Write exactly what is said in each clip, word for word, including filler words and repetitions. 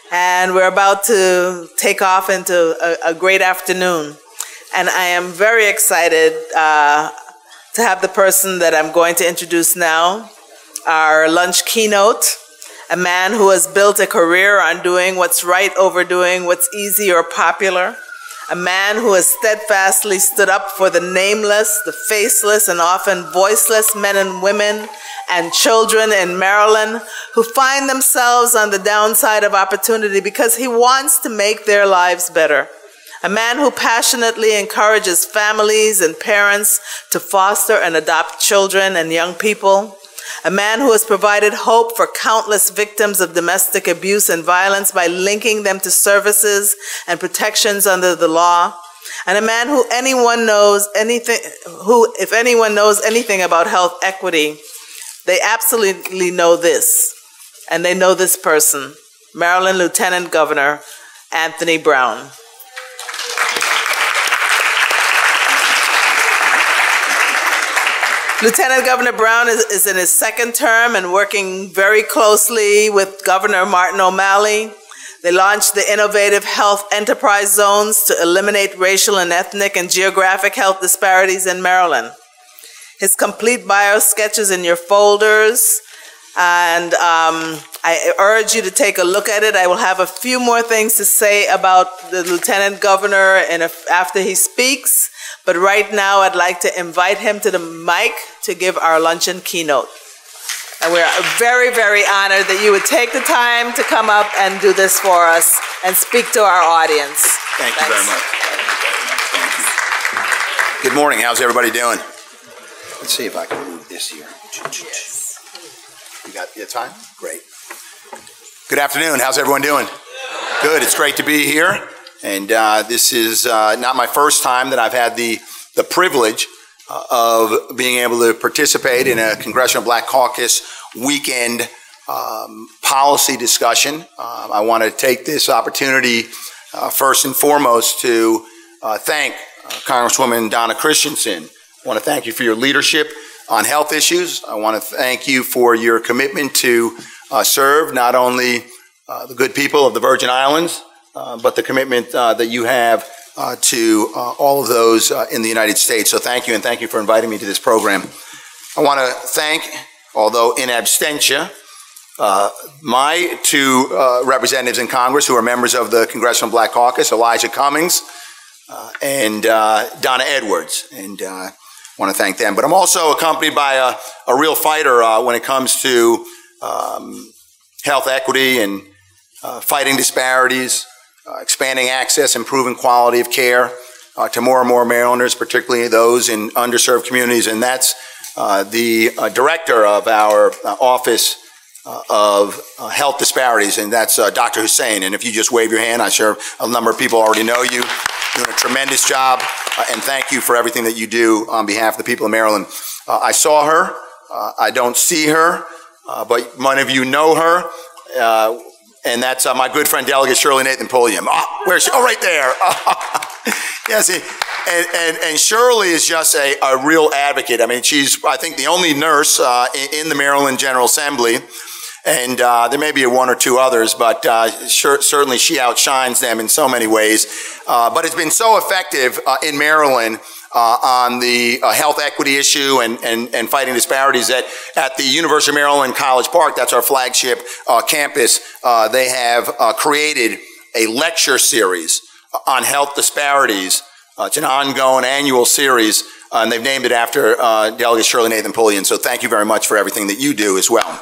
and we're about to take off into a, a great afternoon. And I am very excited uh, to have the person that I'm going to introduce now, our lunch keynote, a man who has built a career on doing what's right over doing what's easy or popular, a man who has steadfastly stood up for the nameless, the faceless, and often voiceless men and women and children in Maryland who find themselves on the downside of opportunity because he wants to make their lives better. A man who passionately encourages families and parents to foster and adopt children and young people. A man who has provided hope for countless victims of domestic abuse and violence by linking them to services and protections under the law. And a man who anyone knows anything, who, if anyone knows anything about health equity, they absolutely know this, and they know this person, Maryland Lieutenant Governor Anthony Brown. Lieutenant Governor Brown is, is in his second term and working very closely with Governor Martin O'Malley. They launched the innovative health enterprise zones to eliminate racial and ethnic and geographic health disparities in Maryland. His complete bio sketches in your folders, and um, I urge you to take a look at it. I will have a few more things to say about the Lieutenant Governor in a, after he speaks. But right now, I'd like to invite him to the mic to give our luncheon keynote. And we're very, very honored that you would take the time to come up and do this for us and speak to our audience. Thank Thanks. you very much. Thank you. Good morning. How's everybody doing? Let's see if I can move this here. Yes. You got your time? Great. Good afternoon. How's everyone doing? Good. It's great to be here. And uh, this is uh, not my first time that I've had the, the privilege uh, of being able to participate in a Congressional Black Caucus weekend um, policy discussion. Uh, I want to take this opportunity uh, first and foremost to uh, thank uh, Congresswoman Donna Christensen. I want to thank you for your leadership on health issues. I want to thank you for your commitment to uh, serve not only uh, the good people of the Virgin Islands, Uh, but the commitment uh, that you have uh, to uh, all of those uh, in the United States. So thank you, and thank you for inviting me to this program. I want to thank, although in absentia, uh, my two uh, representatives in Congress who are members of the Congressional Black Caucus, Elijah Cummings uh, and uh, Donna Edwards, and uh, I want to thank them. But I'm also accompanied by a, a real fighter uh, when it comes to um, health equity and uh, fighting disparities, Uh, expanding access, improving quality of care uh, to more and more Marylanders, particularly those in underserved communities. And that's uh, the uh, director of our uh, Office uh, of uh, Health Disparities, and that's uh, Doctor Hussain. And if you just wave your hand, I'm sure a number of people already know you. You're doing a tremendous job, uh, and thank you for everything that you do on behalf of the people of Maryland. Uh, I saw her. Uh, I don't see her, uh, but many of you know her. Uh, And that's uh, my good friend, Delegate Shirley Nathan Pulliam. Oh, where's she? Oh, right there. yeah, see, and, and, and Shirley is just a, a real advocate. I mean, she's, I think, the only nurse uh, in, in the Maryland General Assembly. And uh, there may be one or two others, but uh, sure, certainly she outshines them in so many ways. Uh, but it's been so effective uh, in Maryland Uh, on the uh, health equity issue and, and, and fighting disparities that at the University of Maryland College Park, that's our flagship uh, campus, uh, they have uh, created a lecture series on health disparities. Uh, it's an ongoing annual series, uh, and they've named it after uh, Delegate Shirley Nathan Pulliam. So thank you very much for everything that you do as well.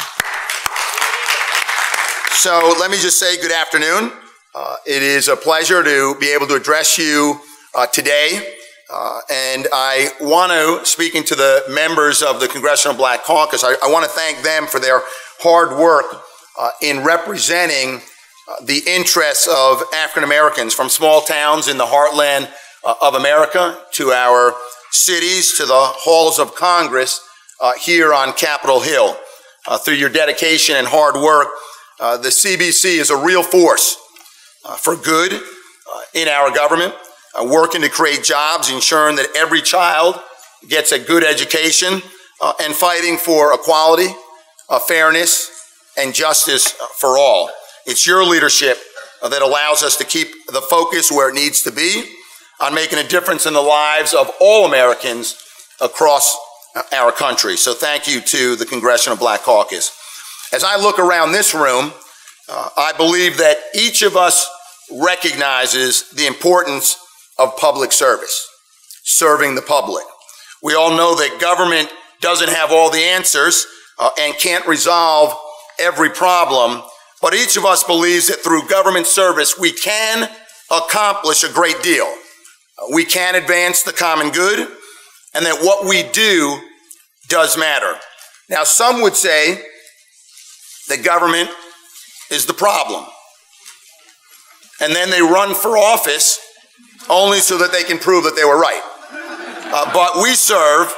So let me just say good afternoon. Uh, it is a pleasure to be able to address you uh, today. Uh, and I want to, speaking to the members of the Congressional Black Caucus, I, I want to thank them for their hard work uh, in representing uh, the interests of African Americans from small towns in the heartland uh, of America to our cities, to the halls of Congress uh, here on Capitol Hill. Uh, through your dedication and hard work, uh, the C B C is a real force uh, for good uh, in our government. Uh, working to create jobs, ensuring that every child gets a good education, uh, and fighting for equality, uh, fairness, and justice for all. It's your leadership that allows us to keep the focus where it needs to be on making a difference in the lives of all Americans across our country. So thank you to the Congressional Black Caucus. As I look around this room, uh, I believe that each of us recognizes the importance of public service, serving the public. We all know that government doesn't have all the answers uh, and can't resolve every problem, but each of us believes that through government service, we can accomplish a great deal. Uh, we can advance the common good, and that what we do does matter. Now, some would say that government is the problem, and then they run for office only so that they can prove that they were right. Uh, but we serve,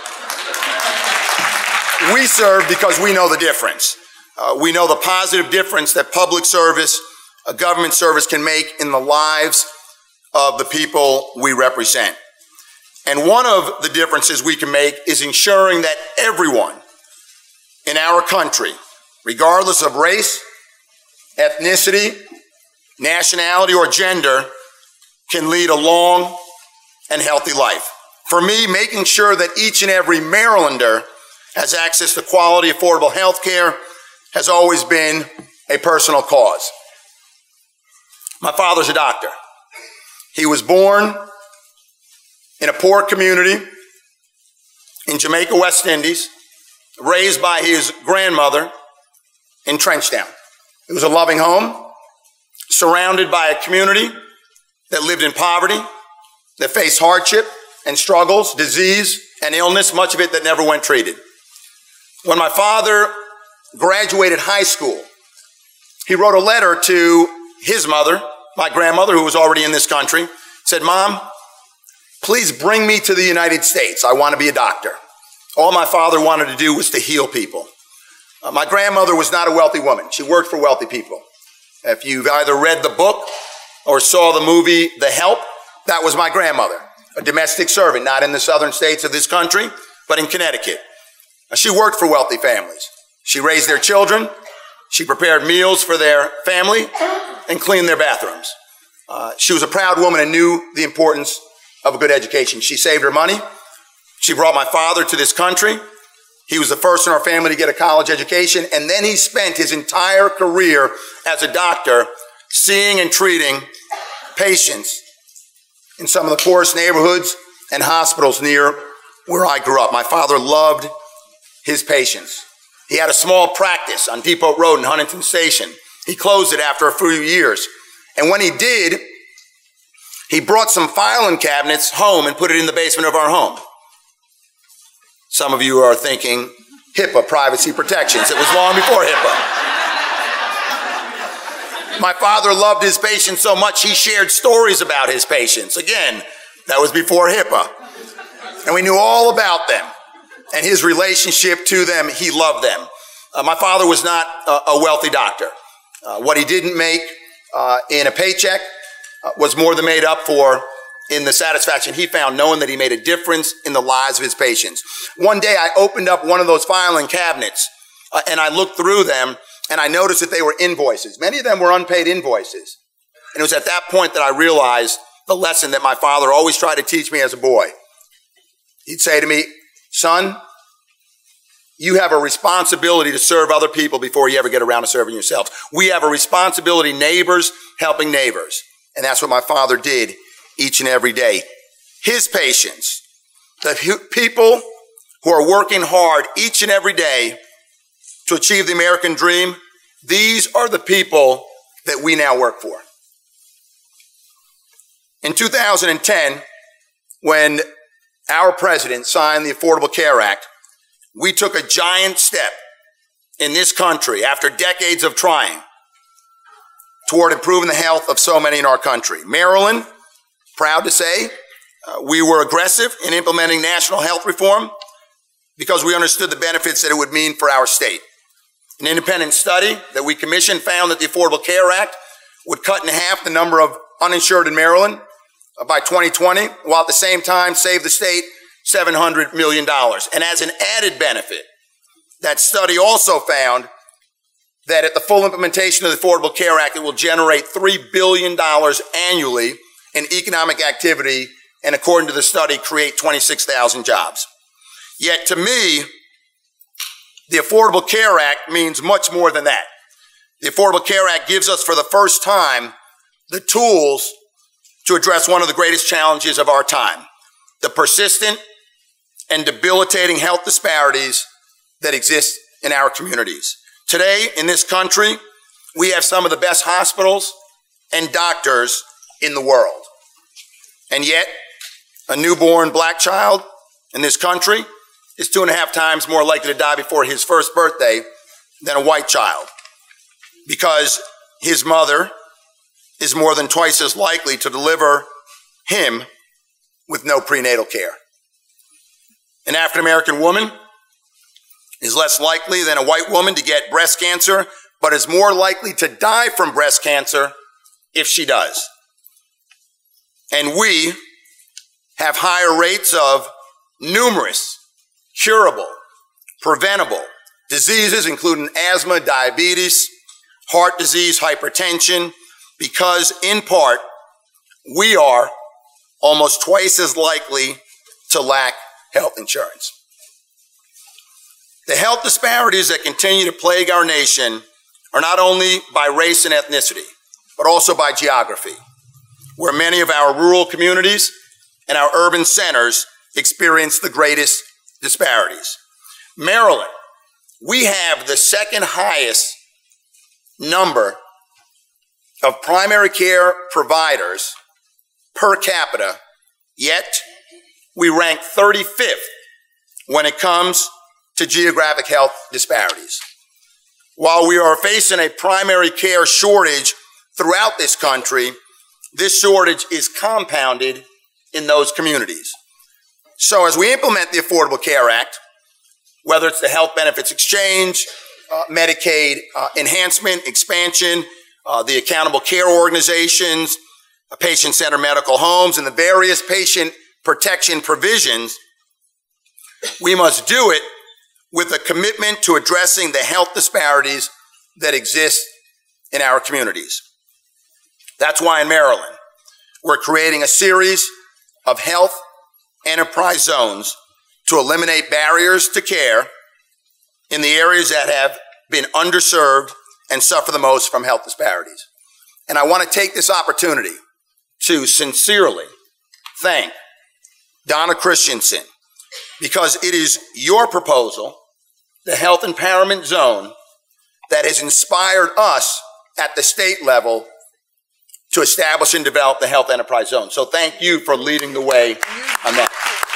we serve because we know the difference. Uh, we know the positive difference that public service, uh, government service can make in the lives of the people we represent. And one of the differences we can make is ensuring that everyone in our country, regardless of race, ethnicity, nationality, or gender, can lead a long and healthy life. For me, making sure that each and every Marylander has access to quality, affordable health care has always been a personal cause. My father's a doctor. He was born in a poor community in Jamaica, West Indies, raised by his grandmother in Trenchtown. It was a loving home, surrounded by a community that lived in poverty, that faced hardship and struggles, disease and illness, much of it that never went treated. When my father graduated high school, he wrote a letter to his mother, my grandmother, who was already in this country, said, "Mom, please bring me to the United States. I want to be a doctor." All my father wanted to do was to heal people. Uh, my grandmother was not a wealthy woman. She worked for wealthy people. If you've either read the book or saw the movie The Help, that was my grandmother, a domestic servant, not in the southern states of this country, but in Connecticut. Uh, she worked for wealthy families. She raised their children. She prepared meals for their family and cleaned their bathrooms. Uh, she was a proud woman and knew the importance of a good education. She saved her money. She brought my father to this country. He was the first in our family to get a college education, and then he spent his entire career as a doctor seeing and treating patients in some of the poorest neighborhoods and hospitals near where I grew up. My father loved his patients. He had a small practice on Depot Road in Huntington Station. He closed it after a few years. And when he did, he brought some filing cabinets home and put it in the basement of our home. Some of you are thinking HIPAA, privacy protections. It was long before HIPAA. My father loved his patients so much he shared stories about his patients. Again, that was before HIPAA. And we knew all about them and his relationship to them. He loved them. Uh, my father was not a, a wealthy doctor. Uh, what he didn't make uh, in a paycheck uh, was more than made up for in the satisfaction he found knowing that he made a difference in the lives of his patients. One day I opened up one of those filing cabinets uh, and I looked through them and I noticed that they were invoices. Many of them were unpaid invoices. And it was at that point that I realized the lesson that my father always tried to teach me as a boy. He'd say to me, "Son, you have a responsibility to serve other people before you ever get around to serving yourself. We have a responsibility, neighbors helping neighbors." And that's what my father did each and every day. His patients, the people who are working hard each and every day to achieve the American dream, these are the people that we now work for. In two thousand ten, when our president signed the Affordable Care Act, we took a giant step in this country after decades of trying toward improving the health of so many in our country. Maryland, proud to say, uh, we were aggressive in implementing national health reform because we understood the benefits that it would mean for our state. An independent study that we commissioned found that the Affordable Care Act would cut in half the number of uninsured in Maryland uh, by twenty twenty, while at the same time save the state seven hundred million dollars. And as an added benefit, that study also found that at the full implementation of the Affordable Care Act, it will generate three billion dollars annually in economic activity, and according to the study, create twenty-six thousand jobs. Yet to me, the Affordable Care Act means much more than that. The Affordable Care Act gives us for the first time the tools to address one of the greatest challenges of our time, the persistent and debilitating health disparities that exist in our communities. Today, in this country, we have some of the best hospitals and doctors in the world. And yet, a newborn black child in this country is two and a half times more likely to die before his first birthday than a white child, because his mother is more than twice as likely to deliver him with no prenatal care. An African-American woman is less likely than a white woman to get breast cancer, but is more likely to die from breast cancer if she does. And we have higher rates of numerous curable, preventable diseases, including asthma, diabetes, heart disease, hypertension, because in part, we are almost twice as likely to lack health insurance. The health disparities that continue to plague our nation are not only by race and ethnicity, but also by geography, where many of our rural communities and our urban centers experience the greatest disparities. Maryland, we have the second highest number of primary care providers per capita, yet we rank thirty-fifth when it comes to geographic health disparities. While we are facing a primary care shortage throughout this country, this shortage is compounded in those communities. So as we implement the Affordable Care Act, whether it's the Health Benefits Exchange, uh, Medicaid uh, enhancement, expansion, uh, the accountable care organizations, uh, patient-centered medical homes, and the various patient protection provisions, we must do it with a commitment to addressing the health disparities that exist in our communities. That's why in Maryland, we're creating a series of health enterprise zones to eliminate barriers to care in the areas that have been underserved and suffer the most from health disparities. And I want to take this opportunity to sincerely thank Donna Christensen, because it is your proposal, the Health Empowerment Zone, that has inspired us at the state level to establish and develop the Health Enterprise Zone. So thank you for leading the way on that.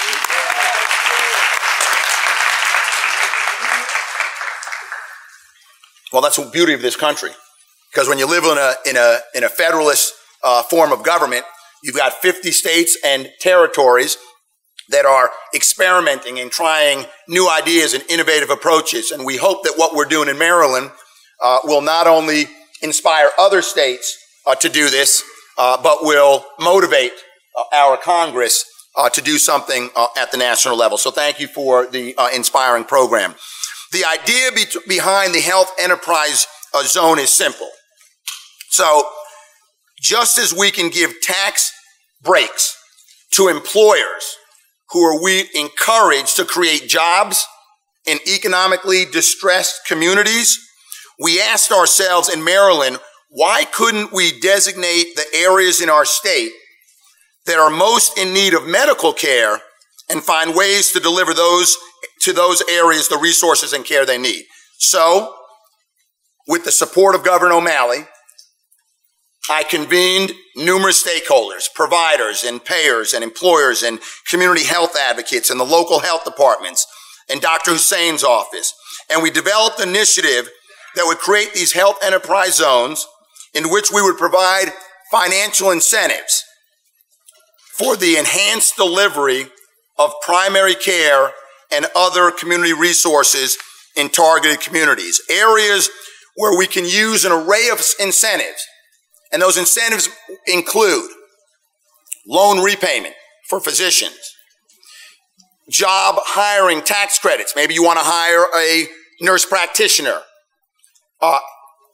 Well, that's the beauty of this country, because when you live in a, in a, in a federalist uh, form of government, you've got fifty states and territories that are experimenting and trying new ideas and innovative approaches. And we hope that what we're doing in Maryland uh, will not only inspire other states uh, to do this, uh, but will motivate uh, our Congress uh, to do something uh, at the national level. So thank you for the uh, inspiring program. The idea be behind the Health Enterprise uh, Zone is simple. So just as we can give tax breaks to employers who are we encouraged to create jobs in economically distressed communities, we asked ourselves in Maryland, why couldn't we designate the areas in our state that are most in need of medical care and find ways to deliver those to those areas the resources and care they need? So, with the support of Governor O'Malley, I convened numerous stakeholders, providers and payers and employers and community health advocates and the local health departments and Doctor Hussein's office. And we developed an initiative that would create these health enterprise zones in which we would provide financial incentives for the enhanced delivery of primary care and other community resources in targeted communities, areas where we can use an array of incentives. And those incentives include loan repayment for physicians, job hiring tax credits. Maybe you want to hire a nurse practitioner, uh,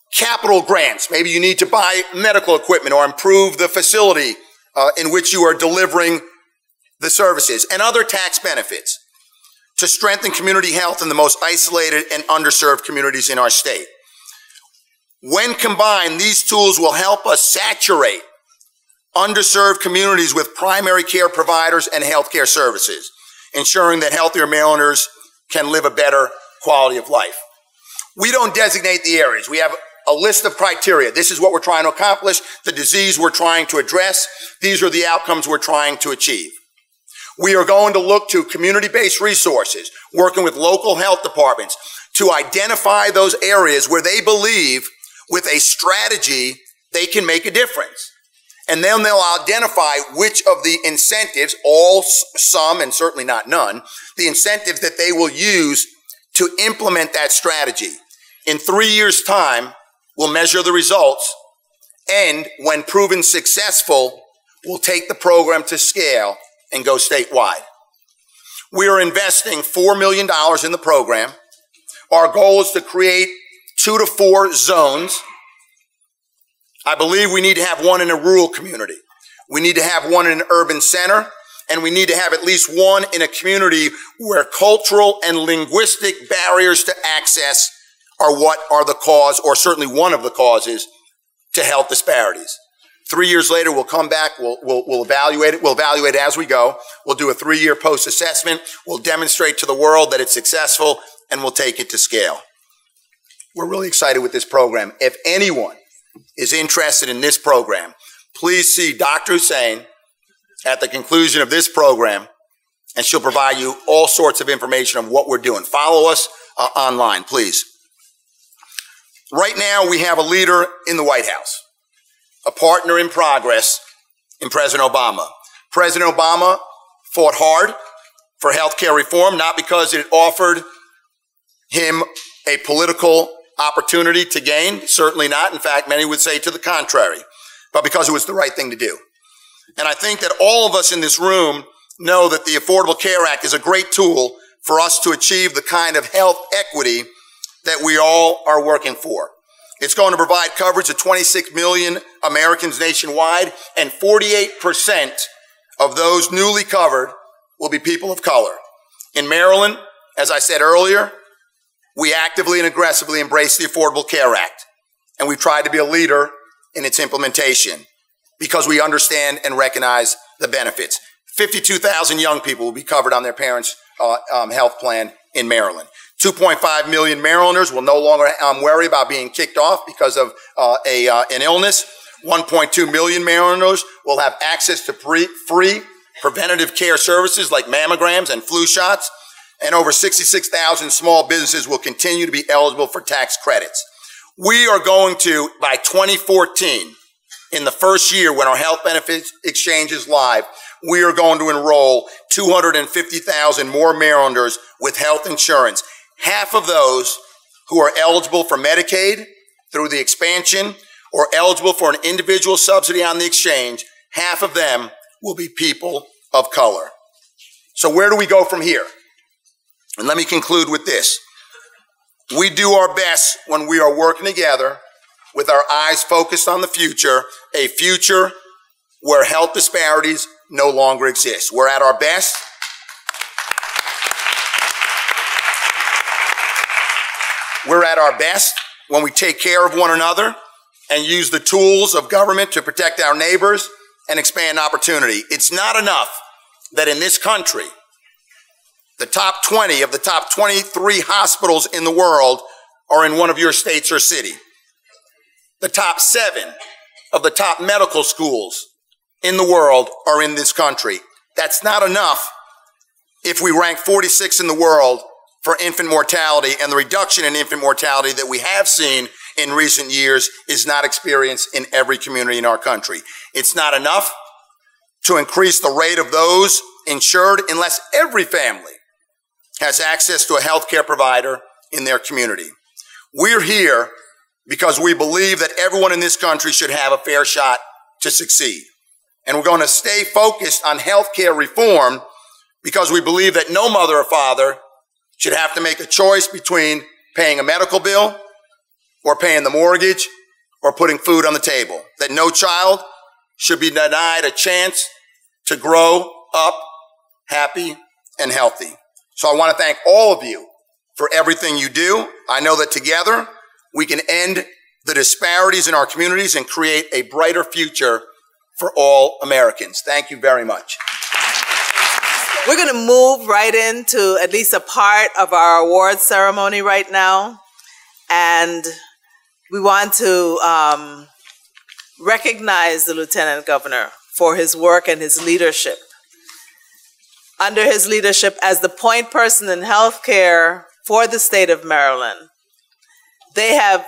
capital grants. Maybe you need to buy medical equipment or improve the facility uh, in which you are delivering the services, and other tax benefits to strengthen community health in the most isolated and underserved communities in our state. When combined, these tools will help us saturate underserved communities with primary care providers and healthcare services, ensuring that healthier Marylanders can live a better quality of life. We don't designate the areas. We have a list of criteria. This is what we're trying to accomplish, the disease we're trying to address. These are the outcomes we're trying to achieve. We are going to look to community-based resources, working with local health departments to identify those areas where they believe with a strategy they can make a difference. And then they'll identify which of the incentives, all, some, and certainly not none, the incentives that they will use to implement that strategy. In three years' time, we'll measure the results, and when proven successful, we'll take the program to scale and go statewide. We are investing four million dollars in the program. Our goal is to create two to four zones. I believe we need to have one in a rural community. We need to have one in an urban center, and we need to have at least one in a community where cultural and linguistic barriers to access are what are the cause, or certainly one of the causes, to health disparities. Three years later, we'll come back, we'll, we'll, we'll evaluate it, we'll evaluate it as we go. We'll do a three-year post-assessment, we'll demonstrate to the world that it's successful, and we'll take it to scale. We're really excited with this program. If anyone is interested in this program, please see Doctor Hussain at the conclusion of this program, and she'll provide you all sorts of information on what we're doing. Follow us uh, online, please. Right now, we have a leader in the White House, a partner in progress in President Obama. President Obama fought hard for health care reform, not because it offered him a political opportunity to gain, certainly not. In fact, many would say to the contrary, but because it was the right thing to do. And I think that all of us in this room know that the Affordable Care Act is a great tool for us to achieve the kind of health equity that we all are working for. It's going to provide coverage of twenty-six million Americans nationwide, and forty-eight percent of those newly covered will be people of color. In Maryland, as I said earlier, we actively and aggressively embrace the Affordable Care Act, and we've tried to be a leader in its implementation because we understand and recognize the benefits. fifty-two thousand young people will be covered on their parents' uh, um, health plan in Maryland. two point five million Marylanders will no longer um, worry about being kicked off because of uh, a, uh, an illness. one point two million Marylanders will have access to pre free preventative care services like mammograms and flu shots. And over sixty-six thousand small businesses will continue to be eligible for tax credits. We are going to, by twenty fourteen, in the first year when our health benefits exchange is live, we are going to enroll two hundred fifty thousand more Marylanders with health insurance. Half of those who are eligible for Medicaid through the expansion or eligible for an individual subsidy on the exchange, half of them will be people of color. So where do we go from here? And let me conclude with this. We do our best when we are working together with our eyes focused on the future, a future where health disparities no longer exist. We're at our best. We're at our best when we take care of one another and use the tools of government to protect our neighbors and expand opportunity. It's not enough that in this country, the top twenty of the top twenty-three hospitals in the world are in one of your states or city. The top seven of the top medical schools in the world are in this country. That's not enough if we rank forty-six in the world for infant mortality, and the reduction in infant mortality that we have seen in recent years is not experienced in every community in our country. It's not enough to increase the rate of those insured unless every family has access to a healthcare provider in their community. We're here because we believe that everyone in this country should have a fair shot to succeed. And we're going to stay focused on healthcare reform because we believe that no mother or father should have to make a choice between paying a medical bill or paying the mortgage or putting food on the table. That no child should be denied a chance to grow up happy and healthy. So I want to thank all of you for everything you do. I know that together we can end the disparities in our communities and create a brighter future for all Americans. Thank you very much. We're going to move right into at least a part of our awards ceremony right now. And we want to um, recognize the Lieutenant Governor for his work and his leadership. Under his leadership as the point person in healthcare for the state of Maryland, they have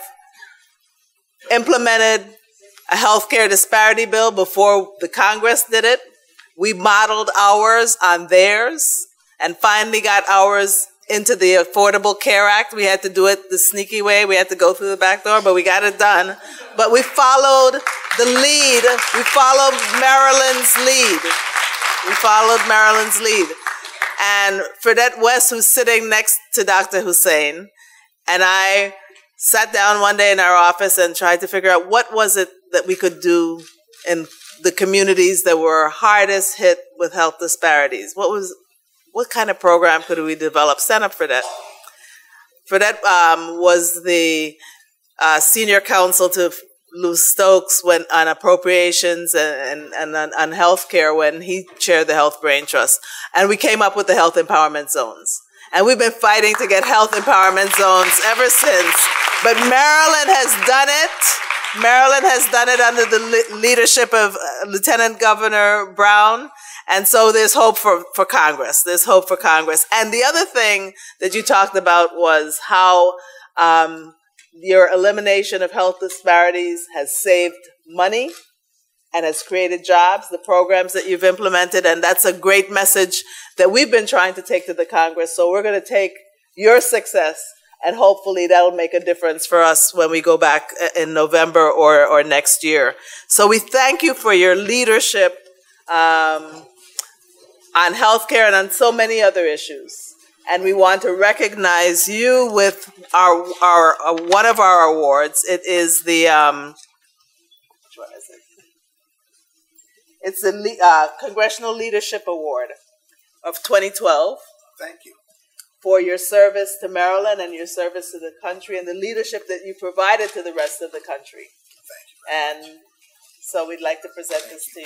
implemented a healthcare disparity bill before the Congress did it. We modeled ours on theirs and finally got ours into the Affordable Care Act. We had to do it the sneaky way. We had to go through the back door, but we got it done. But we followed the lead. We followed Maryland's lead. We followed Maryland's lead. And Fredette West, who's sitting next to Doctor Hussein, and I sat down one day in our office and tried to figure out what was it that we could do in the communities that were hardest hit with health disparities. What was, what kind of program could we develop? Stand up for that. Fredette um, was the uh, senior counsel to Lou Stokes when, on appropriations and, and, and on, on health care when he chaired the Health Braintrust. And we came up with the health empowerment zones. And we've been fighting to get health empowerment zones ever since. But Maryland has done it. Maryland has done it under the leadership of uh, Lieutenant Governor Brown. And so there's hope for, for Congress. There's hope for Congress. And the other thing that you talked about was how um, your elimination of health disparities has saved money and has created jobs, the programs that you've implemented. And that's a great message that we've been trying to take to the Congress. So we're going to take your success and hopefully that'll make a difference for us when we go back in November or, or next year. So we thank you for your leadership um, on healthcare and on so many other issues. And we want to recognize you with our, our uh, one of our awards. It is the, um, which one is it? It's the uh, Congressional Leadership Award of twenty twelve. Thank you. For your service to Maryland and your service to the country and the leadership that you provided to the rest of the country. Thank you. And so we'd like to present this to you.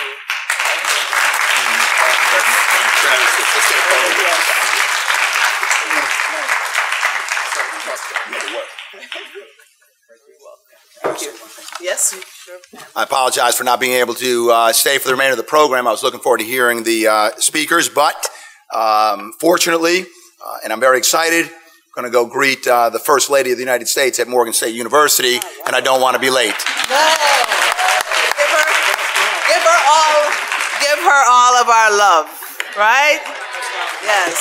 Thank you. Yes, you sure can. I apologize for not being able to uh, stay for the remainder of the program. I was looking forward to hearing the uh, speakers, but um, fortunately, Uh, and I'm very excited. I'm going to go greet uh, the First Lady of the United States at Morgan State University, and I don't want to be late. No. Give her, give her all, give her all of our love, right? Yes.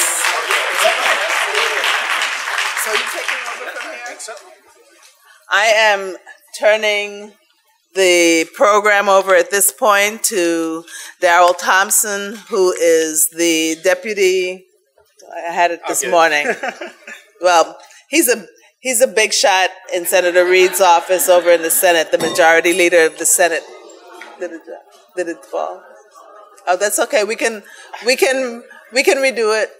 So you taking over from here? I am turning the program over at this point to Darrell Thompson, who is the Deputy. I had it this okay. morning. Well, he's a he's a big shot in Senator Reid's office over in the Senate, the majority leader of the Senate. Did it did it fall? Oh, that's okay. We can we can we can redo it.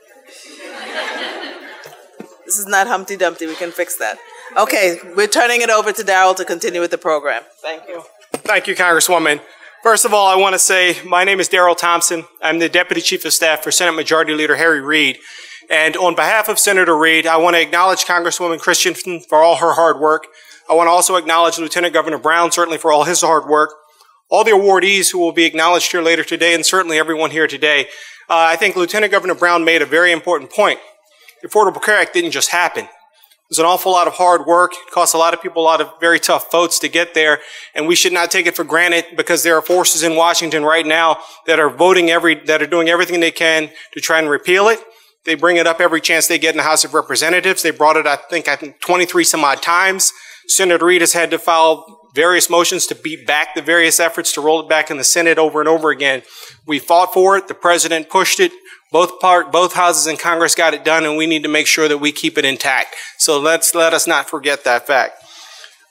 This is not Humpty Dumpty. We can fix that. Okay, we're turning it over to Darrell to continue with the program. Thank you. Thank you, Congresswoman. First of all, I want to say my name is Darrell Thompson. I'm the Deputy Chief of Staff for Senate Majority Leader Harry Reid. And on behalf of Senator Reid, I want to acknowledge Congresswoman Christensen for all her hard work. I want to also acknowledge Lieutenant Governor Brown, certainly for all his hard work. All the awardees who will be acknowledged here later today, and certainly everyone here today. Uh, I think Lieutenant Governor Brown made a very important point. The Affordable Care Act didn't just happen. It was an awful lot of hard work. It cost a lot of people a lot of very tough votes to get there, and we should not take it for granted because there are forces in Washington right now that are voting every, that are doing everything they can to try and repeal it. They bring it up every chance they get in the House of Representatives. They brought it, I think, I think twenty-three some odd times. Senator Reid has had to file various motions to beat back the various efforts to roll it back in the Senate over and over again. We fought for it. The president pushed it. Both part, both houses in Congress got it done, and we need to make sure that we keep it intact. So let's let us not forget that fact.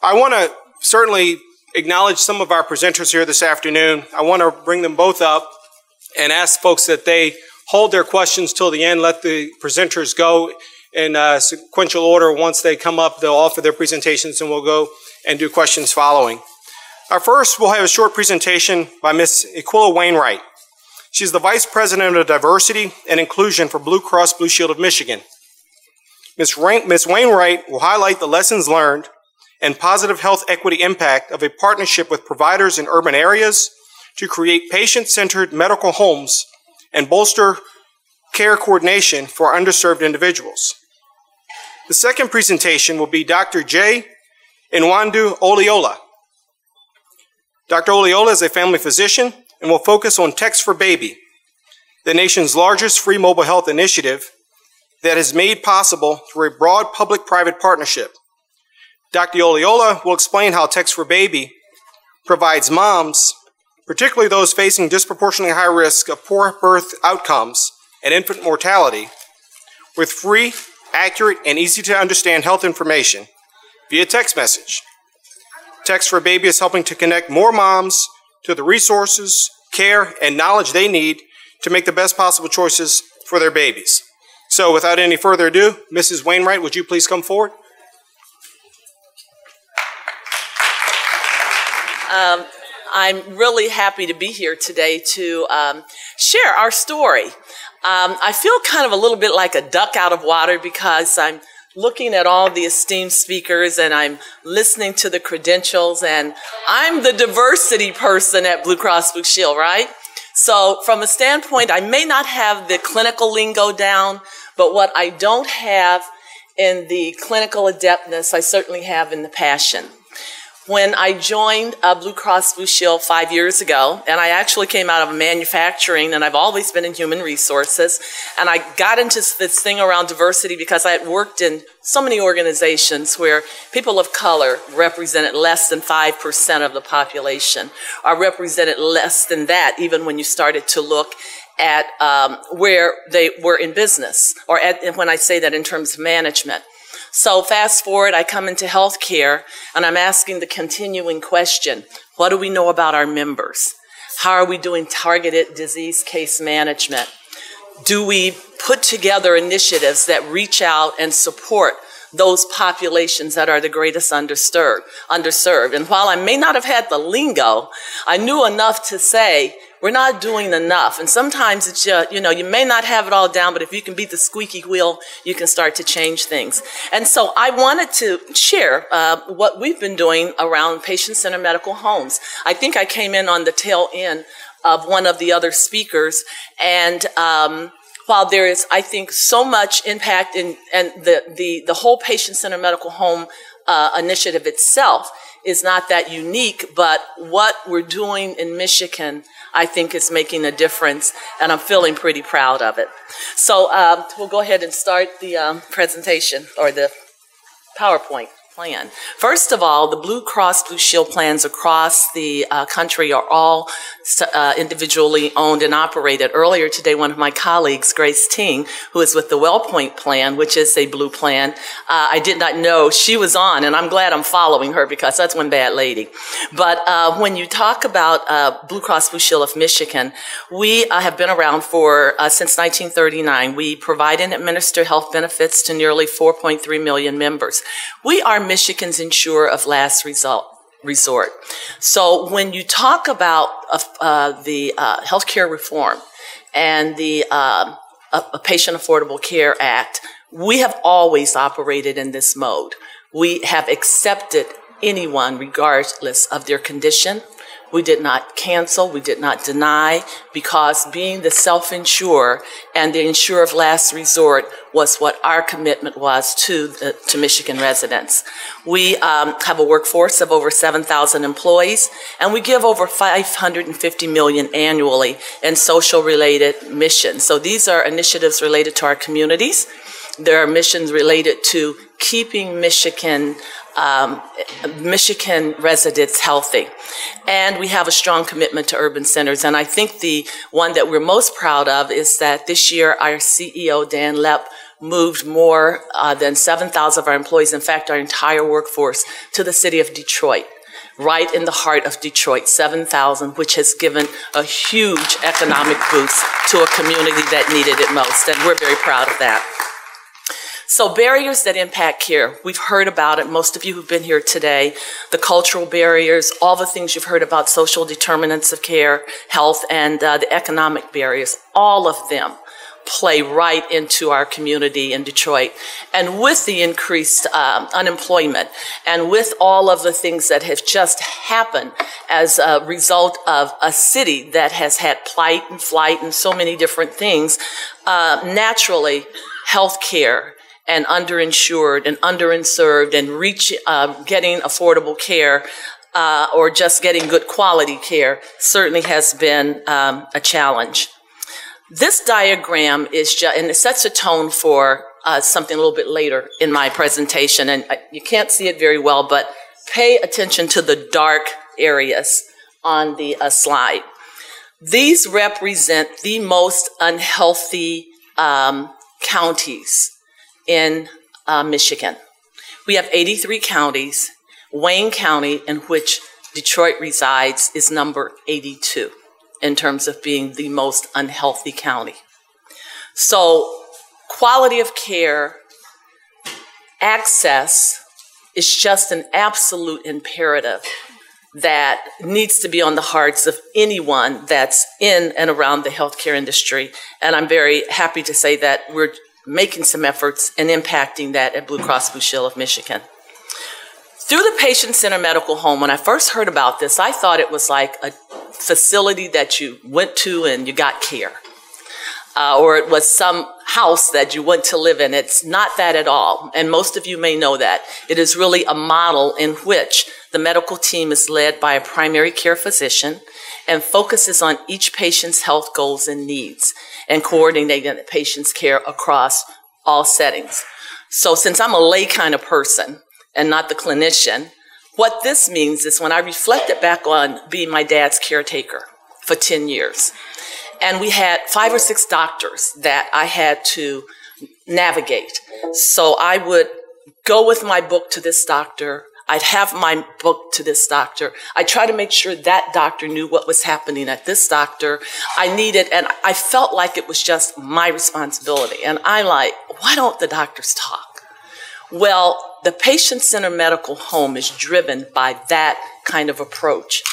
I want to certainly acknowledge some of our presenters here this afternoon. I want to bring them both up and ask folks that they hold their questions till the end, let the presenters go in uh, sequential order. Once they come up, they'll offer their presentations and we'll go and do questions following. Our first, we'll have a short presentation by Miz Aquila Wainwright. She's the Vice President of Diversity and Inclusion for Blue Cross Blue Shield of Michigan. Miz Wainwright will highlight the lessons learned and positive health equity impact of a partnership with providers in urban areas to create patient-centered medical homes and bolster care coordination for underserved individuals. The second presentation will be Doctor J. Nwandu Oliola. Doctor Oliola is a family physician and will focus on Text for Baby, the nation's largest free mobile health initiative that is made possible through a broad public-private partnership. Doctor Oliola will explain how Text for Baby provides moms, particularly those facing disproportionately high risk of poor birth outcomes and infant mortality, with free, accurate, and easy to understand health information via text message. Text for Baby is helping to connect more moms to the resources, care, and knowledge they need to make the best possible choices for their babies. So without any further ado, Missus Wainwright, would you please come forward? Um, I'm really happy to be here today to um, share our story. Um, I feel kind of a little bit like a duck out of water because I'm looking at all the esteemed speakers and I'm listening to the credentials, and I'm the diversity person at Blue Cross Blue Shield, right? So from a standpoint, I may not have the clinical lingo down, but what I don't have in the clinical adeptness, I certainly have in the passion. When I joined uh, Blue Cross Blue Shield five years ago, and I actually came out of manufacturing, and I've always been in human resources, and I got into this thing around diversity because I had worked in so many organizations where people of color represented less than five percent of the population, or represented less than that even when you started to look at um, where they were in business, or at, when I say that in terms of management. So fast forward, I come into healthcare and I'm asking the continuing question, what do we know about our members? How are we doing targeted disease case management? Do we put together initiatives that reach out and support those populations that are the greatest underserved? underserved? And while I may not have had the lingo, I knew enough to say, we're not doing enough. And sometimes it's just, you know, you may not have it all down, but if you can beat the squeaky wheel, you can start to change things. And so I wanted to share uh, what we've been doing around patient-centered medical homes. I think I came in on the tail end of one of the other speakers. And um, while there is, I think, so much impact in and the, the, the whole patient-centered medical home uh, initiative itself is not that unique, but what we're doing in Michigan, I think, is making a difference, and I'm feeling pretty proud of it. So um, we'll go ahead and start the um, presentation, or the PowerPoint plan. First of all, the Blue Cross Blue Shield plans across the uh, country are all uh, individually owned and operated. Earlier today, one of my colleagues, Grace Ting, who is with the WellPoint plan, which is a blue plan, uh, I did not know she was on, and I'm glad I'm following her because that's one bad lady. But uh, when you talk about uh, Blue Cross Blue Shield of Michigan, we uh, have been around for uh, since nineteen thirty-nine. We provide and administer health benefits to nearly four point three million members. We are Michigan's insurer of last result, resort. So when you talk about uh, uh, the uh, healthcare reform and the uh, a Patient Affordable Care Act, we have always operated in this mode. We have accepted anyone regardless of their condition. We did not cancel, we did not deny, because being the self-insurer and the insurer of last resort was what our commitment was to, the, to Michigan residents. We um, have a workforce of over seven thousand employees, and we give over five hundred fifty million dollars annually in social-related missions. So these are initiatives related to our communities. There are missions related to keeping Michigan Um, Michigan residents healthy. And we have a strong commitment to urban centers. And I think the one that we're most proud of is that this year our C E O, Dan Lepp, moved more uh, than seven thousand of our employees, in fact, our entire workforce, to the city of Detroit, right in the heart of Detroit, seven thousand, which has given a huge economic boost to a community that needed it most, and we're very proud of that. So barriers that impact care, we've heard about it, most of you who've been here today, the cultural barriers, all the things you've heard about, social determinants of care, health, and uh, the economic barriers, all of them play right into our community in Detroit. And with the increased um, unemployment and with all of the things that have just happened as a result of a city that has had plight and flight and so many different things, uh, naturally, healthcare and underinsured and underserved and reach, uh, getting affordable care uh, or just getting good quality care certainly has been um, a challenge. This diagram is just, and it sets a tone for uh, something a little bit later in my presentation, and you can't see it very well, but pay attention to the dark areas on the uh, slide. These represent the most unhealthy um, counties in uh, Michigan. We have eighty-three counties. Wayne County, in which Detroit resides, is number eighty-two in terms of being the most unhealthy county. So quality of care, access is just an absolute imperative that needs to be on the hearts of anyone that's in and around the healthcare industry. And I'm very happy to say that we're making some efforts and impacting that at Blue Cross Blue Shield of Michigan. Through the patient-centered medical home, when I first heard about this, I thought it was like a facility that you went to and you got care. Uh, or it was some house that you went to live in. It's not that at all, and most of you may know that. It is really a model in which the medical team is led by a primary care physician and focuses on each patient's health goals and needs and coordinating the patient's care across all settings. So since I'm a lay kind of person and not the clinician, what this means is when I reflected back on being my dad's caretaker for ten years, and we had five or six doctors that I had to navigate. So I would go with my book to this doctor. I'd have my book to this doctor. I try to make sure that doctor knew what was happening at this doctor. I needed, and I felt like it was just my responsibility. And I'm like, why don't the doctors talk? Well, the patient-centered medical home is driven by that kind of approach.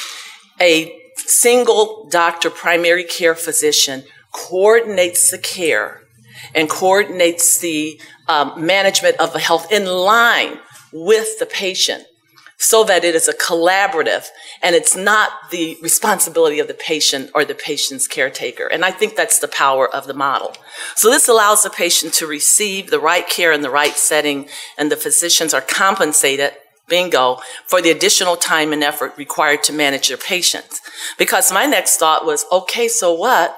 A single doctor, primary care physician, coordinates the care and coordinates the um, management of the health in line with the patient so that it is a collaborative and it's not the responsibility of the patient or the patient's caretaker. And I think that's the power of the model. So this allows the patient to receive the right care in the right setting, and the physicians are compensated, bingo, for the additional time and effort required to manage their patients. Because my next thought was, okay, so what?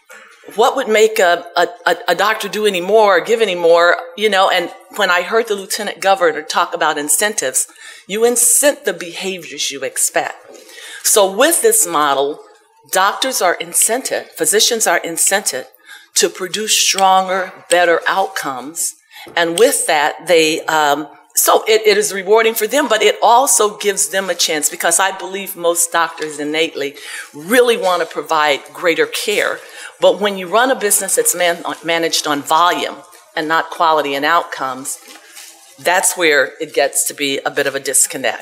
What would make a, a, a doctor do any more or give any more, you know? And when I heard the lieutenant governor talk about incentives, you incent the behaviors you expect. So with this model, doctors are incented, physicians are incented to produce stronger, better outcomes. And with that, they, um, so it, it is rewarding for them, but it also gives them a chance, because I believe most doctors innately really want to provide greater care. But when you run a business that's man, managed on volume and not quality and outcomes, that's where it gets to be a bit of a disconnect.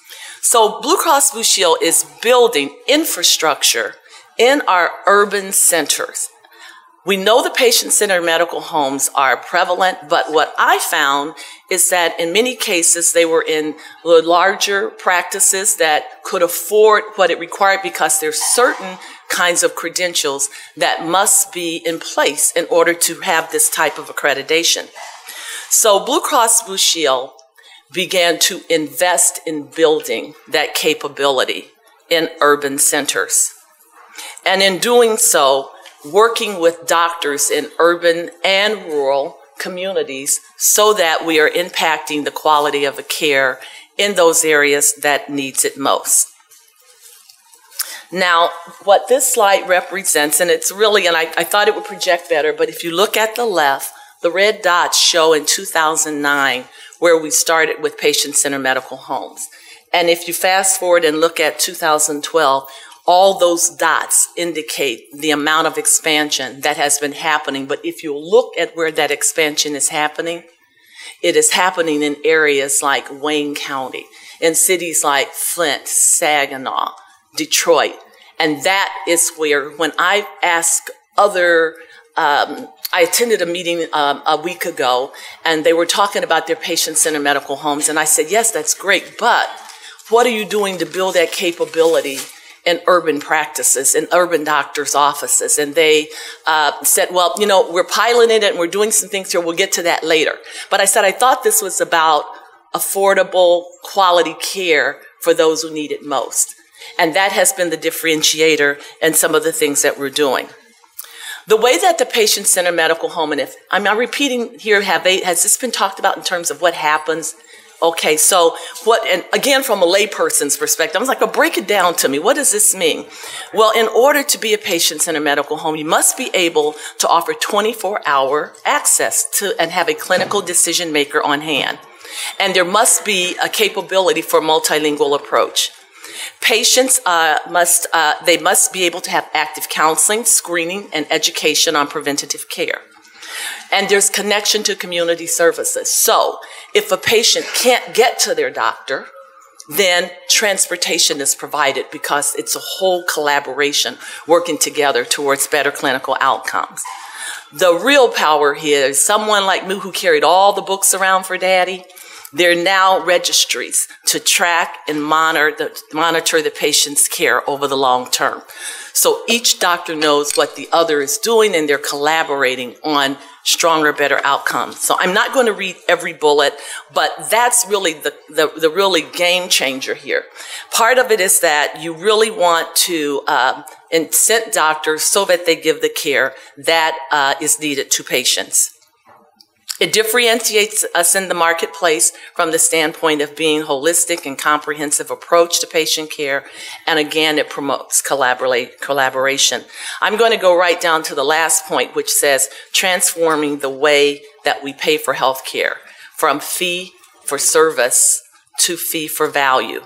So Blue Cross Blue Shield is building infrastructure in our urban centers. We know the patient-centered medical homes are prevalent, but what I found is that in many cases they were in larger practices that could afford what it required, because there's certain kinds of credentials that must be in place in order to have this type of accreditation. So Blue Cross Blue Shield began to invest in building that capability in urban centers. And in doing so, working with doctors in urban and rural communities so that we are impacting the quality of the care in those areas that needs it most. Now, what this slide represents, and it's really, and I, I thought it would project better, but if you look at the left, The red dots show in two thousand nine where we started with patient-centered medical homes. And if you fast forward and look at two thousand twelve, all those dots indicate the amount of expansion that has been happening. But if you look at where that expansion is happening, it is happening in areas like Wayne County, in cities like Flint, Saginaw, Detroit. And that is where, when I ask other, um, I attended a meeting um, a week ago, and they were talking about their patient-centered medical homes. And I said, yes, that's great, but what are you doing to build that capability in urban practices, in urban doctors' offices? And they uh, said, well, you know, we're piloting it and we're doing some things here. We'll get to that later. But I said, I thought this was about affordable, quality care for those who need it most. And that has been the differentiator in some of the things that we're doing. The way that the patient-centered medical home, and if I'm not repeating here, have they, has this been talked about in terms of what happens? Okay, so what, and again, from a layperson's perspective, I was like, well, break it down to me. What does this mean? Well, in order to be a patient-centered medical home, you must be able to offer twenty-four hour access to and have a clinical decision maker on hand. And there must be a capability for multilingual approach. Patients uh, must, uh, they must be able to have active counseling, screening, and education on preventative care. And there's connection to community services. So if a patient can't get to their doctor, then transportation is provided because it's a whole collaboration working together towards better clinical outcomes. The real power here is someone like me who carried all the books around for Daddy. There are now registries to track and monitor the, monitor the patient's care over the long term. So each doctor knows what the other is doing, and they're collaborating on stronger, better outcomes. So I'm not going to read every bullet, but that's really the, the, the really game changer here. Part of it is that you really want to uh, incent doctors so that they give the care that uh, is needed to patients. It differentiates us in the marketplace from the standpoint of being holistic and comprehensive approach to patient care. And again, it promotes collaborate, collaboration. I'm going to go right down to the last point, which says transforming the way that we pay for health care from fee for service to fee for value.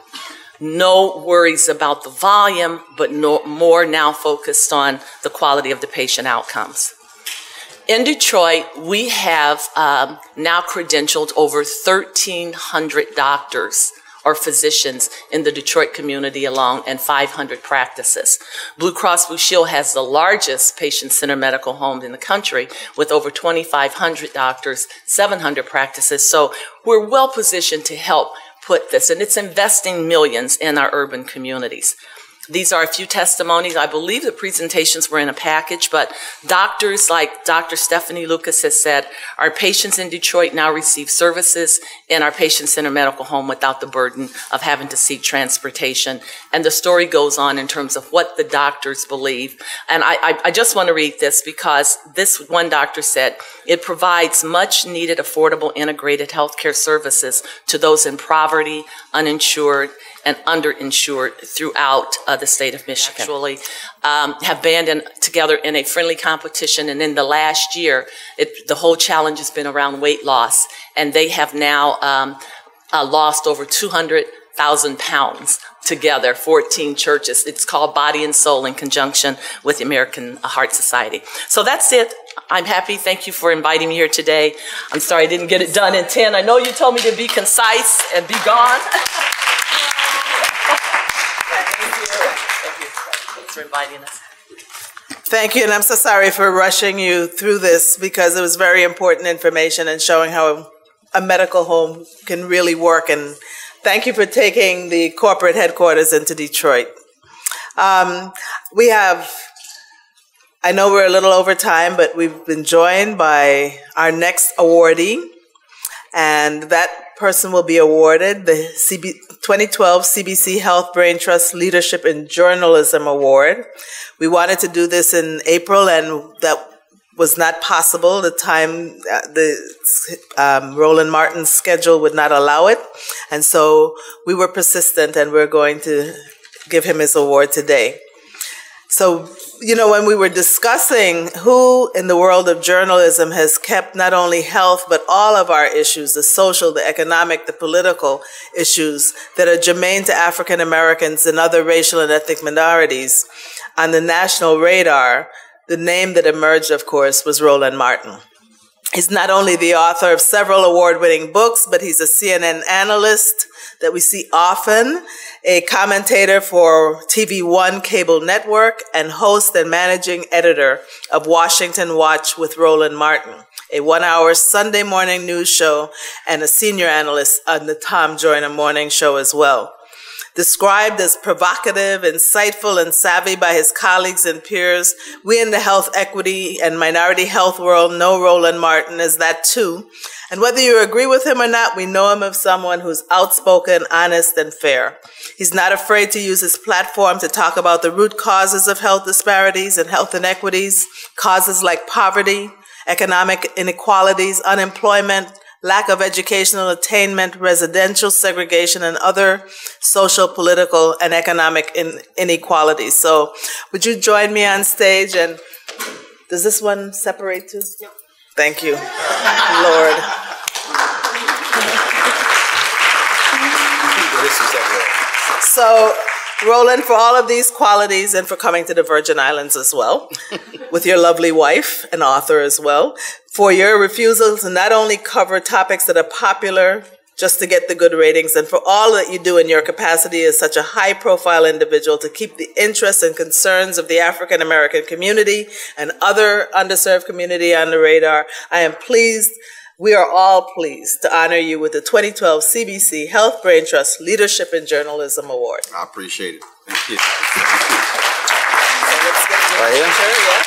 No worries about the volume, but no, more now focused on the quality of the patient outcomes. In Detroit, we have um, now credentialed over thirteen hundred doctors or physicians in the Detroit community alone and five hundred practices. Blue Cross Blue Shield has the largest patient-centered medical home in the country with over twenty-five hundred doctors, seven hundred practices. So we're well positioned to help put this, and it's investing millions in our urban communities. These are a few testimonies. I believe the presentations were in a package, but doctors like Doctor Stephanie Lucas has said, our patients in Detroit now receive services in our patient-centered medical home without the burden of having to seek transportation. And the story goes on in terms of what the doctors believe. And I, I, I just want to read this because this one doctor said, it provides much needed affordable integrated healthcare services to those in poverty, uninsured, and underinsured throughout uh, the state of Michigan. Actually, um, have banded together in a friendly competition, and in the last year, it, the whole challenge has been around weight loss, and they have now um, uh, lost over two hundred thousand pounds together, fourteen churches. It's called Body and Soul in conjunction with the American Heart Society. So that's it. I'm happy. Thank you for inviting me here today. I'm sorry I didn't get it done in ten. I know you told me to be concise and be gone. For inviting us. Thank you, and I'm so sorry for rushing you through this because it was very important information and showing how a medical home can really work. And thank you for taking the corporate headquarters into Detroit. Um, we have, I know we're a little over time, but we've been joined by our next awardee, and that person will be awarded the C B twenty twelve C B C Health Braintrust Leadership in Journalism Award. We wanted to do this in April, and that was not possible. The time, uh, the um, Roland Martin's schedule would not allow it, and so we were persistent, and we're going to give him his award today. So, you know, when we were discussing who in the world of journalism has kept not only health, but all of our issues, the social, the economic, the political issues that are germane to African Americans and other racial and ethnic minorities on the national radar, the name that emerged, of course, was Roland Martin. He's not only the author of several award-winning books, but he's a C N N analyst that we see often, a commentator for T V One cable network, and host and managing editor of Washington Watch with Roland Martin, a one-hour Sunday morning news show, and a senior analyst on the Tom Joyner Morning Show as well. Described as provocative, insightful, and savvy by his colleagues and peers, we in the health equity and minority health world know Roland Martin as that too. And whether you agree with him or not, we know him as someone who's outspoken, honest, and fair. He's not afraid to use his platform to talk about the root causes of health disparities and health inequities, causes like poverty, economic inequalities, unemployment, lack of educational attainment, residential segregation, and other social, political, and economic in inequalities. So would you join me on stage? And does this one separate too? No. Thank you, Lord. So, Roland, for all of these qualities and for coming to the Virgin Islands as well, with your lovely wife, an author as well, for your refusal to not only cover topics that are popular just to get the good ratings, and for all that you do in your capacity as such a high-profile individual to keep the interests and concerns of the African-American community and other underserved community on the radar. I am pleased, we are all pleased to honor you with the twenty twelve C B C Health Braintrust Leadership in Journalism Award. I appreciate it. Thank you. So let's get to right the here? picture, yeah.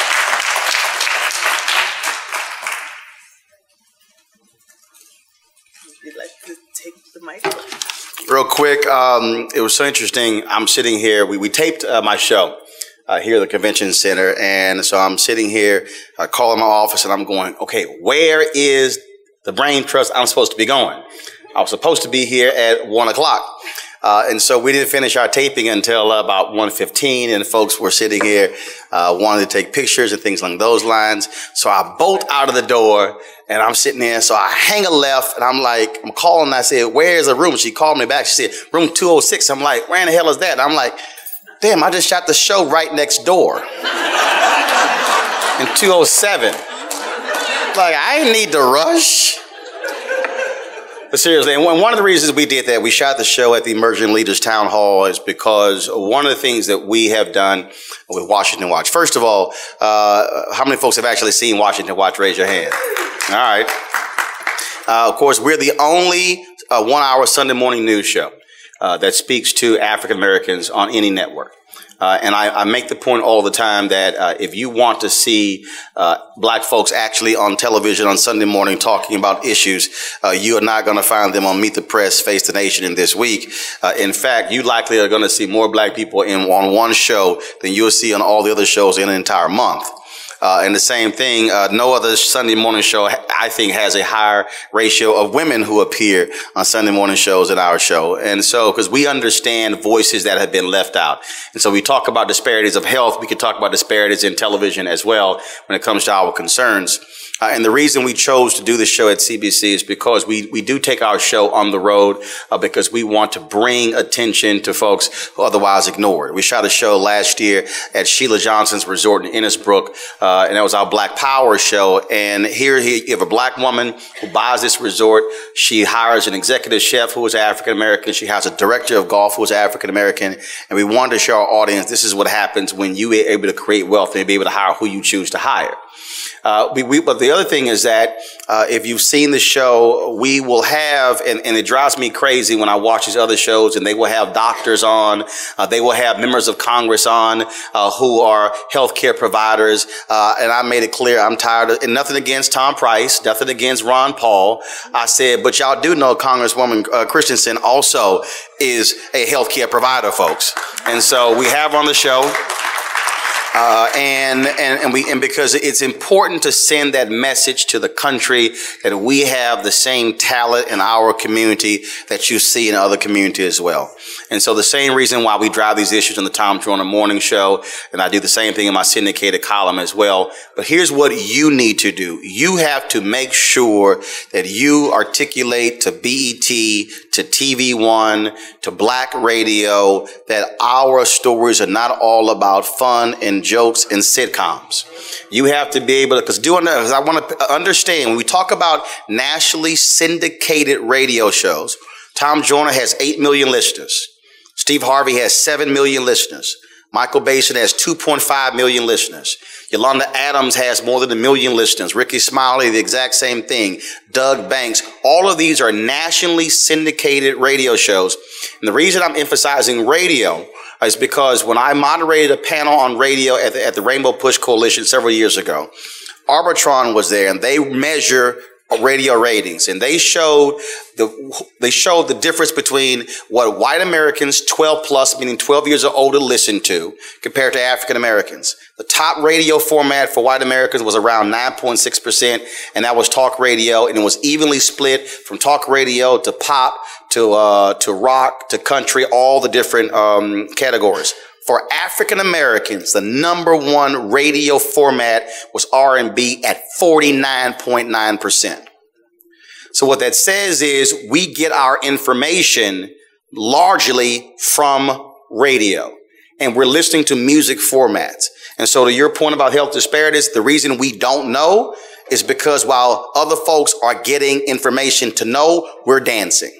You'd like to take the mic? Real quick, um, it was so interesting. I'm sitting here. We, we taped uh, my show uh, here at the convention center. And so I'm sitting here, uh, calling my office, and I'm going, okay, where is the Braintrust I'm supposed to be going? I was supposed to be here at one o'clock. Uh, and so we didn't finish our taping until uh, about one fifteen, and folks were sitting here, uh, wanting to take pictures and things along those lines. So I bolt out of the door, and I'm sitting there. So I hang a left, and I'm like, I'm calling, and I said, where's the room? She called me back. She said, room two oh six. I'm like, where in the hell is that? And I'm like, damn, I just shot the show right next door in two oh seven. Like, I didn't need to rush. But seriously, and one of the reasons we did that, we shot the show at the Emerging Leaders Town Hall, is because one of the things that we have done with Washington Watch. First of all, uh, how many folks have actually seen Washington Watch? Raise your hand. All right. Uh, of course, we're the only uh, one-hour Sunday morning news show uh, that speaks to African Americans on any network. Uh, and I, I make the point all the time that uh, if you want to see uh, black folks actually on television on Sunday morning talking about issues, uh, you are not going to find them on Meet the Press, Face the Nation in this week. Uh, in fact, you likely are going to see more black people in on one show than you'll see on all the other shows in an entire month. Uh, and the same thing, uh, no other Sunday morning show, I think, has a higher ratio of women who appear on Sunday morning shows than our show. And so, because we understand voices that have been left out. And so we talk about disparities of health. We could talk about disparities in television as well when it comes to our concerns. Uh, and the reason we chose to do this show at C B C is because we, we do take our show on the road uh, because we want to bring attention to folks who otherwise ignore it. We shot a show last year at Sheila Johnson's resort in Innisbrook, uh, and that was our Black Power show. And here you have a black woman who buys this resort. She hires an executive chef who is African American. She has a director of golf who is African American. And we wanted to show our audience this is what happens when you are able to create wealth and be able to hire who you choose to hire. Uh, we, we, but the other thing is that uh, if you've seen the show, we will have, and, and it drives me crazy when I watch these other shows, and they will have doctors on, uh, they will have members of Congress on uh, who are healthcare providers, uh, and I made it clear I'm tired of, and nothing against Tom Price, nothing against Ron Paul. I said, but y'all do know Congresswoman uh, Christensen also is a healthcare provider, folks. And so we have on the show. Uh, and, and, and we, and because it's important to send that message to the country that we have the same talent in our community that you see in other communities as well. And so the same reason why we drive these issues in the Tom Joyner Morning Show, and I do the same thing in my syndicated column as well. But here's what you need to do. You have to make sure that you articulate to B E T, to T V One, to Black Radio, that our stories are not all about fun and jokes and sitcoms. You have to be able to, because do I want to understand, when we talk about nationally syndicated radio shows, Tom Joyner has eight million listeners. Steve Harvey has seven million listeners. Michael Basin has two point five million listeners. Yolanda Adams has more than a million listeners. Ricky Smiley, the exact same thing. Doug Banks. All of these are nationally syndicated radio shows. And the reason I'm emphasizing radio is because when I moderated a panel on radio at the, at the Rainbow Push Coalition several years ago, Arbitron was there, and they measure radio ratings, and they showed the they showed the difference between what white Americans twelve plus, meaning twelve years or older, listen to compared to African Americans. The top radio format for white Americans was around nine point six percent, and that was talk radio, and it was evenly split from talk radio to pop to uh, to rock to country, all the different um, categories. For African Americans, the number one radio format was R and B at forty-nine point nine percent. So what that says is we get our information largely from radio, and we're listening to music formats. And so to your point about health disparities, the reason we don't know is because while other folks are getting information to know, we're dancing.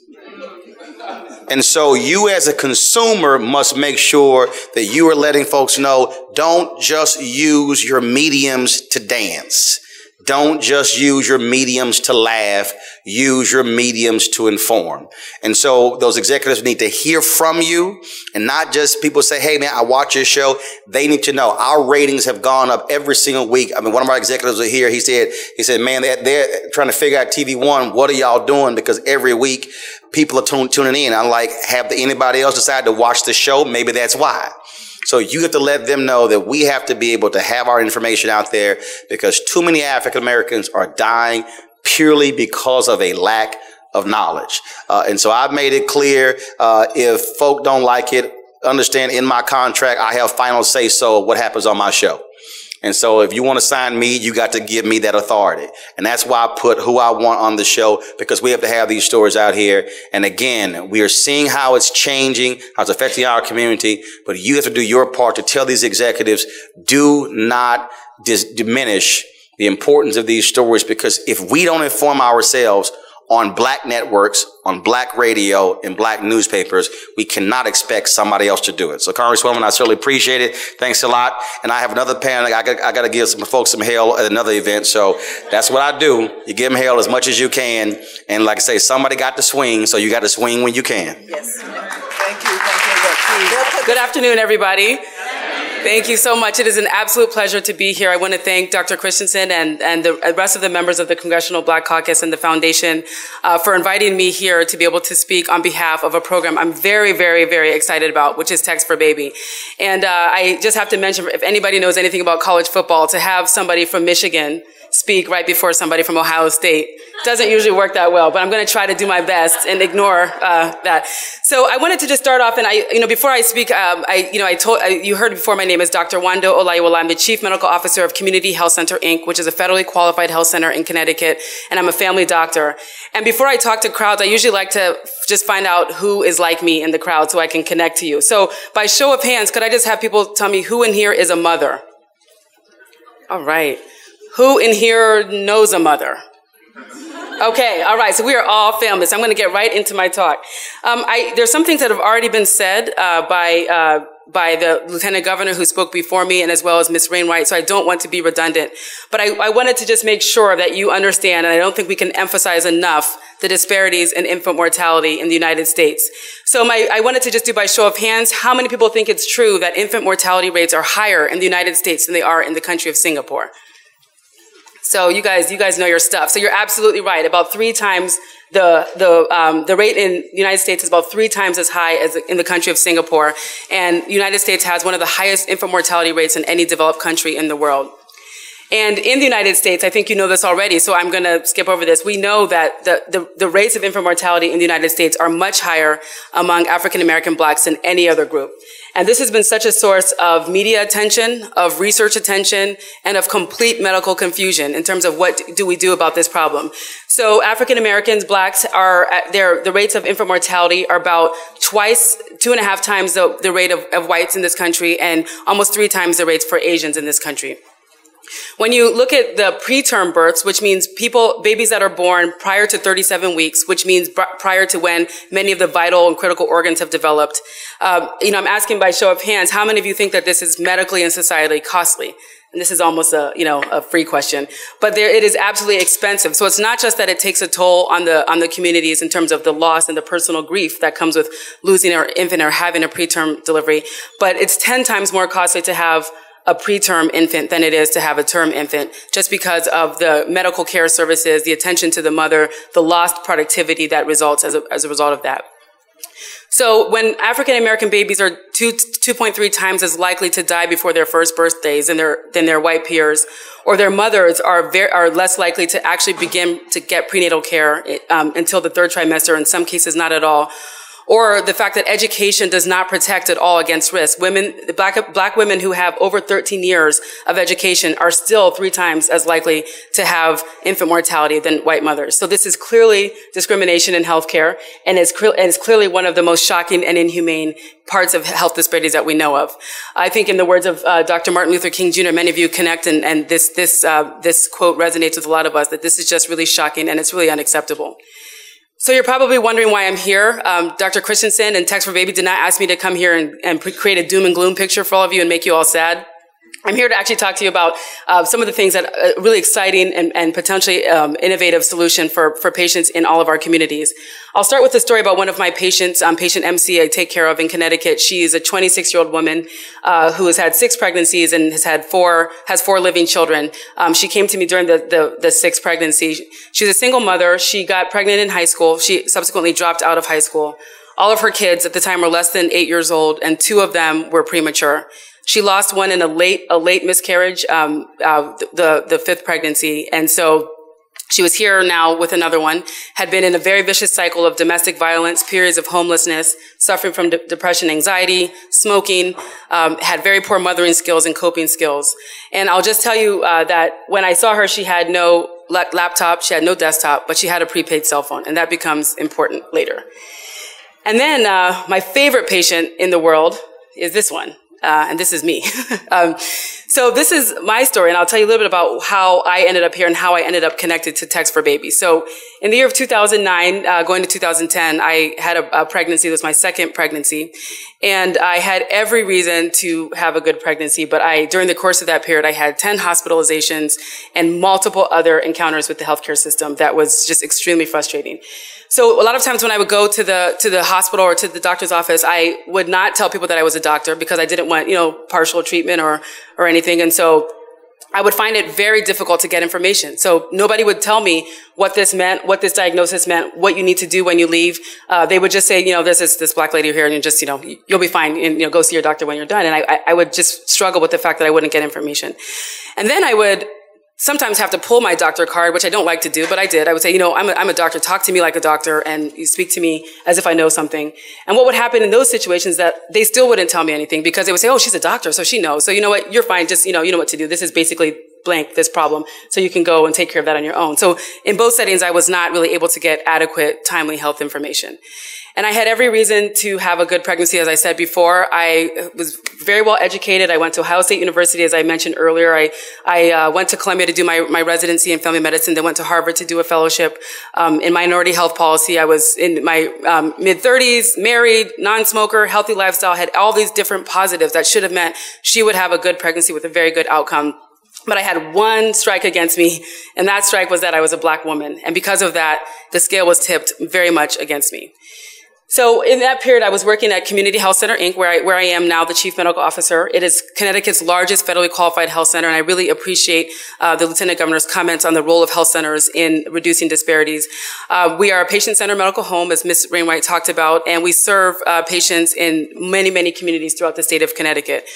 And so you as a consumer must make sure that you are letting folks know, don't just use your mediums to dance. Don't just use your mediums to laugh. Use your mediums to inform. And so those executives need to hear from you, and not just people say, hey, man, I watch your show. They need to know our ratings have gone up every single week. I mean, one of our executives are here. He said, he said, man, they're, they're trying to figure out T V One. What are y'all doing? Because every week people are tune, tuning in. I'm like, have anybody else decided to watch the show? Maybe that's why. So you have to let them know that we have to be able to have our information out there, because too many African Americans are dying purely because of a lack of knowledge. Uh, and so I've made it clear, uh, if folk don't like it, understand in my contract, I have final say so what happens on my show. And so if you want to sign me, you got to give me that authority. And that's why I put who I want on the show, because we have to have these stories out here. And again, we are seeing how it's changing, how it's affecting our community. But you have to do your part to tell these executives, do not dis- diminish the importance of these stories, because if we don't inform ourselves on black networks, on black radio, and black newspapers, we cannot expect somebody else to do it. So, Congresswoman, I certainly appreciate it. Thanks a lot. And I have another panel. I got, I got to give some folks some hell at another event. So that's what I do. You give them hell as much as you can. And like I say, somebody got to swing, so you got to swing when you can. Yes. Thank you. Thank you. Good afternoon, everybody. Thank you so much. It is an absolute pleasure to be here. I want to thank Doctor Christensen and, and the rest of the members of the Congressional Black Caucus and the Foundation uh, for inviting me here to be able to speak on behalf of a program I'm very, very, very excited about, which is Text for Baby. And uh, I just have to mention, if anybody knows anything about college football, to have somebody from Michigan speak right before somebody from Ohio State doesn't usually work that well, but I'm going to try to do my best and ignore uh, that. So I wanted to just start off, and I, you know, before I speak, um, I, you know, I told I, you heard before. My name is Doctor Wando Olayiwola. I'm the Chief Medical Officer of Community Health Center Incorporated, which is a federally qualified health center in Connecticut, and I'm a family doctor. And before I talk to crowds, I usually like to just find out who is like me in the crowd so I can connect to you. So by show of hands, could I just have people tell me who in here is a mother? All right. Who in here knows a mother? Okay, all right, so we are all family. So I'm going to get right into my talk. Um, I, there's some things that have already been said uh, by uh, by the Lieutenant Governor who spoke before me, and as well as Miz Rainwright, so I don't want to be redundant. But I, I wanted to just make sure that you understand, and I don't think we can emphasize enough the disparities in infant mortality in the United States. So my, I wanted to just do by show of hands, how many people think it's true that infant mortality rates are higher in the United States than they are in the country of Singapore? So you guys, you guys know your stuff. So you're absolutely right. About three times the the um, the rate in the United States is about three times as high as in the country of Singapore, and the United States has one of the highest infant mortality rates in any developed country in the world. And in the United States, I think you know this already, so I'm going to skip over this. We know that the, the, the rates of infant mortality in the United States are much higher among African American blacks than any other group. And this has been such a source of media attention, of research attention, and of complete medical confusion in terms of what do we do about this problem. So African Americans, blacks, are at their, the rates of infant mortality are about twice, two and a half times the, the rate of, of whites in this country, and almost three times the rates for Asians in this country. When you look at the preterm births, which means people, babies that are born prior to thirty-seven weeks, which means prior to when many of the vital and critical organs have developed, uh, you know, I'm asking by show of hands, how many of you think that this is medically and societally costly? And this is almost a, you know, a free question, but there, it is absolutely expensive. So it's not just that it takes a toll on the, on the communities in terms of the loss and the personal grief that comes with losing our infant or having a preterm delivery, but it's ten times more costly to have a preterm infant than it is to have a term infant, just because of the medical care services, the attention to the mother, the lost productivity that results as a, as a result of that. So when African American babies are two, 2.3 times as likely to die before their first birthdays than their, than their white peers, or their mothers are very, are less likely to actually begin to get prenatal care um, until the third trimester, in some cases not at all, or the fact that education does not protect at all against risk. Women, black, black women who have over thirteen years of education are still three times as likely to have infant mortality than white mothers. So this is clearly discrimination in healthcare, and it's, and it's clearly one of the most shocking and inhumane parts of health disparities that we know of. I think in the words of uh, Doctor Martin Luther King Junior, many of you connect, and, and this, this, uh, this quote resonates with a lot of us, that this is just really shocking and it's really unacceptable. So you're probably wondering why I'm here. Um, Doctor Christensen and Text for Baby did not ask me to come here and, and create a doom and gloom picture for all of you and make you all sad. I'm here to actually talk to you about uh, some of the things that are really exciting and, and potentially um, innovative solution for, for patients in all of our communities. I'll start with a story about one of my patients, um, patient M C I take care of in Connecticut. She is a twenty-six-year-old woman uh, who has had six pregnancies and has had four, has four living children. Um, she came to me during the, the, the sixth pregnancy. She's a single mother. She got pregnant in high school. She subsequently dropped out of high school. All of her kids at the time were less than eight years old, and two of them were premature. She lost one in a late, a late miscarriage, um, uh, the, the fifth pregnancy. And so she was here now with another one, had been in a very vicious cycle of domestic violence, periods of homelessness, suffering from de depression, anxiety, smoking, um, had very poor mothering skills and coping skills. And I'll just tell you, uh, that when I saw her, she had no laptop, she had no desktop, but she had a prepaid cell phone. And that becomes important later. And then, uh, my favorite patient in the world is this one. Uh, and this is me. um, so this is my story, and I'll tell you a little bit about how I ended up here and how I ended up connected to Text for Baby. So in the year of two thousand nine, uh, going to two thousand ten, I had a, a pregnancy. It was my second pregnancy. And I had every reason to have a good pregnancy, but I, during the course of that period, I had ten hospitalizations and multiple other encounters with the healthcare system that was just extremely frustrating. So a lot of times when I would go to the, to the hospital or to the doctor's office, I would not tell people that I was a doctor because I didn't want, you know, partial treatment or, or anything. And so I would find it very difficult to get information. So nobody would tell me what this meant, what this diagnosis meant, what you need to do when you leave. Uh, they would just say, you know, there's this, this black lady here and you just, you know, you'll be fine and, you know, go see your doctor when you're done. And I, I would just struggle with the fact that I wouldn't get information. And then I would sometimes have to pull my doctor card, which I don't like to do, but I did. I would say, you know, I'm a, I'm a doctor. Talk to me like a doctor, and you speak to me as if I know something. And what would happen in those situations that they still wouldn't tell me anything because they would say, oh, she's a doctor, so she knows. So you know what? You're fine. Just, you know, you know what to do. This is basically blank, this problem. So you can go and take care of that on your own. So in both settings, I was not really able to get adequate, timely health information. And I had every reason to have a good pregnancy, as I said before. I was very well educated. I went to Ohio State University, as I mentioned earlier. I, I uh, went to Columbia to do my, my residency in family medicine, then went to Harvard to do a fellowship um, in minority health policy. I was in my um, mid-thirties, married, non-smoker, healthy lifestyle, had all these different positives that should have meant she would have a good pregnancy with a very good outcome. But I had one strike against me, and that strike was that I was a black woman. And because of that, the scale was tipped very much against me. So in that period, I was working at Community Health Center, Incorporated, where I, where I am now the chief medical officer. It is Connecticut's largest federally qualified health center, and I really appreciate uh, the Lieutenant Governor's comments on the role of health centers in reducing disparities. Uh, we are a patient-centered medical home, as Miz Rainwright talked about, and we serve uh, patients in many, many communities throughout the state of Connecticut.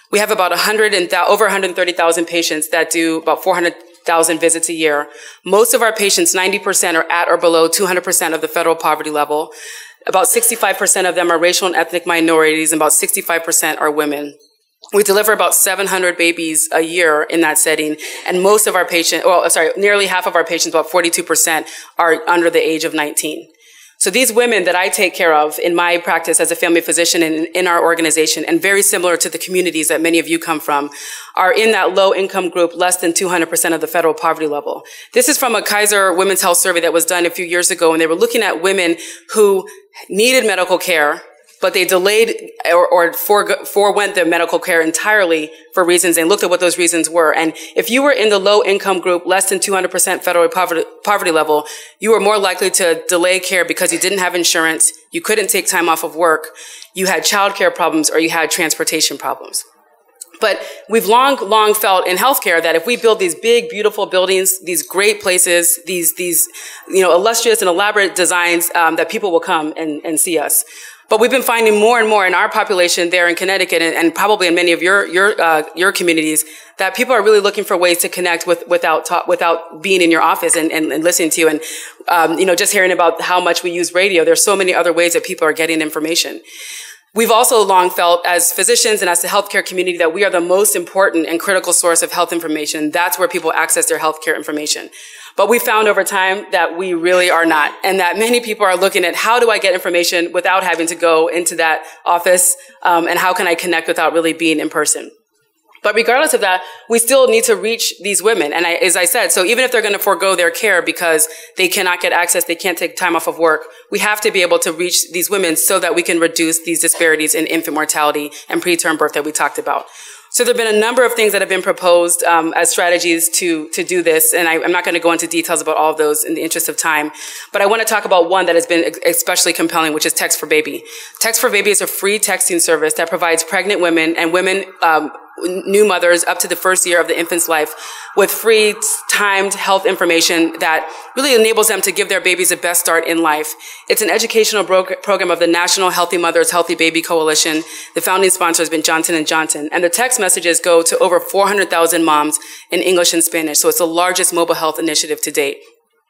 We have about one hundred and over one hundred thirty thousand patients that do about four hundred thousand visits a year. Most of our patients, ninety percent, are at or below two hundred percent of the federal poverty level. About sixty-five percent of them are racial and ethnic minorities, and about sixty-five percent are women. We deliver about seven hundred babies a year in that setting, and most of our patients, well, sorry, nearly half of our patients, about forty-two percent, are under the age of nineteen. So these women that I take care of in my practice as a family physician and in our organization, and very similar to the communities that many of you come from, are in that low income group, less than two hundred percent of the federal poverty level. This is from a Kaiser Women's Health survey that was done a few years ago, and they were looking at women who needed medical care, but they delayed or, or forego, forewent their medical care entirely for reasons, and looked at what those reasons were. And if you were in the low income group, less than two hundred percent federal poverty, poverty level, you were more likely to delay care because you didn't have insurance, you couldn't take time off of work, you had childcare problems, or you had transportation problems. But we've long, long felt in healthcare that if we build these big, beautiful buildings, these great places, these, these, you know, illustrious and elaborate designs, um, that people will come and, and see us. But we've been finding more and more in our population there in Connecticut, and, and probably in many of your your uh, your communities, that people are really looking for ways to connect with without talk, without being in your office and, and, and listening to you. And um, you know, just hearing about how much we use radio, there's so many other ways that people are getting information. We've also long felt as physicians and as the healthcare community that we are the most important and critical source of health information. That's where people access their healthcare information. But we found over time that we really are not, and that many people are looking at how do I get information without having to go into that office, um, and how can I connect without really being in person. But regardless of that, we still need to reach these women. And I, as I said, so even if they're going to forego their care because they cannot get access, they can't take time off of work, we have to be able to reach these women so that we can reduce these disparities in infant mortality and preterm birth that we talked about. So there have been a number of things that have been proposed um, as strategies to to do this, and I, I'm not going to go into details about all of those in the interest of time, but I want to talk about one that has been especially compelling, which is Text for Baby. Text for Baby is a free texting service that provides pregnant women and women, um, new mothers up to the first year of the infant's life with free timed health information that really enables them to give their babies the best start in life. It's an educational program of the National Healthy Mothers, Healthy Baby Coalition. The founding sponsor has been Johnson and Johnson. And the text messages go to over four hundred thousand moms in English and Spanish. So it's the largest mobile health initiative to date.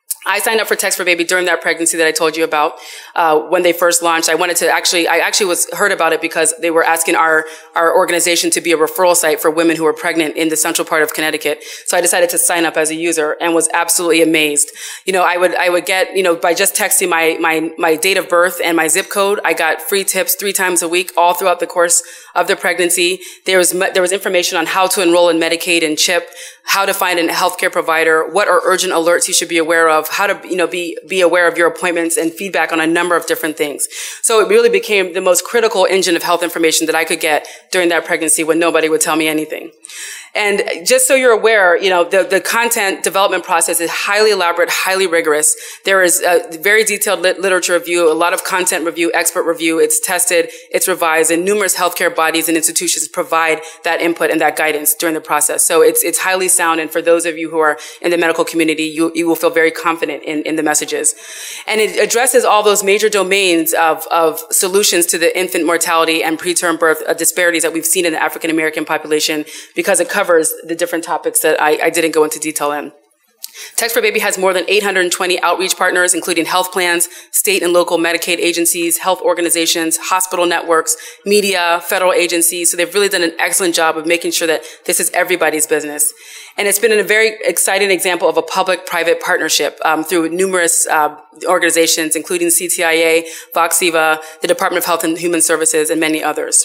I signed up for Text for Baby during that pregnancy that I told you about, uh, when they first launched. I wanted to actually, I actually was heard about it because they were asking our, our organization to be a referral site for women who were pregnant in the central part of Connecticut. So I decided to sign up as a user and was absolutely amazed. You know, I would, I would get, you know, by just texting my, my, my date of birth and my zip code, I got free tips three times a week all throughout the course of the pregnancy. There was, there was information on how to enroll in Medicaid and CHIP, how to find a healthcare provider, what are urgent alerts you should be aware of, how to, you know, be, be aware of your appointments, and feedback on a number of different things. So it really became the most critical engine of health information that I could get during that pregnancy when nobody would tell me anything. And just so you're aware, you know, the, the content development process is highly elaborate, highly rigorous. There is a very detailed lit literature review, a lot of content review, expert review. It's tested, it's revised, and numerous healthcare bodies and institutions provide that input and that guidance during the process. So it's, it's highly sound. And for those of you who are in the medical community, you, you will feel very confident in, in the messages. And it addresses all those major domains of, of solutions to the infant mortality and preterm birth uh, disparities that we've seen in the African American population, because it covers the different topics that I, I didn't go into detail in. Text for Baby has more than eight hundred twenty outreach partners, including health plans, state and local Medicaid agencies, health organizations, hospital networks, media, federal agencies. So they've really done an excellent job of making sure that this is everybody's business. And it's been a very exciting example of a public-private partnership um, through numerous uh, organizations, including C T I A, Voxiva, the Department of Health and Human Services, and many others.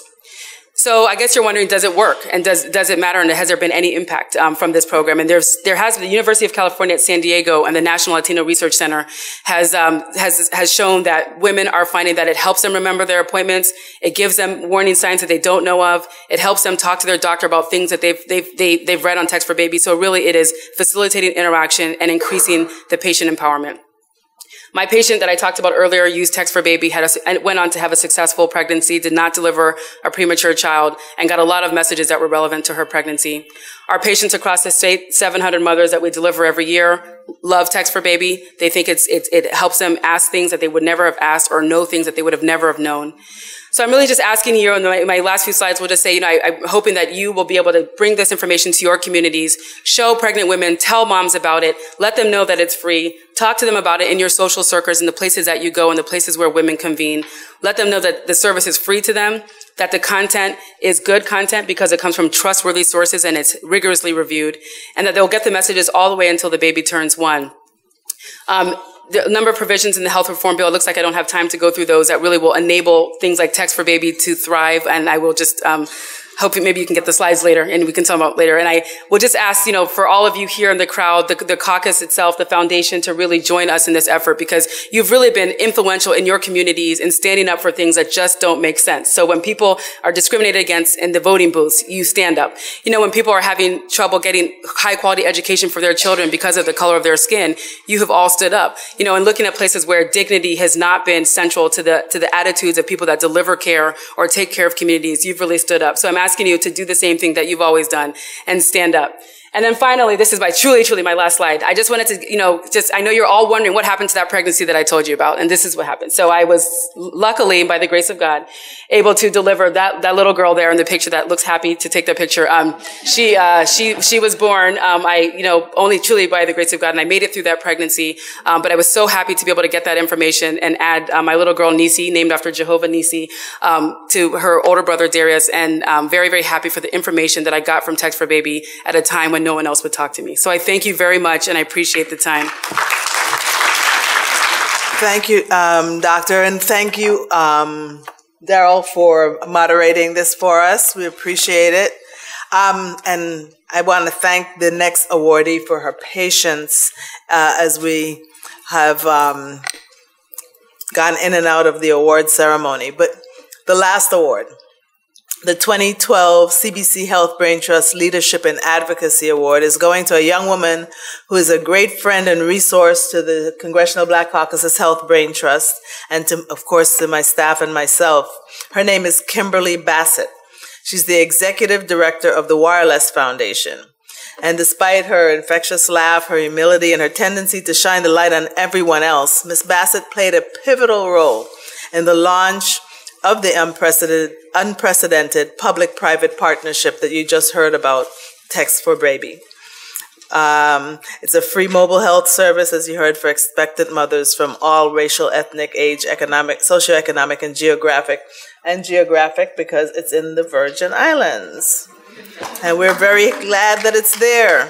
So I guess you're wondering, does it work? And does, does it matter? And has there been any impact um, from this program? And there's, there has been, the University of California at San Diego and the National Latino Research Center has, um, has, has shown that women are finding that it helps them remember their appointments. It gives them warning signs that they don't know of. It helps them talk to their doctor about things that they've, they've, they, they've read on Text for Baby. So really it is facilitating interaction and increasing the patient empowerment. My patient that I talked about earlier used Text for Baby, had a, went on to have a successful pregnancy, did not deliver a premature child, and got a lot of messages that were relevant to her pregnancy. Our patients across the state, seven hundred mothers that we deliver every year, love Text for Baby. They think it's, it, it helps them ask things that they would never have asked, or know things that they would have never have known. So I'm really just asking you, in my, my last few slides, we'll just say, you know, I, I'm hoping that you will be able to bring this information to your communities, show pregnant women, tell moms about it, let them know that it's free, talk to them about it in your social circles, in the places that you go, in the places where women convene. Let them know that the service is free to them, that the content is good content because it comes from trustworthy sources and it's rigorously reviewed, and that they'll get the messages all the way until the baby turns one. Um, The number of provisions in the health reform bill, it looks like I don't have time to go through those, that really will enable things like Text for Baby to thrive. And I will just um, hope maybe you can get the slides later and we can talk about later. And I will just ask, you know, for all of you here in the crowd, the, the caucus itself, the foundation, to really join us in this effort, because you've really been influential in your communities in standing up for things that just don't make sense. So when people are discriminated against in the voting booths, you stand up. You know, when people are having trouble getting high quality education for their children because of the color of their skin, you have all stood up. You know, and looking at places where dignity has not been central to the to the attitudes of people that deliver care or take care of communities, you've really stood up. So I'm asking you to do the same thing that you've always done and stand up. And then finally, this is my truly, truly my last slide. I just wanted to, you know, just, I know you're all wondering what happened to that pregnancy that I told you about. And this is what happened. So I was luckily, by the grace of God, able to deliver that, that little girl there in the picture that looks happy to take that picture. Um, she, uh, she, she was born, um, I, you know, only truly by the grace of God. And I made it through that pregnancy. Um, but I was so happy to be able to get that information and add uh, my little girl, Nisi, named after Jehovah Nisi, um, to her older brother, Darius. And um, very, very happy for the information that I got from Text for Baby at a time when no one else would talk to me. So I thank you very much, and I appreciate the time. Thank you, um, Doctor, and thank you, um, Daryl, for moderating this for us. We appreciate it. Um, and I want to thank the next awardee for her patience uh, as we have um, gone in and out of the award ceremony. But the last award, the twenty twelve C B C Health Braintrust Leadership and Advocacy Award, is going to a young woman who is a great friend and resource to the Congressional Black Caucus's Health Brain Trust, and to, of course, to my staff and myself. Her name is Kimberly Bassett. She's the executive director of the Wireless Foundation. And despite her infectious laugh, her humility, and her tendency to shine the light on everyone else, Miz Bassett played a pivotal role in the launch of the unprecedented, unprecedented public-private partnership that you just heard about, Text for Baby. Um, it's a free mobile health service, as you heard, for expectant mothers from all racial, ethnic, age, economic, socioeconomic, and geographic, and geographic because it's in the Virgin Islands. And we're very glad that it's there.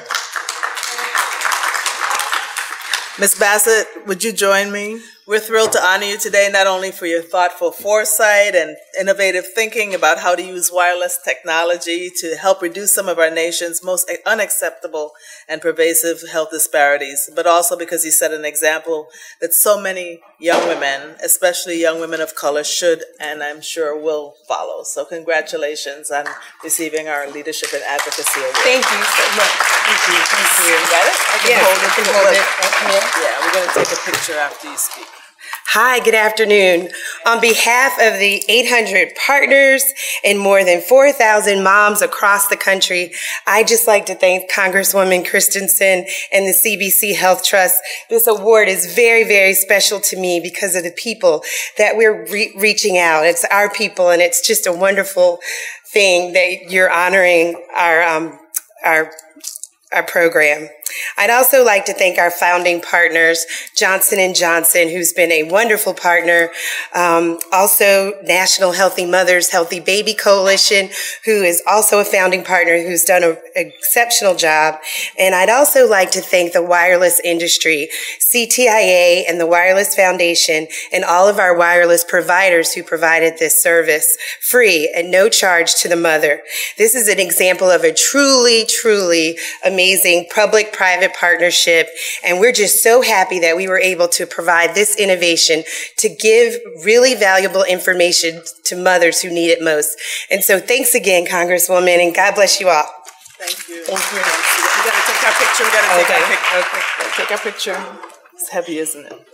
Miz Bassett, would you join me? We're thrilled to honor you today, not only for your thoughtful foresight and innovative thinking about how to use wireless technology to help reduce some of our nation's most unacceptable and pervasive health disparities, but also because you set an example that so many young women, especially young women of color, should and I'm sure will follow. So congratulations on receiving our Leadership and Advocacy Award. Thank you so much. Thank you. Thank you. You got it? I can Yes, hold it. I can hold it. Okay. Yeah, we're going to take a picture after you speak. Hi, good afternoon. On behalf of the eight hundred partners and more than four thousand moms across the country, I'd just like to thank Congresswoman Christensen and the C B C Health Trust. This award is very, very special to me because of the people that we're re reaching out. It's our people, and it's just a wonderful thing that you're honoring our, um, our, our program. I'd also like to thank our founding partners, Johnson and Johnson, who's been a wonderful partner. Um, also, National Healthy Mothers, Healthy Baby Coalition, who is also a founding partner who's done an exceptional job. And I'd also like to thank the wireless industry, C T I A and the Wireless Foundation, and all of our wireless providers who provided this service free and no charge to the mother. This is an example of a truly, truly amazing public-private partnership, and we're just so happy that we were able to provide this innovation to give really valuable information to mothers who need it most. And so thanks again, Congresswoman, and God bless you all. Thank you. Thank you. We got to take our picture. We got to take Okay. our picture. Okay. Gotta take our picture. It's heavy, isn't it?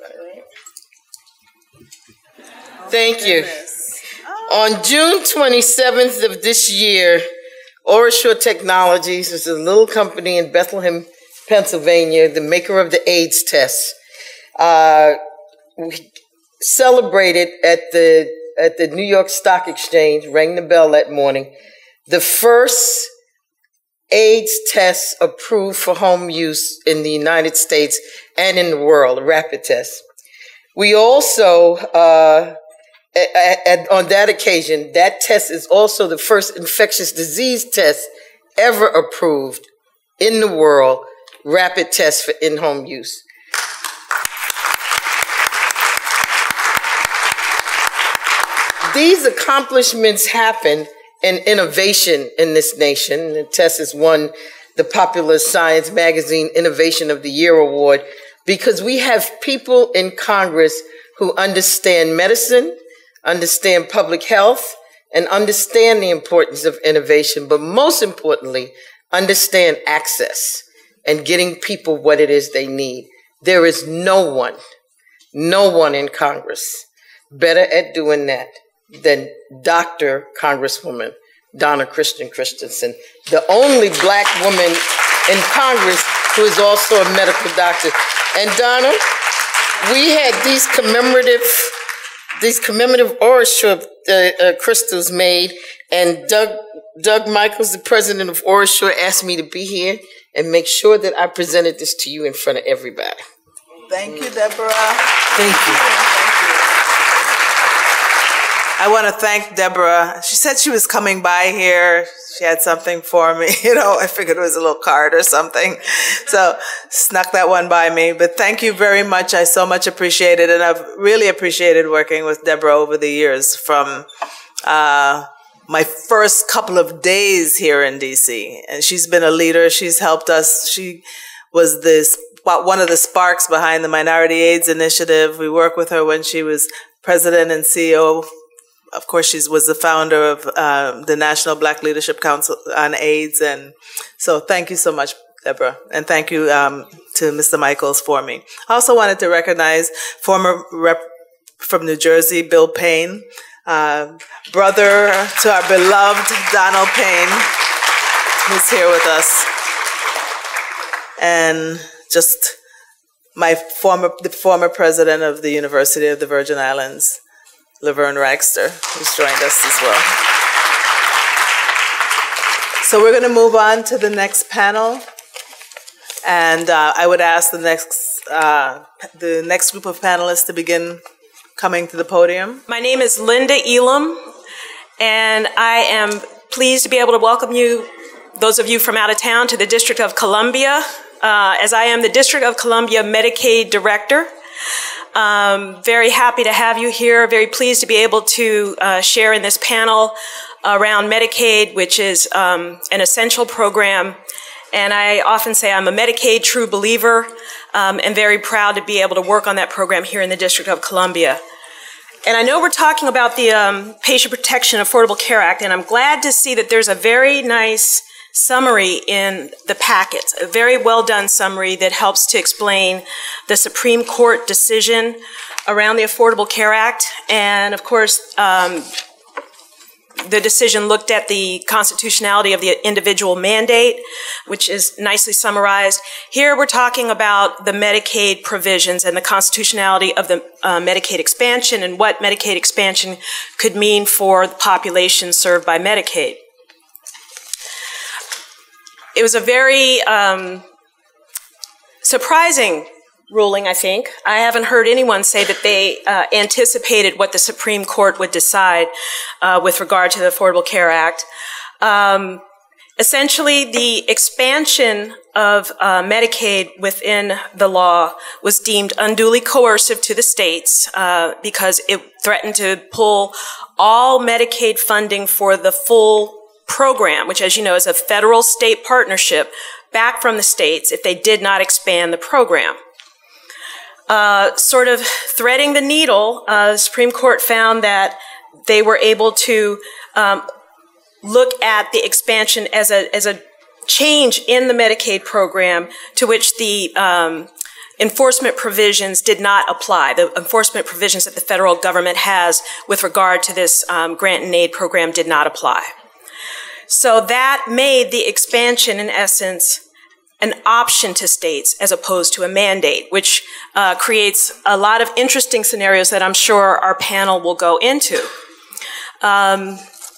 Thank you. On June twenty-seventh of this year, OraSure Technologies is a little company in Bethlehem, Pennsylvania, the maker of the AIDS test. Uh, we celebrated at the at the New York Stock Exchange, rang the bell that morning, the first AIDS test approved for home use in the United States and in the world, a rapid test. We also, uh, at, at, on that occasion, that test is also the first infectious disease test ever approved in the world, rapid test for in-home use. These accomplishments happen in innovation in this nation. The test has won the Popular Science Magazine Innovation of the Year Award because we have people in Congress who understand medicine, understand public health, and understand the importance of innovation, but most importantly, understand access and getting people what it is they need. There is no one, no one in Congress better at doing that than Doctor Congresswoman Donna Christian Christensen, the only black woman in Congress who is also a medical doctor. And Donna, we had these commemorative, these commemorative OraSure uh, uh, crystals made, and Doug, Doug Michaels, the president of OraSure, asked me to be here and make sure that I presented this to you in front of everybody. Thank you, Deborah. Thank you. I want to thank Deborah. She said she was coming by here. She had something for me. You know, I figured it was a little card or something. So snuck that one by me. But thank you very much. I so much appreciate it. And I've really appreciated working with Deborah over the years, from uh, my first couple of days here in D C. And she's been a leader. She's helped us. She was this, one of the sparks behind the Minority AIDS Initiative. We worked with her when she was president and C E O. Of course, she was the founder of uh, the National Black Leadership Council on AIDS. And so thank you so much, Deborah. And thank you um, to Mister Michaels for me. I also wanted to recognize former rep from New Jersey, Bill Payne, uh, brother to our beloved Donald Payne, who's here with us. And just my former, the former president of the University of the Virgin Islands, Laverne Raxter, who's joined us as well. So we're going to move on to the next panel. And uh, I would ask the next, uh, the next group of panelists to begin coming to the podium. My name is Linda Elam, and I am pleased to be able to welcome you, those of you from out of town, to the District of Columbia, uh, as I am the District of Columbia Medicaid Director. Um, very happy to have you here. Very pleased to be able to uh, share in this panel around Medicaid, which is um, an essential program. And I often say I'm a Medicaid true believer, um, and very proud to be able to work on that program here in the District of Columbia. And I know we're talking about the um, Patient Protection Affordable Care Act, and I'm glad to see that there's a very nice summary in the packet, a very well done summary that helps to explain the Supreme Court decision around the Affordable Care Act. And of course, um, the decision looked at the constitutionality of the individual mandate, which is nicely summarized. Here we're talking about the Medicaid provisions and the constitutionality of the uh, Medicaid expansion and what Medicaid expansion could mean for the population served by Medicaid. It was a very um, surprising ruling, I think. I haven't heard anyone say that they uh, anticipated what the Supreme Court would decide uh, with regard to the Affordable Care Act. Um, essentially, the expansion of uh, Medicaid within the law was deemed unduly coercive to the states uh, because it threatened to pull all Medicaid funding for the full program, which, as you know, is a federal-state partnership, back from the states if they did not expand the program. Uh, sort of threading the needle, uh, the Supreme Court found that they were able to um, look at the expansion as a, as a change in the Medicaid program to which the um, enforcement provisions did not apply, the enforcement provisions that the federal government has with regard to this um, grant and aid program did not apply. So that made the expansion, in essence, an option to states as opposed to a mandate, which uh, creates a lot of interesting scenarios that I'm sure our panel will go into. Um,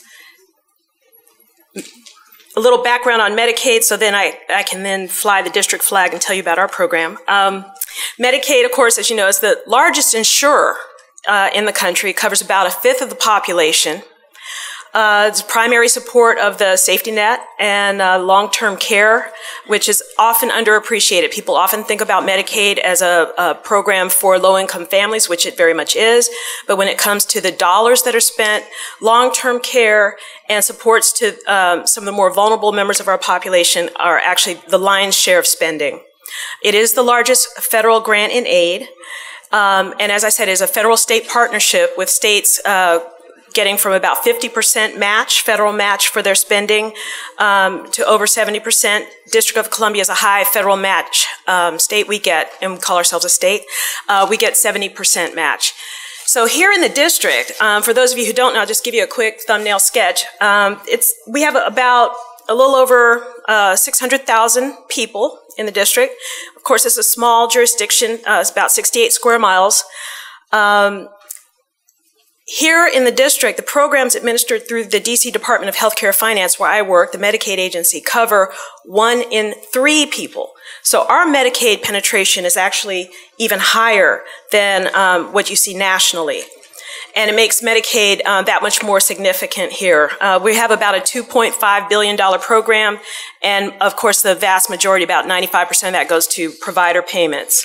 a little background on Medicaid, so then I, I can then fly the district flag and tell you about our program. Um, Medicaid, of course, as you know, is the largest insurer uh, in the country. It covers about a fifth of the population. Uh, it's primary support of the safety net and uh, long-term care, which is often underappreciated. People often think about Medicaid as a, a program for low-income families, which it very much is. But when it comes to the dollars that are spent, long-term care and supports to um, some of the more vulnerable members of our population are actually the lion's share of spending. It is the largest federal grant in aid. Um, and as I said, it is a federal-state partnership with states uh, getting from about fifty percent match, federal match for their spending, um, to over seventy percent. District of Columbia is a high federal match um, state. We get, and we call ourselves a state, uh, we get seventy percent match. So here in the district, um, for those of you who don't know, I'll just give you a quick thumbnail sketch. Um, it's, we have about a little over uh, six hundred thousand people in the district. Of course, it's a small jurisdiction. Uh, it's about sixty-eight square miles. Um, Here in the district, the programs administered through the D C Department of Healthcare Finance, where I work, the Medicaid agency, cover one in three people. So our Medicaid penetration is actually even higher than um, what you see nationally. And it makes Medicaid uh, that much more significant here. Uh, we have about a two point five billion dollars program, and of course the vast majority, about ninety-five percent of that, goes to provider payments.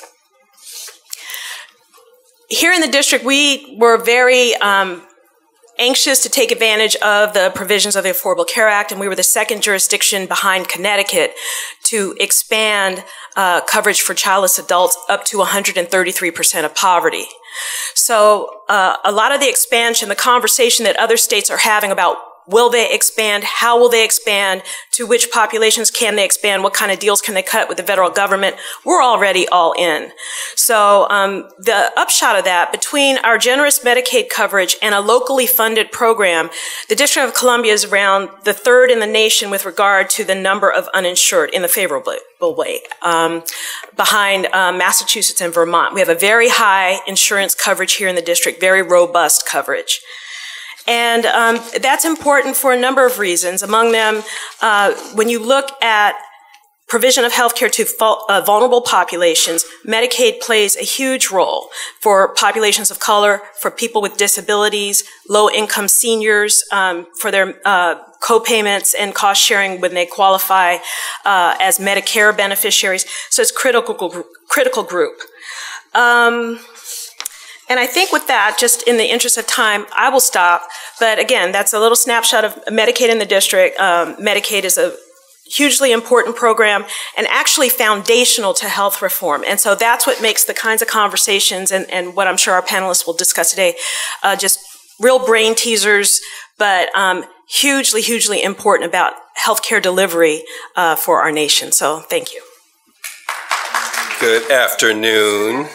Here in the district, we were very um, anxious to take advantage of the provisions of the Affordable Care Act, and we were the second jurisdiction behind Connecticut to expand uh, coverage for childless adults up to one hundred thirty-three percent of poverty. So uh, a lot of the expansion, the conversation that other states are having about will they expand, how will they expand, to which populations can they expand, what kind of deals can they cut with the federal government, we're already all in. So um, the upshot of that, between our generous Medicaid coverage and a locally funded program, the District of Columbia is around the third in the nation with regard to the number of uninsured in the favorable way, um, behind um, Massachusetts and Vermont. We have a very high insurance coverage here in the district, very robust coverage. And um, that's important for a number of reasons. Among them, uh, when you look at provision of health care to uh, vulnerable populations, Medicaid plays a huge role for populations of color, for people with disabilities, low-income seniors, um, for their uh, co-payments and cost sharing when they qualify uh, as Medicare beneficiaries. So it's a critical, critical group. Um, And I think with that, just in the interest of time, I will stop. But again, that's a little snapshot of Medicaid in the district. Um, Medicaid is a hugely important program and actually foundational to health reform. And so that's what makes the kinds of conversations and, and what I'm sure our panelists will discuss today, uh, just real brain teasers, but um, hugely, hugely important about healthcare delivery uh, for our nation. So thank you. Good afternoon.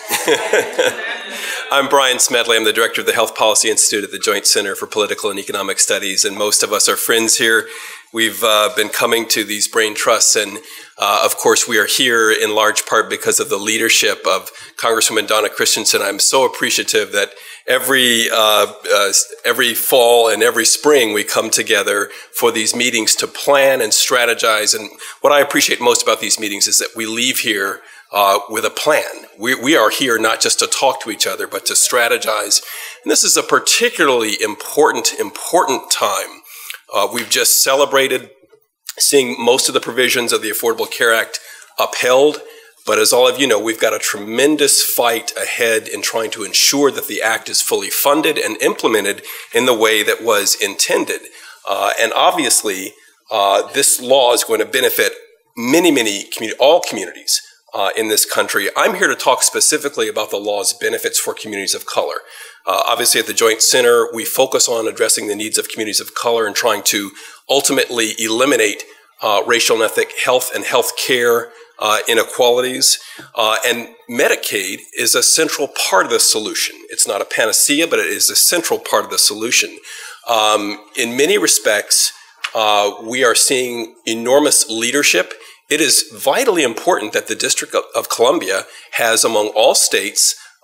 I'm Brian Smedley. I'm the director of the Health Policy Institute at the Joint Center for Political and Economic Studies, and most of us are friends here. We've uh, been coming to these brain trusts, and uh, of course we are here in large part because of the leadership of Congresswoman Donna Christensen. I'm so appreciative that every uh, uh, every fall and every spring we come together for these meetings to plan and strategize. And what I appreciate most about these meetings is that we leave here Uh, with a plan. We, we are here not just to talk to each other, but to strategize. And this is a particularly important, important time. Uh, we've just celebrated seeing most of the provisions of the Affordable Care Act upheld. But as all of you know, we've got a tremendous fight ahead in trying to ensure that the act is fully funded and implemented in the way that was intended. Uh, and obviously, uh, this law is going to benefit many, many, community, all communities Uh, in this country. I'm here to talk specifically about the law's benefits for communities of color. Uh, obviously, at the Joint Center, we focus on addressing the needs of communities of color and trying to ultimately eliminate uh, racial and ethnic health and health care uh, inequalities. Uh, and Medicaid is a central part of the solution. It's not a panacea, but it is a central part of the solution. Um, in many respects, uh, we are seeing enormous leadership. It is vitally important that the District of Columbia has, among all states,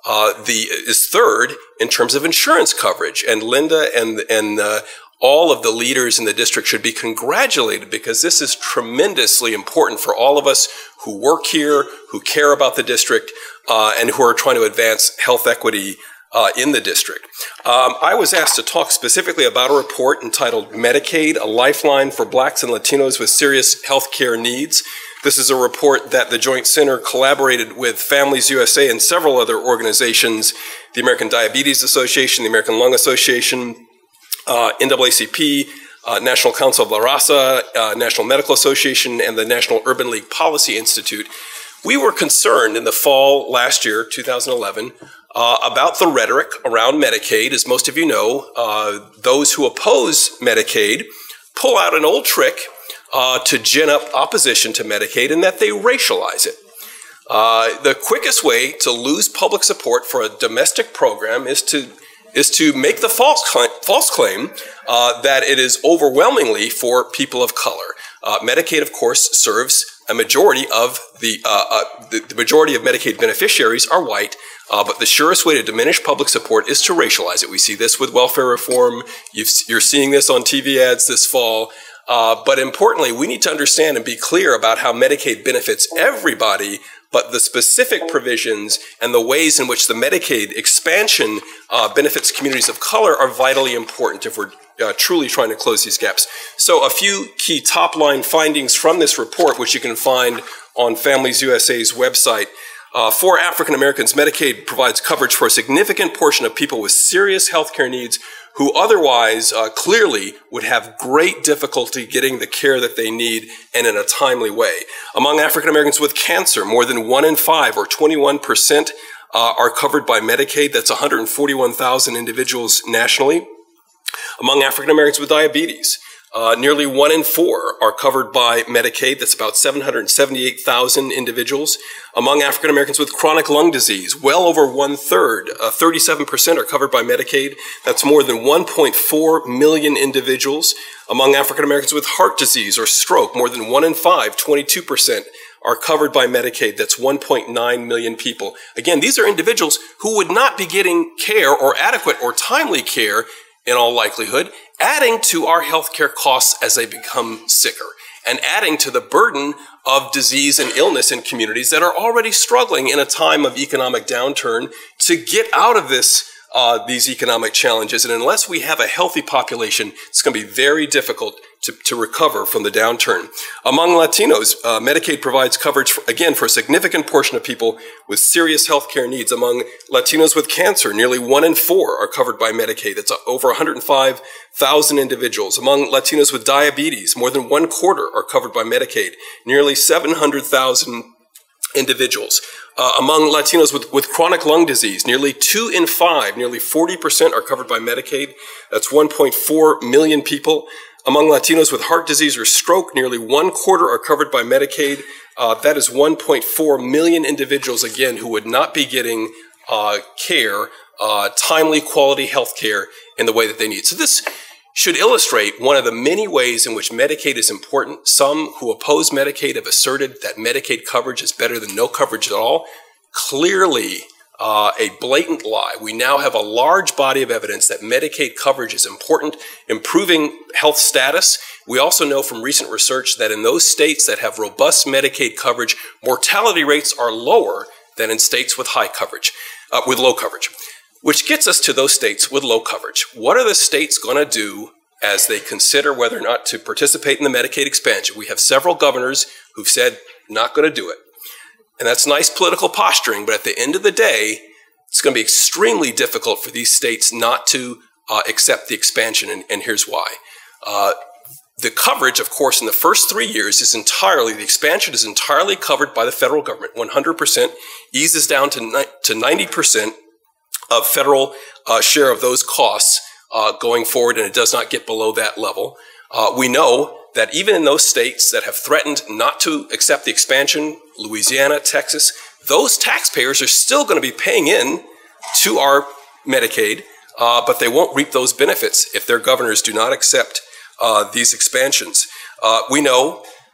uh, the is third in terms of insurance coverage. And Linda and and uh, all of the leaders in the district should be congratulated, because this is tremendously important for all of us who work here, who care about the district, uh, and who are trying to advance health equity uh, in the district. Um, I was asked to talk specifically about a report entitled Medicaid, a Lifeline for Blacks and Latinos with Serious Health Care Needs. This is a report that the Joint Center collaborated with Families U S A and several other organizations, the American Diabetes Association, the American Lung Association, Uh, N double A C P, uh, National Council of La Raza, uh, National Medical Association, and the National Urban League Policy Institute. We were concerned in the fall last year, two thousand eleven, uh, about the rhetoric around Medicaid. As most of you know, uh, those who oppose Medicaid pull out an old trick uh, to gin up opposition to Medicaid, and that they racialize it. Uh, the quickest way to lose public support for a domestic program is to is to make the false claim, false claim uh, that it is overwhelmingly for people of color. Uh, Medicaid, of course, serves a majority of the, uh, uh, the, the majority of Medicaid beneficiaries are white, uh, but the surest way to diminish public support is to racialize it. We see this with welfare reform. You've, you're seeing this on T V ads this fall. Uh, but importantly, we need to understand and be clear about how Medicaid benefits everybody, but the specific provisions and the ways in which the Medicaid expansion uh, benefits communities of color are vitally important if we're uh, truly trying to close these gaps. So a few key top-line findings from this report, which you can find on Families U S A's website. Uh, for African Americans, Medicaid provides coverage for a significant portion of people with serious health care needs who otherwise uh, clearly would have great difficulty getting the care that they need and in a timely way. Among African Americans with cancer, more than one in five, or twenty-one percent, uh, are covered by Medicaid. That's one hundred forty-one thousand individuals nationally. Among African Americans with diabetes, Uh, nearly one in four are covered by Medicaid. That's about seven hundred seventy-eight thousand individuals. Among African Americans with chronic lung disease, well over one third, uh, thirty-seven percent are covered by Medicaid. That's more than one point four million individuals. Among African Americans with heart disease or stroke, more than one in five, twenty-two percent, are covered by Medicaid. That's one point nine million people. Again, these are individuals who would not be getting care or adequate or timely care in all likelihood, adding to our healthcare costs as they become sicker, and adding to the burden of disease and illness in communities that are already struggling in a time of economic downturn to get out of this, uh, these economic challenges. And unless we have a healthy population, it's going to be very difficult to, to recover from the downturn. Among Latinos, uh, Medicaid provides coverage, for, again, for a significant portion of people with serious health care needs. Among Latinos with cancer, nearly one in four are covered by Medicaid. That's over one hundred five thousand individuals. Among Latinos with diabetes, more than one quarter are covered by Medicaid, nearly seven hundred thousand individuals. Uh, among Latinos with, with chronic lung disease, nearly two in five, nearly forty percent are covered by Medicaid. That's one point four million people. Among Latinos with heart disease or stroke, nearly one quarter are covered by Medicaid. Uh, that is one point four million individuals, again, who would not be getting uh, care, uh, timely quality health care in the way that they need. So this should illustrate one of the many ways in which Medicaid is important. Some who oppose Medicaid have asserted that Medicaid coverage is better than no coverage at all. Clearly, Uh, a blatant lie. We now have a large body of evidence that Medicaid coverage is important, improving health status. We also know from recent research that in those states that have robust Medicaid coverage, mortality rates are lower than in states with high coverage, uh, with low coverage, which gets us to those states with low coverage. What are the states going to do as they consider whether or not to participate in the Medicaid expansion? We have several governors who've said not going to do it. And that's nice political posturing, but at the end of the day, it's going to be extremely difficult for these states not to uh, accept the expansion, and, and here's why. Uh, the coverage, of course, in the first three years is entirely, the expansion is entirely covered by the federal government. one hundred percent eases down to, to ninety percent of federal uh, share of those costs uh, going forward, and it does not get below that level. Uh, we know that even in those states that have threatened not to accept the expansion, Louisiana, Texas, those taxpayers are still going to be paying in to our Medicaid, uh, but they won't reap those benefits if their governors do not accept uh, these expansions. Uh, we know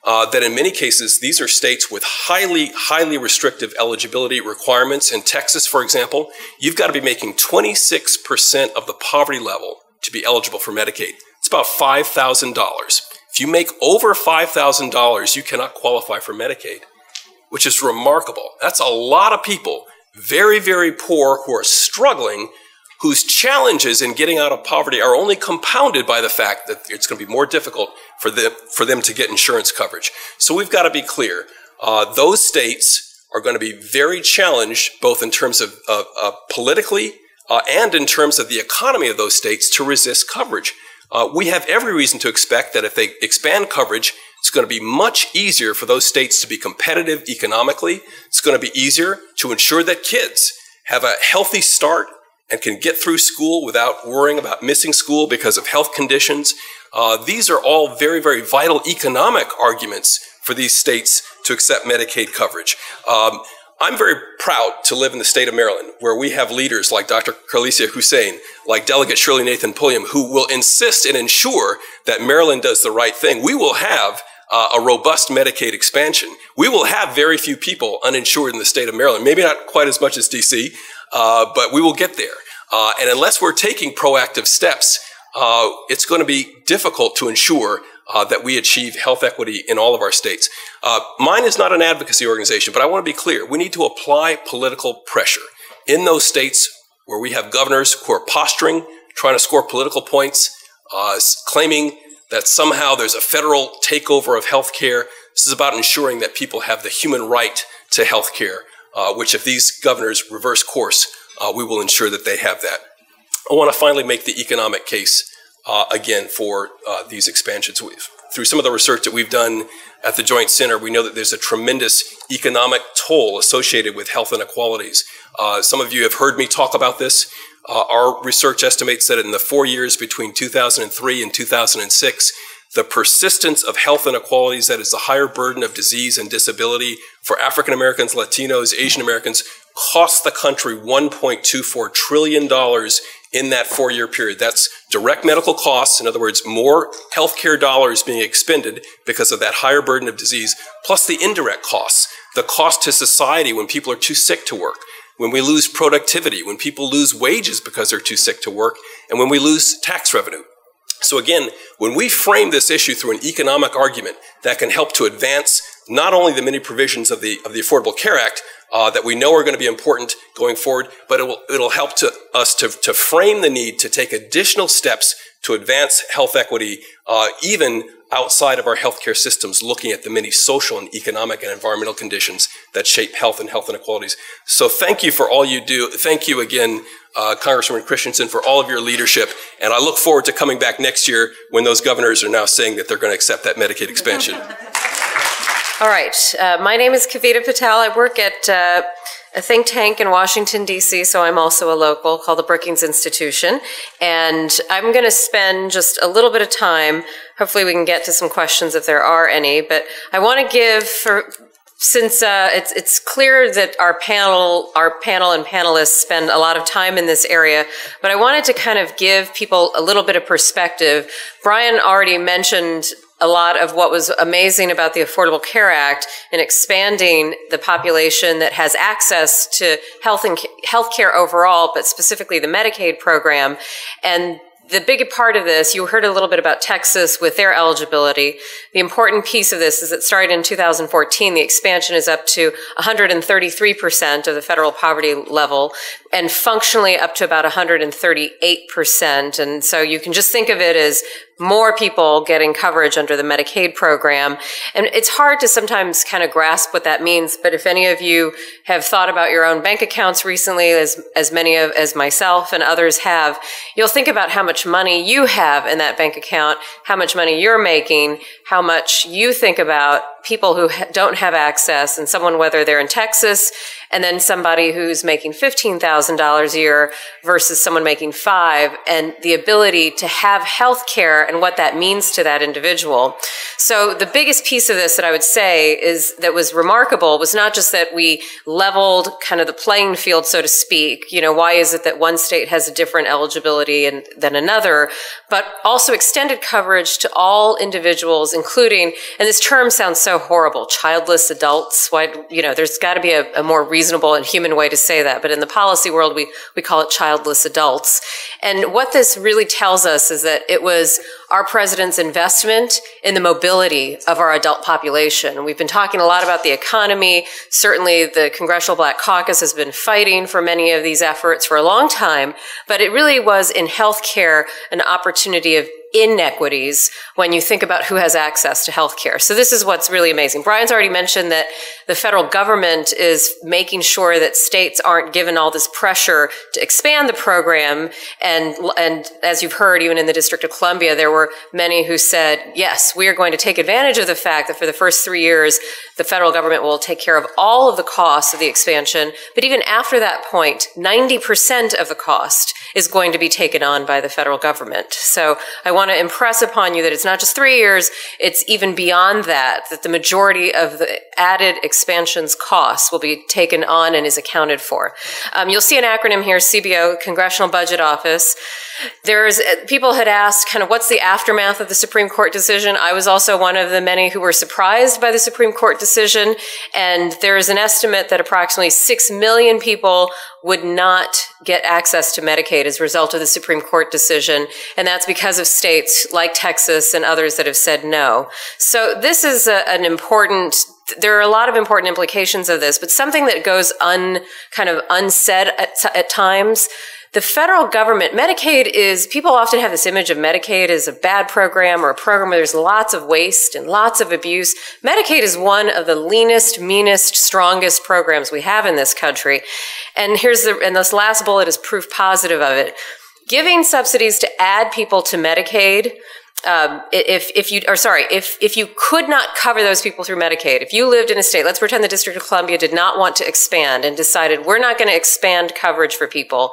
uh, that in many cases, these are states with highly, highly restrictive eligibility requirements. In Texas, for example, you've got to be making twenty-six percent of the poverty level to be eligible for Medicaid. It's about five thousand dollars. If you make over five thousand dollars, you cannot qualify for Medicaid, which is remarkable. That's a lot of people, very, very poor, who are struggling, whose challenges in getting out of poverty are only compounded by the fact that it's going to be more difficult for them, for them to get insurance coverage. So we've got to be clear. Uh, those states are going to be very challenged, both in terms of uh, uh, politically uh, and in terms of the economy of those states, to resist coverage. Uh, we have every reason to expect that if they expand coverage, it's going to be much easier for those states to be competitive economically. It's going to be easier to ensure that kids have a healthy start and can get through school without worrying about missing school because of health conditions. Uh, these are all very, very vital economic arguments for these states to accept Medicaid coverage. Um, I'm very proud to live in the state of Maryland, where we have leaders like Doctor Carlicia Hussein, like Delegate Shirley Nathan Pulliam, who will insist and ensure that Maryland does the right thing. We will have uh, a robust Medicaid expansion. We will have very few people uninsured in the state of Maryland, maybe not quite as much as D C, uh, but we will get there. Uh, and unless we're taking proactive steps, uh, it's going to be difficult to ensure Uh, that we achieve health equity in all of our states. Uh, mine is not an advocacy organization, but I want to be clear. We need to apply political pressure in those states where we have governors who are posturing, trying to score political points, uh, claiming that somehow there's a federal takeover of health care. This is about ensuring that people have the human right to health care, uh, which if these governors reverse course, uh, we will ensure that they have that. I want to finally make the economic case Uh, again, for uh, these expansions. We've, through some of the research that we've done at the Joint Center, we know that there's a tremendous economic toll associated with health inequalities. Uh, some of you have heard me talk about this. Uh, our research estimates that in the four years between two thousand three and two thousand six, the persistence of health inequalities, that is the higher burden of disease and disability for African Americans, Latinos, Asian Americans, cost the country one point two four trillion dollars in that four-year period. That's direct medical costs, in other words, more healthcare dollars being expended because of that higher burden of disease, plus the indirect costs, the cost to society when people are too sick to work, when we lose productivity, when people lose wages because they're too sick to work, and when we lose tax revenue. So again, when we frame this issue through an economic argument that can help to advance not only the many provisions of the, of the Affordable Care Act, Uh, that we know are going to be important going forward, but it will, it'll help to us to, to frame the need to take additional steps to advance health equity, uh, even outside of our healthcare systems, looking at the many social and economic and environmental conditions that shape health and health inequalities. So thank you for all you do. Thank you again, uh, Congresswoman Christensen, for all of your leadership. And I look forward to coming back next year when those governors are now saying that they're going to accept that Medicaid expansion. All right. Uh, my name is Kavita Patel. I work at uh, a think tank in Washington, D C, so I'm also a local, called the Brookings Institution. And I'm going to spend just a little bit of time. Hopefully we can get to some questions if there are any. But I want to give, for since uh, it's, it's clear that our panel, our panel and panelists spend a lot of time in this area, but I wanted to kind of give people a little bit of perspective. Brian already mentioned a lot of what was amazing about the Affordable Care Act in expanding the population that has access to health and health care overall, but specifically the Medicaid program. And the big part of this, you heard a little bit about Texas with their eligibility. The important piece of this is it started in two thousand fourteen. The expansion is up to one hundred thirty-three percent of the federal poverty level and functionally up to about one hundred thirty-eight percent. And so you can just think of it as more people getting coverage under the Medicaid program. And it's hard to sometimes kind of grasp what that means, but if any of you have thought about your own bank accounts recently, as, as many of, as myself and others have, you'll think about how much money you have in that bank account, how much money you're making, how much you think about people who don't have access, and someone, whether they're in Texas, and then somebody who's making fifteen thousand thousand dollars a year versus someone making five, and the ability to have health care and what that means to that individual. So the biggest piece of this that I would say is that was remarkable was not just that we leveled kind of the playing field, so to speak. You know, why is it that one state has a different eligibility and, than another, but also extended coverage to all individuals, including, and this term sounds so horrible, childless adults. Why, you know, there's got to be a, a more reasonable and human way to say that, but in the policy world, we, we call it childless adults. And what this really tells us is that it was our president's investment in the mobility of our adult population. We've been talking a lot about the economy. Certainly the Congressional Black Caucus has been fighting for many of these efforts for a long time, but it really was in healthcare an opportunity of inequities when you think about who has access to health care. So this is what's really amazing. Brian's already mentioned that the federal government is making sure that states aren't given all this pressure to expand the program. And, and as you've heard, even in the District of Columbia, there were many who said, yes, we are going to take advantage of the fact that for the first three years, the federal government will take care of all of the costs of the expansion. But even after that point, ninety percent of the cost is going to be taken on by the federal government. So I want to impress upon you that it's not just three years, it's even beyond that, that the majority of the added expansion's costs will be taken on and is accounted for. Um, you'll see an acronym here, C B O, Congressional Budget Office. There's, people had asked kind of what's the aftermath of the Supreme Court decision. I was also one of the many who were surprised by the Supreme Court decision, and there is an estimate that approximately six million people would not get access to Medicaid as a result of the Supreme Court decision, and that's because of states like Texas and others that have said no. So this is a, an important, there are a lot of important implications of this, but something that goes un, kind of unsaid at, at times. The federal government, Medicaid is, people often have this image of Medicaid as a bad program or a program where there's lots of waste and lots of abuse. Medicaid is one of the leanest, meanest, strongest programs we have in this country. And here's the, and this last bullet is proof positive of it. Giving subsidies to add people to Medicaid, um, if, if you, or sorry, if, if you could not cover those people through Medicaid, if you lived in a state, let's pretend the District of Columbia did not want to expand and decided we're not going to expand coverage for people,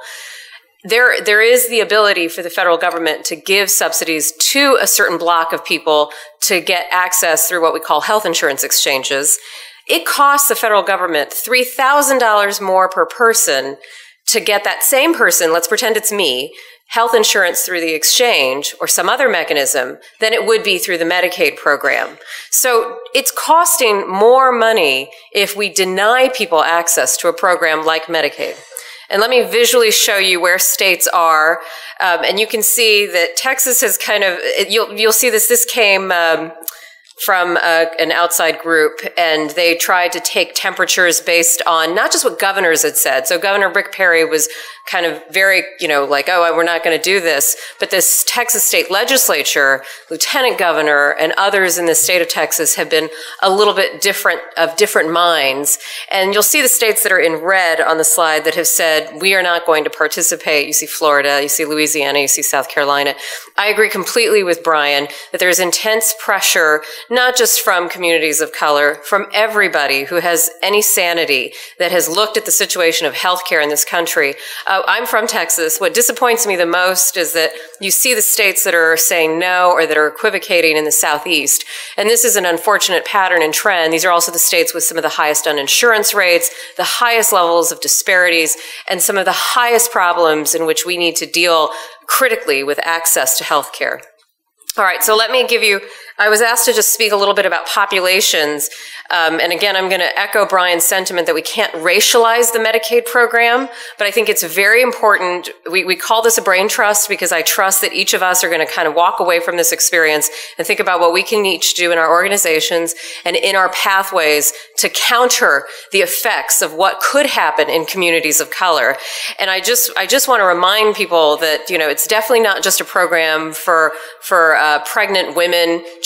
There, there is the ability for the federal government to give subsidies to a certain block of people to get access through what we call health insurance exchanges. It costs the federal government three thousand dollars more per person to get that same person, let's pretend it's me, health insurance through the exchange or some other mechanism than it would be through the Medicaid program. So it's costing more money if we deny people access to a program like Medicaid. And let me visually show you where states are. Um, and you can see that Texas has kind of, you'll, you'll see this, this came um, from a, an outside group, and they tried to take temperatures based on not just what governors had said. So Governor Rick Perry was kind of very, you know, like, oh, we're not going to do this. But this Texas state legislature, lieutenant governor, and others in the state of Texas have been a little bit different, of different minds. And you'll see the states that are in red on the slide that have said, we are not going to participate. You see Florida, you see Louisiana, you see South Carolina. I agree completely with Brian that there's intense pressure, not just from communities of color, from everybody who has any sanity that has looked at the situation of healthcare in this country. Uh, I'm from Texas. What disappoints me the most is that you see the states that are saying no or that are equivocating in the Southeast. And this is an unfortunate pattern and trend. These are also the states with some of the highest uninsurance rates, the highest levels of disparities, and some of the highest problems in which we need to deal critically with access to health care. All right, so let me give you, I was asked to just speak a little bit about populations. Um, and again, I'm going to echo Brian's sentiment that we can't racialize the Medicaid program, but I think it's very important. We, we call this a brain trust because I trust that each of us are going to kind of walk away from this experience and think about what we can each do in our organizations and in our pathways to counter the effects of what could happen in communities of color. And I just, I just want to remind people that, you know, it's definitely not just a program for, for uh, pregnant women,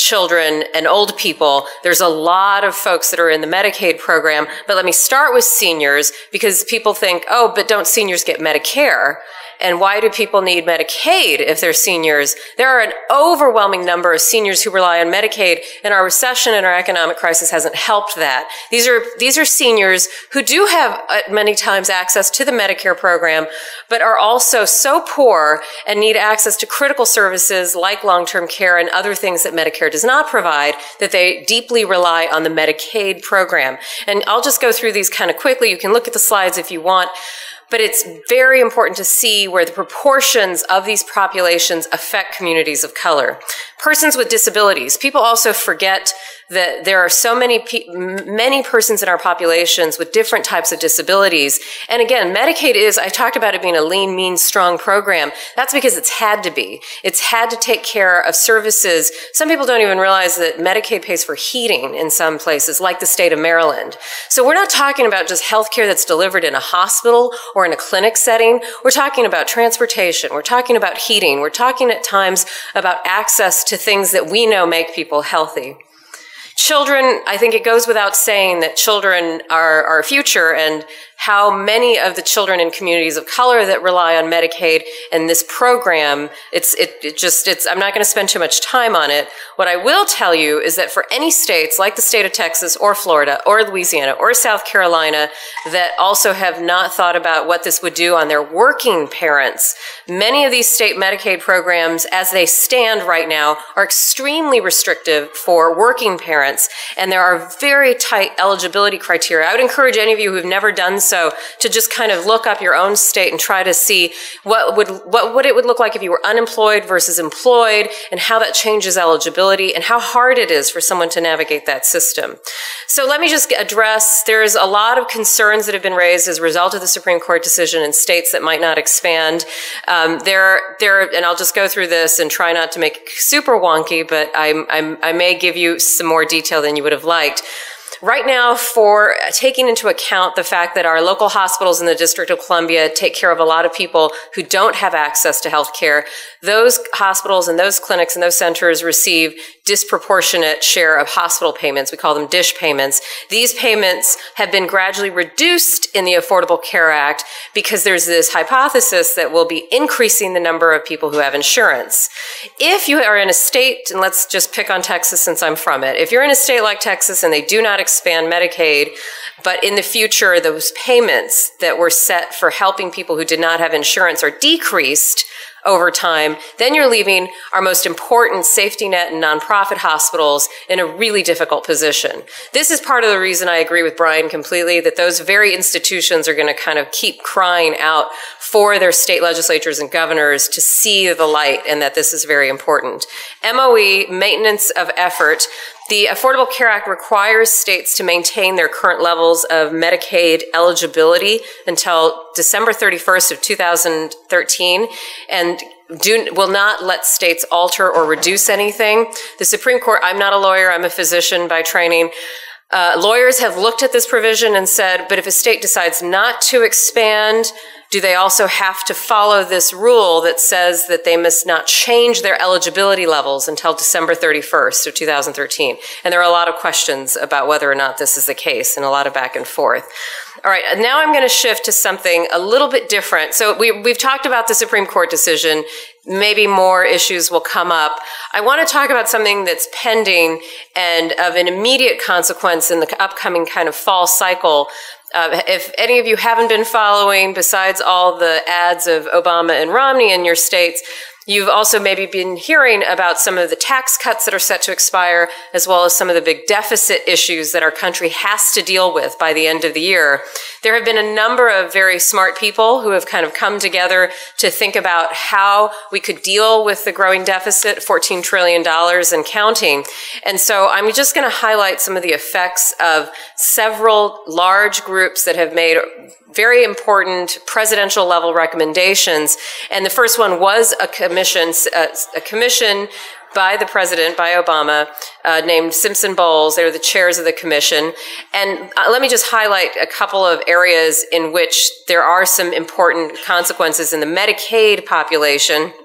children, and old people. There's a lot of folks that are in the Medicaid program, but let me start with seniors because people think, oh, but don't seniors get Medicare? And why do people need Medicaid if they're seniors? There are an overwhelming number of seniors who rely on Medicaid, and our recession and our economic crisis hasn't helped that. These are, these are seniors who do have uh, many times access to the Medicare program, but are also so poor and need access to critical services like long-term care and other things that Medicare does not provide that they deeply rely on the Medicaid program. And I'll just go through these kind of quickly. You can look at the slides if you want. But it's very important to see where the proportions of these populations affect communities of color. Persons with disabilities. People also forget that there are so many pe many persons in our populations with different types of disabilities. And again, Medicaid is, I talked about it being a lean, mean, strong program. That's because it's had to be. It's had to take care of services. Some people don't even realize that Medicaid pays for heating in some places, like the state of Maryland. So we're not talking about just health care that's delivered in a hospital or in a clinic setting. We're talking about transportation. We're talking about heating. We're talking at times about access to things that we know make people healthy. Children, I think it goes without saying that children are our future, and how many of the children in communities of color that rely on Medicaid and this program, it's, it, it just, it's, I'm not going to spend too much time on it. What I will tell you is that for any states like the state of Texas or Florida or Louisiana or South Carolina that also have not thought about what this would do on their working parents, many of these state Medicaid programs, as they stand right now, are extremely restrictive for working parents, and there are very tight eligibility criteria. I would encourage any of you who have never done so to just kind of look up your own state and try to see what would what, what it would look like if you were unemployed versus employed, and how that changes eligibility and how hard it is for someone to navigate that system. So let me just address, there's a lot of concerns that have been raised as a result of the Supreme Court decision in states that might not expand. Um, there, there, and I'll just go through this and try not to make it super wonky, but I'm, I'm, I may give you some more detail than you would have liked. Right now, for taking into account the fact that our local hospitals in the District of Columbia take care of a lot of people who don't have access to health care, those hospitals and those clinics and those centers receive disproportionate share of hospital payments. We call them DISH payments. These payments have been gradually reduced in the Affordable Care Act because there's this hypothesis that we'll be increasing the number of people who have insurance. If you are in a state, and let's just pick on Texas since I'm from it, if you're in a state like Texas and they do not expand Medicaid, but in the future those payments that were set for helping people who did not have insurance are decreased over time, then you're leaving our most important safety net and nonprofit hospitals in a really difficult position. This is part of the reason I agree with Brian completely, that those very institutions are going to kind of keep crying out for their state legislatures and governors to see the light, and that this is very important. M O E, maintenance of effort. The Affordable Care Act requires states to maintain their current levels of Medicaid eligibility until December thirty-first of two thousand thirteen, and do, will not let states alter or reduce anything. The Supreme Court, I'm not a lawyer, I'm a physician by training. Uh, lawyers have looked at this provision and said, but if a state decides not to expand, do they also have to follow this rule that says that they must not change their eligibility levels until December thirty-first of two thousand thirteen? And there are a lot of questions about whether or not this is the case, and a lot of back and forth. All right, now I'm going to shift to something a little bit different. So we, we've talked about the Supreme Court decision. Maybe more issues will come up. I want to talk about something that's pending and of an immediate consequence in the upcoming kind of fall cycle. Uh, if any of you haven't been following, besides all the ads of Obama and Romney in your states, you've also maybe been hearing about some of the tax cuts that are set to expire, as well as some of the big deficit issues that our country has to deal with by the end of the year. There have been a number of very smart people who have kind of come together to think about how we could deal with the growing deficit, fourteen trillion dollars and counting. And so I'm just going to highlight some of the effects of several large groups that have made very important presidential level recommendations. And the first one was a commission, uh, a commission by the president, by Obama, uh, named Simpson Bowles. They're the chairs of the commission. And uh, let me just highlight a couple of areas in which there are some important consequences in the Medicaid population.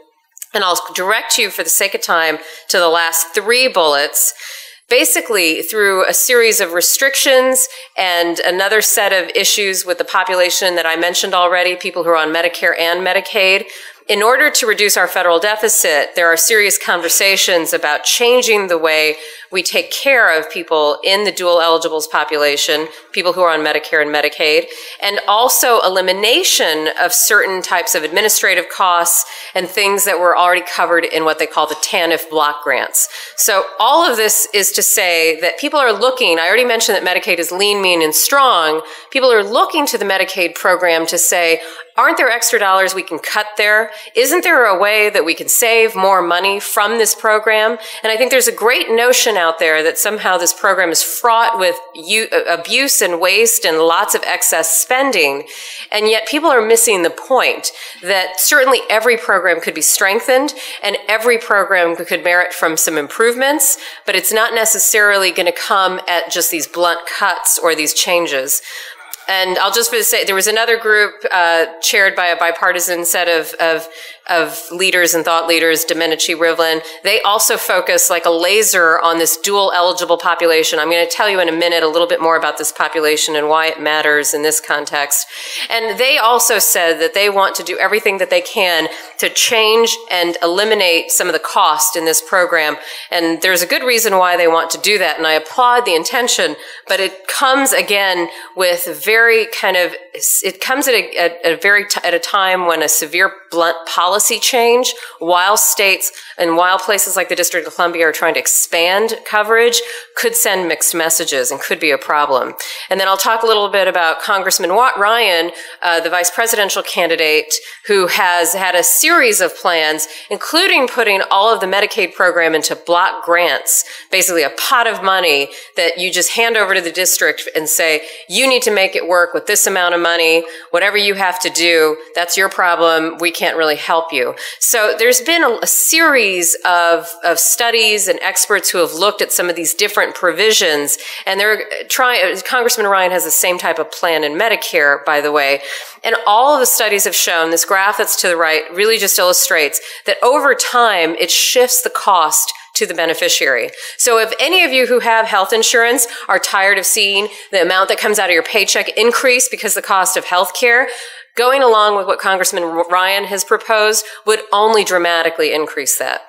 And I'll direct you, for the sake of time, to the last three bullets. Basically, through a series of restrictions and another set of issues with the population that I mentioned already, people who are on Medicare and Medicaid, in order to reduce our federal deficit, there are serious conversations about changing the way we take care of people in the dual eligibles population, people who are on Medicare and Medicaid, and also elimination of certain types of administrative costs and things that were already covered in what they call the TANF block grants. So all of this is to say that people are looking, I already mentioned that Medicaid is lean, mean, and strong. People are looking to the Medicaid program to say, aren't there extra dollars we can cut there? Isn't there a way that we can save more money from this program? And I think there's a great notion out there that somehow this program is fraught with abuse and waste and lots of excess spending. And yet people are missing the point that certainly every program could be strengthened and every program could merit from some improvements, but it's not necessarily going to come at just these blunt cuts or these changes. And I'll just say, there was another group uh, chaired by a bipartisan set of, of, of leaders and thought leaders, Domenici Rivlin. They also focus like a laser on this dual eligible population. I'm going to tell you in a minute a little bit more about this population and why it matters in this context. And they also said that they want to do everything that they can to change and eliminate some of the cost in this program. And there's a good reason why they want to do that, and I applaud the intention, but it comes again with very Very kind of, it comes at a, at a very t at a time when a severe blunt policy change, while states and while places like the District of Columbia are trying to expand coverage, could send mixed messages and could be a problem. And then I'll talk a little bit about Congressman Ryan, uh, the vice presidential candidate, who has had a series of plans, including putting all of the Medicaid program into block grants, basically a pot of money that you just hand over to the district and say, you need to make it work with this amount of money, whatever you have to do, that's your problem, we can't really help you. So there's been a, a series of, of studies and experts who have looked at some of these different provisions, and they're trying, Congressman Ryan has the same type of plan in Medicare, by the way, and all of the studies have shown, this graph that's to the right really just illustrates that over time it shifts the cost to the beneficiary. So if any of you who have health insurance are tired of seeing the amount that comes out of your paycheck increase because the cost of health care, going along with what Congressman Ryan has proposed would only dramatically increase that.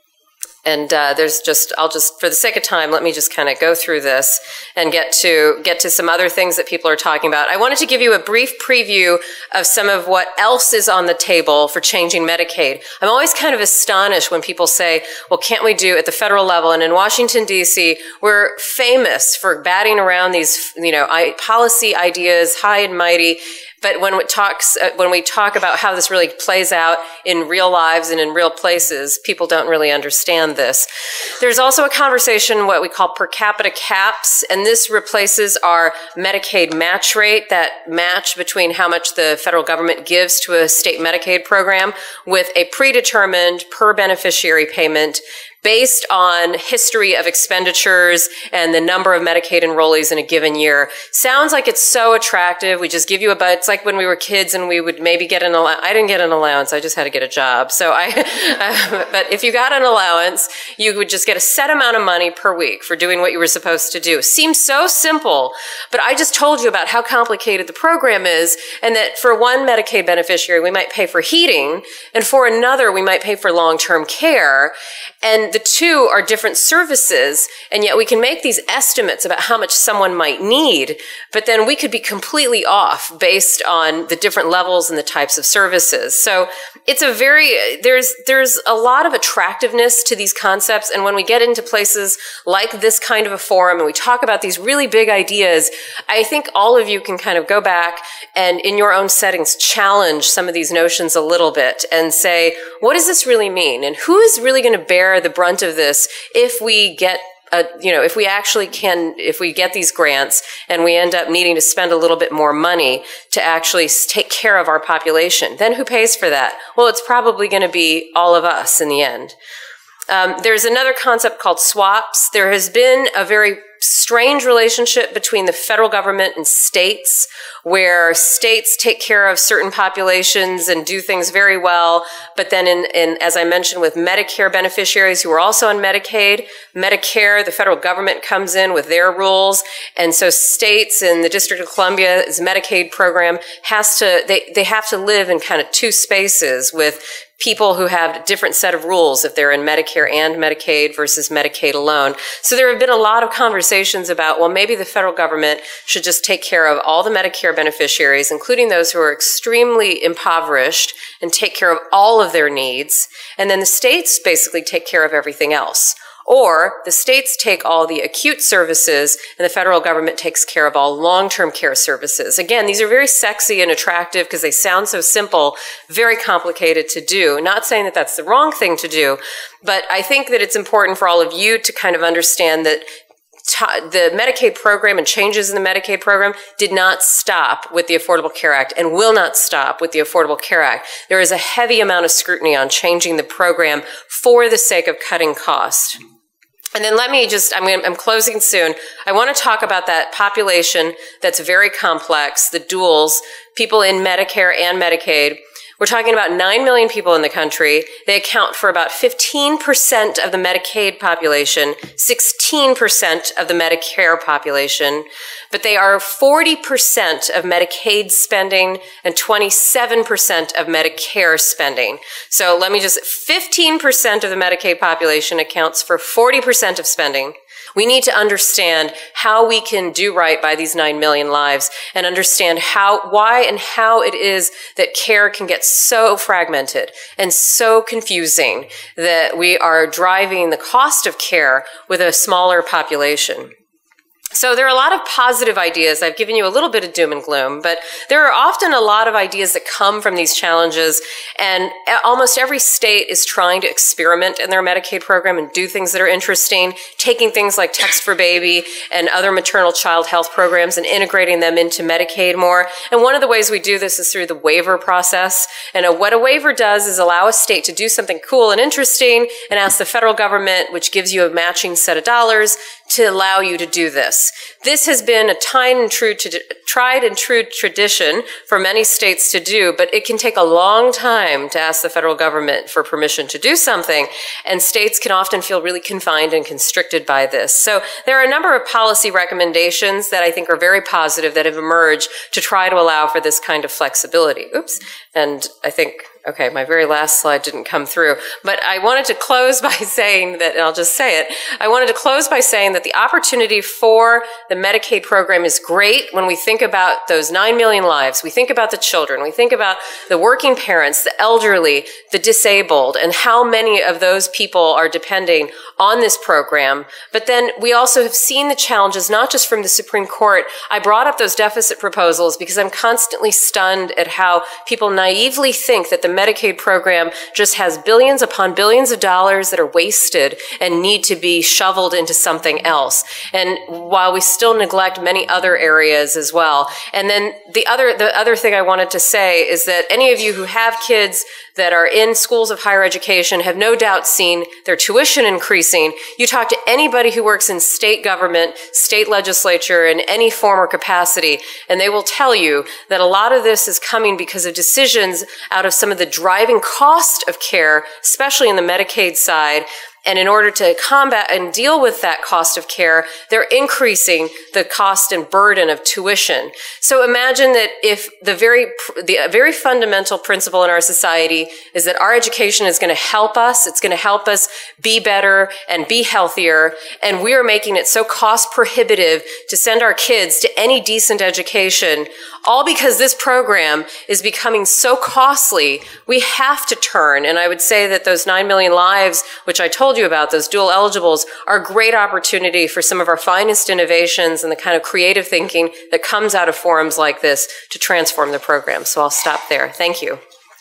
And uh, there's just, I'll just, for the sake of time, let me just kind of go through this and get to get to some other things that people are talking about. I wanted to give you a brief preview of some of what else is on the table for changing Medicaid. I'm always kind of astonished when people say, well, can't we do at the federal level? And in Washington, D C, we're famous for batting around these, you know, policy ideas high and mighty. But when it talks, uh, when we talk about how this really plays out in real lives and in real places, people don't really understand this. There's also a conversation, what we call per capita caps, and this replaces our Medicaid match rate, that match between how much the federal government gives to a state Medicaid program, with a predetermined per beneficiary payment based on history of expenditures and the number of Medicaid enrollees in a given year. Sounds like it's so attractive. We just give you a, but it's like when we were kids and we would maybe get an allowance. I didn't get an allowance. I just had to get a job. So I, uh, but if you got an allowance, you would just get a set amount of money per week for doing what you were supposed to do. Seems so simple, but I just told you about how complicated the program is, and that for one Medicaid beneficiary, we might pay for heating, and for another, we might pay for long-term care. And the two are different services, and yet we can make these estimates about how much someone might need, but then we could be completely off based on the different levels and the types of services. So it's a very, there's, there's a lot of attractiveness to these concepts, and when we get into places like this kind of a forum and we talk about these really big ideas, I think all of you can kind of go back and in your own settings challenge some of these notions a little bit and say, what does this really mean? And who is really going to bear the brunt of this if we get Uh, you know, if we actually can, if we get these grants and we end up needing to spend a little bit more money to actually take care of our population, then who pays for that? Well, it's probably going to be all of us in the end. Um, there's another concept called swaps. There has been a very strange relationship between the federal government and states, where states take care of certain populations and do things very well, but then in, in as I mentioned, with Medicare beneficiaries who are also on Medicaid, Medicare, the federal government comes in with their rules, and so states in the District of Columbia's Medicaid program has to, they, they have to live in kind of two spaces with people who have a different set of rules if they're in Medicare and Medicaid versus Medicaid alone. So there have been a lot of conversations about, well, maybe the federal government should just take care of all the Medicare beneficiaries, including those who are extremely impoverished, and take care of all of their needs. And then the states basically take care of everything else. Or the states take all the acute services and the federal government takes care of all long-term care services. Again, these are very sexy and attractive because they sound so simple, very complicated to do. Not saying that that's the wrong thing to do, but I think that it's important for all of you to kind of understand that the Medicaid program and changes in the Medicaid program did not stop with the Affordable Care Act and will not stop with the Affordable Care Act. There is a heavy amount of scrutiny on changing the program for the sake of cutting cost. And then let me just, I'm, gonna, I'm closing soon. I want to talk about that population that's very complex, the duals, people in Medicare and Medicaid. We're talking about nine million people in the country. They account for about fifteen percent of the Medicaid population, sixteen percent of the Medicare population, but they are forty percent of Medicaid spending and twenty-seven percent of Medicare spending. So let me just, fifteen percent of the Medicaid population accounts for forty percent of spending. We need to understand how we can do right by these nine million lives and understand how, why and how it is that care can get so fragmented and so confusing that we are driving the cost of care with a smaller population. So there are a lot of positive ideas. I've given you a little bit of doom and gloom, but there are often a lot of ideas that come from these challenges, and almost every state is trying to experiment in their Medicaid program and do things that are interesting, taking things like Text for Baby and other maternal child health programs and integrating them into Medicaid more. And one of the ways we do this is through the waiver process. And what a waiver does is allow a state to do something cool and interesting and ask the federal government, which gives you a matching set of dollars, to allow you to do this. This has been a tried and true, tried and true tradition for many states to do, but it can take a long time to ask the federal government for permission to do something, and states can often feel really confined and constricted by this. So there are a number of policy recommendations that I think are very positive that have emerged to try to allow for this kind of flexibility. Oops, and I think okay, my very last slide didn't come through, but I wanted to close by saying that, and I'll just say it, I wanted to close by saying that the opportunity for the Medicaid program is great when we think about those nine million lives. We think about the children, we think about the working parents, the elderly, the disabled, and how many of those people are depending on this program. But then we also have seen the challenges, not just from the Supreme Court. I brought up those deficit proposals because I'm constantly stunned at how people naively think that the Medicaid program just has billions upon billions of dollars that are wasted and need to be shoveled into something else. And while we still neglect many other areas as well. And then the other, the other thing I wanted to say is that any of you who have kids that are in schools of higher education have no doubt seen their tuition increasing. You talk to anybody who works in state government, state legislature in any form or capacity, and they will tell you that a lot of this is coming because of decisions out of some of the driving cost of care, especially in the Medicaid side. And in order to combat and deal with that cost of care, they're increasing the cost and burden of tuition. So imagine that if the very, the very fundamental principle in our society is that our education is going to help us, it's going to help us be better and be healthier, and we are making it so cost prohibitive to send our kids to any decent education, all because this program is becoming so costly, we have to turn. And I would say that those nine million lives, which I told you about, those dual eligibles, are a great opportunity for some of our finest innovations and the kind of creative thinking that comes out of forums like this to transform the program. So I'll stop there. Thank you.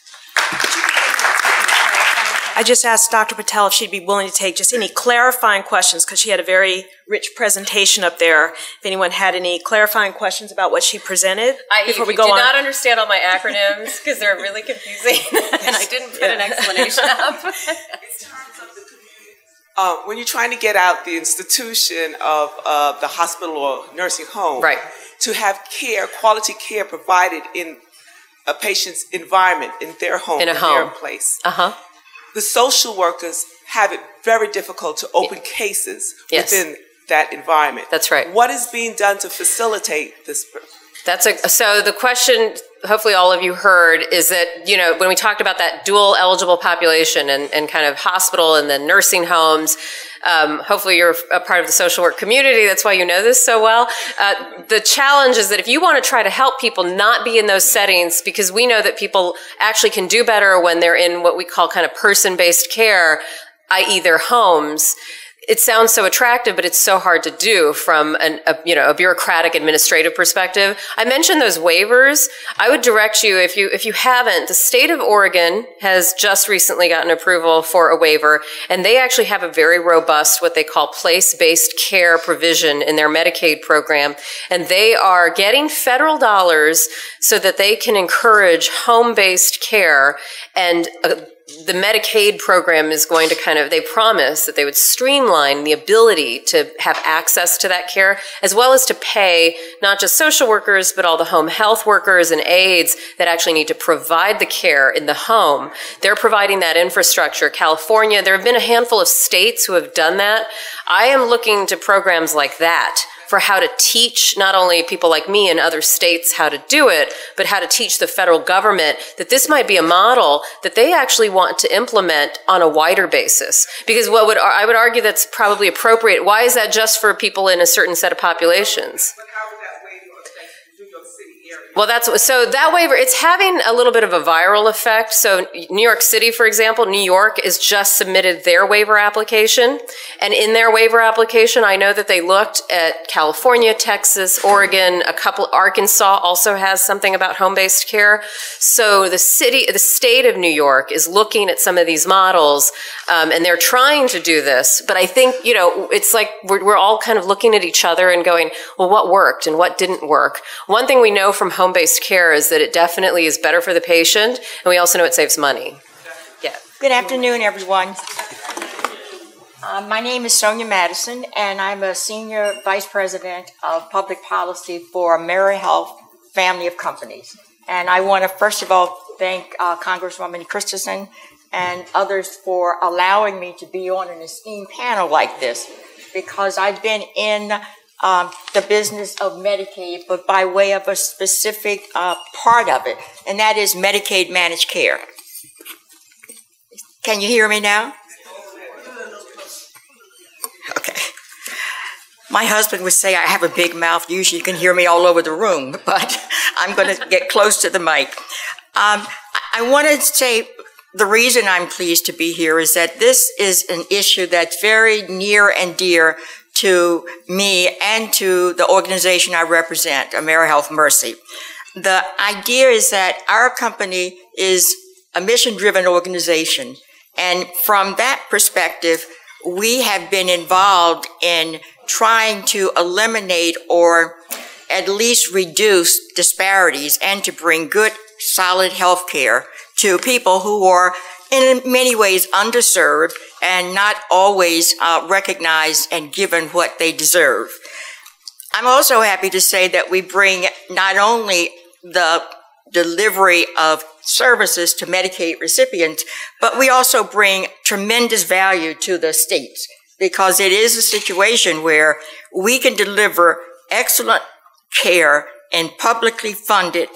I just asked Doctor Patel if she'd be willing to take just any clarifying questions, because she had a very rich presentation up there. If anyone had any clarifying questions about what she presented I, before you, we go you on. did not understand all my acronyms because they're really confusing, and I didn't put an explanation up. uh, when you're trying to get out the institution of uh, the hospital or nursing home, right, to have care, quality care provided in a patient's environment, in their home, in a in home. their place. Uh-huh. The social workers have it very difficult to open cases yes. within that environment. That's right. What is being done to facilitate this? That's a, so the question, hopefully all of you heard, is that, you know, when we talked about that dual eligible population and, and kind of hospital and then nursing homes, um, hopefully you're a part of the social work community. That's why you know this so well. Uh, the challenge is that if you want to try to help people not be in those settings, because we know that people actually can do better when they're in what we call kind of person-based care, that is their homes. It sounds so attractive, but it's so hard to do from an, a, you know, a bureaucratic administrative perspective. I mentioned those waivers. I would direct you, if you, if you haven't, the state of Oregon has just recently gotten approval for a waiver, and they actually have a very robust, what they call place-based care provision in their Medicaid program. And they are getting federal dollars so that they can encourage home-based care, and uh, the Medicaid program is going to kind of, they promise that they would streamline the ability to have access to that care, as well as to pay not just social workers, but all the home health workers and aides that actually need to provide the care in the home. They're providing that infrastructure. California, there have been a handful of states who have done that. I am looking to programs like that for how to teach not only people like me in other states how to do it, but how to teach the federal government that this might be a model that they actually want to implement on a wider basis. Because what would I would argue that's probably appropriate. Why is that just for people in a certain set of populations? Well, that's so that waiver, it's having a little bit of a viral effect. So New York City, for example, New York has just submitted their waiver application. And in their waiver application, I know that they looked at California, Texas, Oregon, a couple, Arkansas also has something about home-based care. So the city, the state of New York is looking at some of these models, um, and they're trying to do this. But I think, you know, it's like we're, we're all kind of looking at each other and going, well, what worked and what didn't work? One thing we know from home home-based care is that it definitely is better for the patient, and we also know it saves money. Yeah. Good afternoon, everyone. Uh, my name is Sonia Madison, and I'm a Senior Vice President of Public Policy for AmeriHealth family of companies. And I want to first of all thank uh, Congresswoman Christensen and others for allowing me to be on an esteemed panel like this, because I've been in Um, the business of Medicaid, but by way of a specific uh, part of it, and that is Medicaid managed care. Can you hear me now? Okay. My husband would say I have a big mouth. Usually you can hear me all over the room, but I'm going to get close to the mic. Um, I want to say the reason I'm pleased to be here is that this is an issue that's very near and dear to me and to the organization I represent, AmeriHealth Mercy. The idea is that our company is a mission-driven organization, and from that perspective, we have been involved in trying to eliminate or at least reduce disparities and to bring good, solid health care to people who are in many ways underserved and not always uh, recognized and given what they deserve. I'm also happy to say that we bring not only the delivery of services to Medicaid recipients, but we also bring tremendous value to the states, because it is a situation where we can deliver excellent care in publicly funded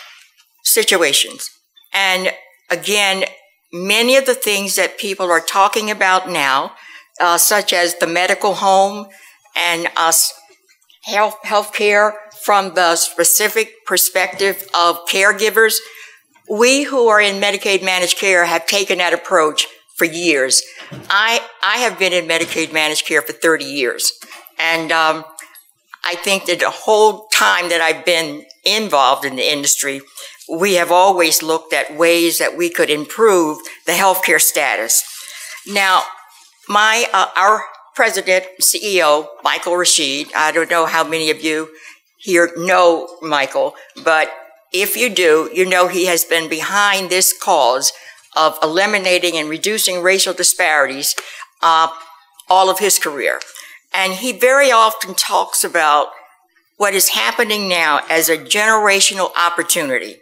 situations. And again, many of the things that people are talking about now, uh, such as the medical home and us health healthcare from the specific perspective of caregivers, we who are in Medicaid managed care have taken that approach for years. I I have been in Medicaid managed care for thirty years, and um, I think that the whole time that I've been involved in the industry, we have always looked at ways that we could improve the healthcare status. Now, my uh, our president, C E O, Michael Rashid, I don't know how many of you here know Michael, but if you do, you know he has been behind this cause of eliminating and reducing racial disparities uh, all of his career. And he very often talks about what is happening now as a generational opportunity.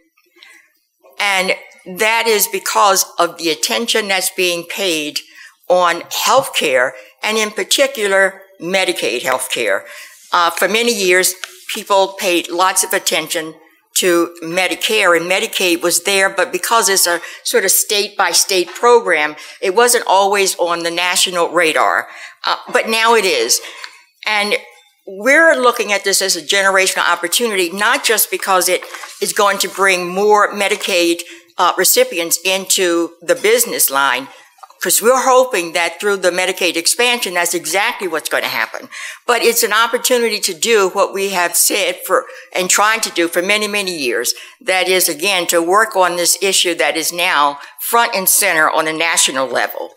And that is because of the attention that's being paid on healthcare, and in particular, Medicaid healthcare. Uh, for many years, people paid lots of attention to Medicare, and Medicaid was there, but because it's a sort of state-by-state program, it wasn't always on the national radar. Uh, but now it is. And we're looking at this as a generational opportunity, not just because it is going to bring more Medicaid uh, recipients into the business line, because we're hoping that through the Medicaid expansion, that's exactly what's going to happen. But it's an opportunity to do what we have said for and trying to do for many, many years. That is, again, to work on this issue that is now front and center on a national level.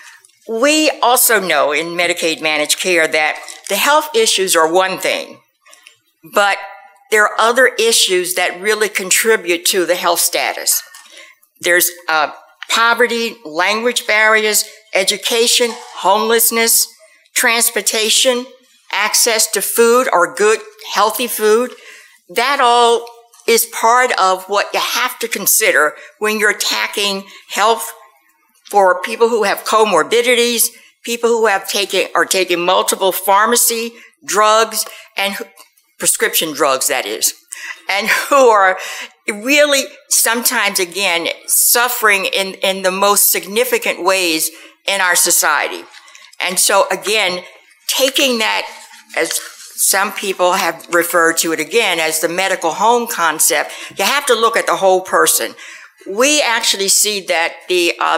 We also know in Medicaid managed care that the health issues are one thing, but there are other issues that really contribute to the health status. There's uh, poverty, language barriers, education, homelessness, transportation, access to food or good, healthy food. That all is part of what you have to consider when you're attacking health for people who have comorbidities, people who have taken, are taking multiple pharmacy drugs, and prescription drugs, that is, and who are really sometimes, again, suffering in, in the most significant ways in our society. And so, again, taking that, as some people have referred to it again, as the medical home concept, you have to look at the whole person. We actually see that the uh,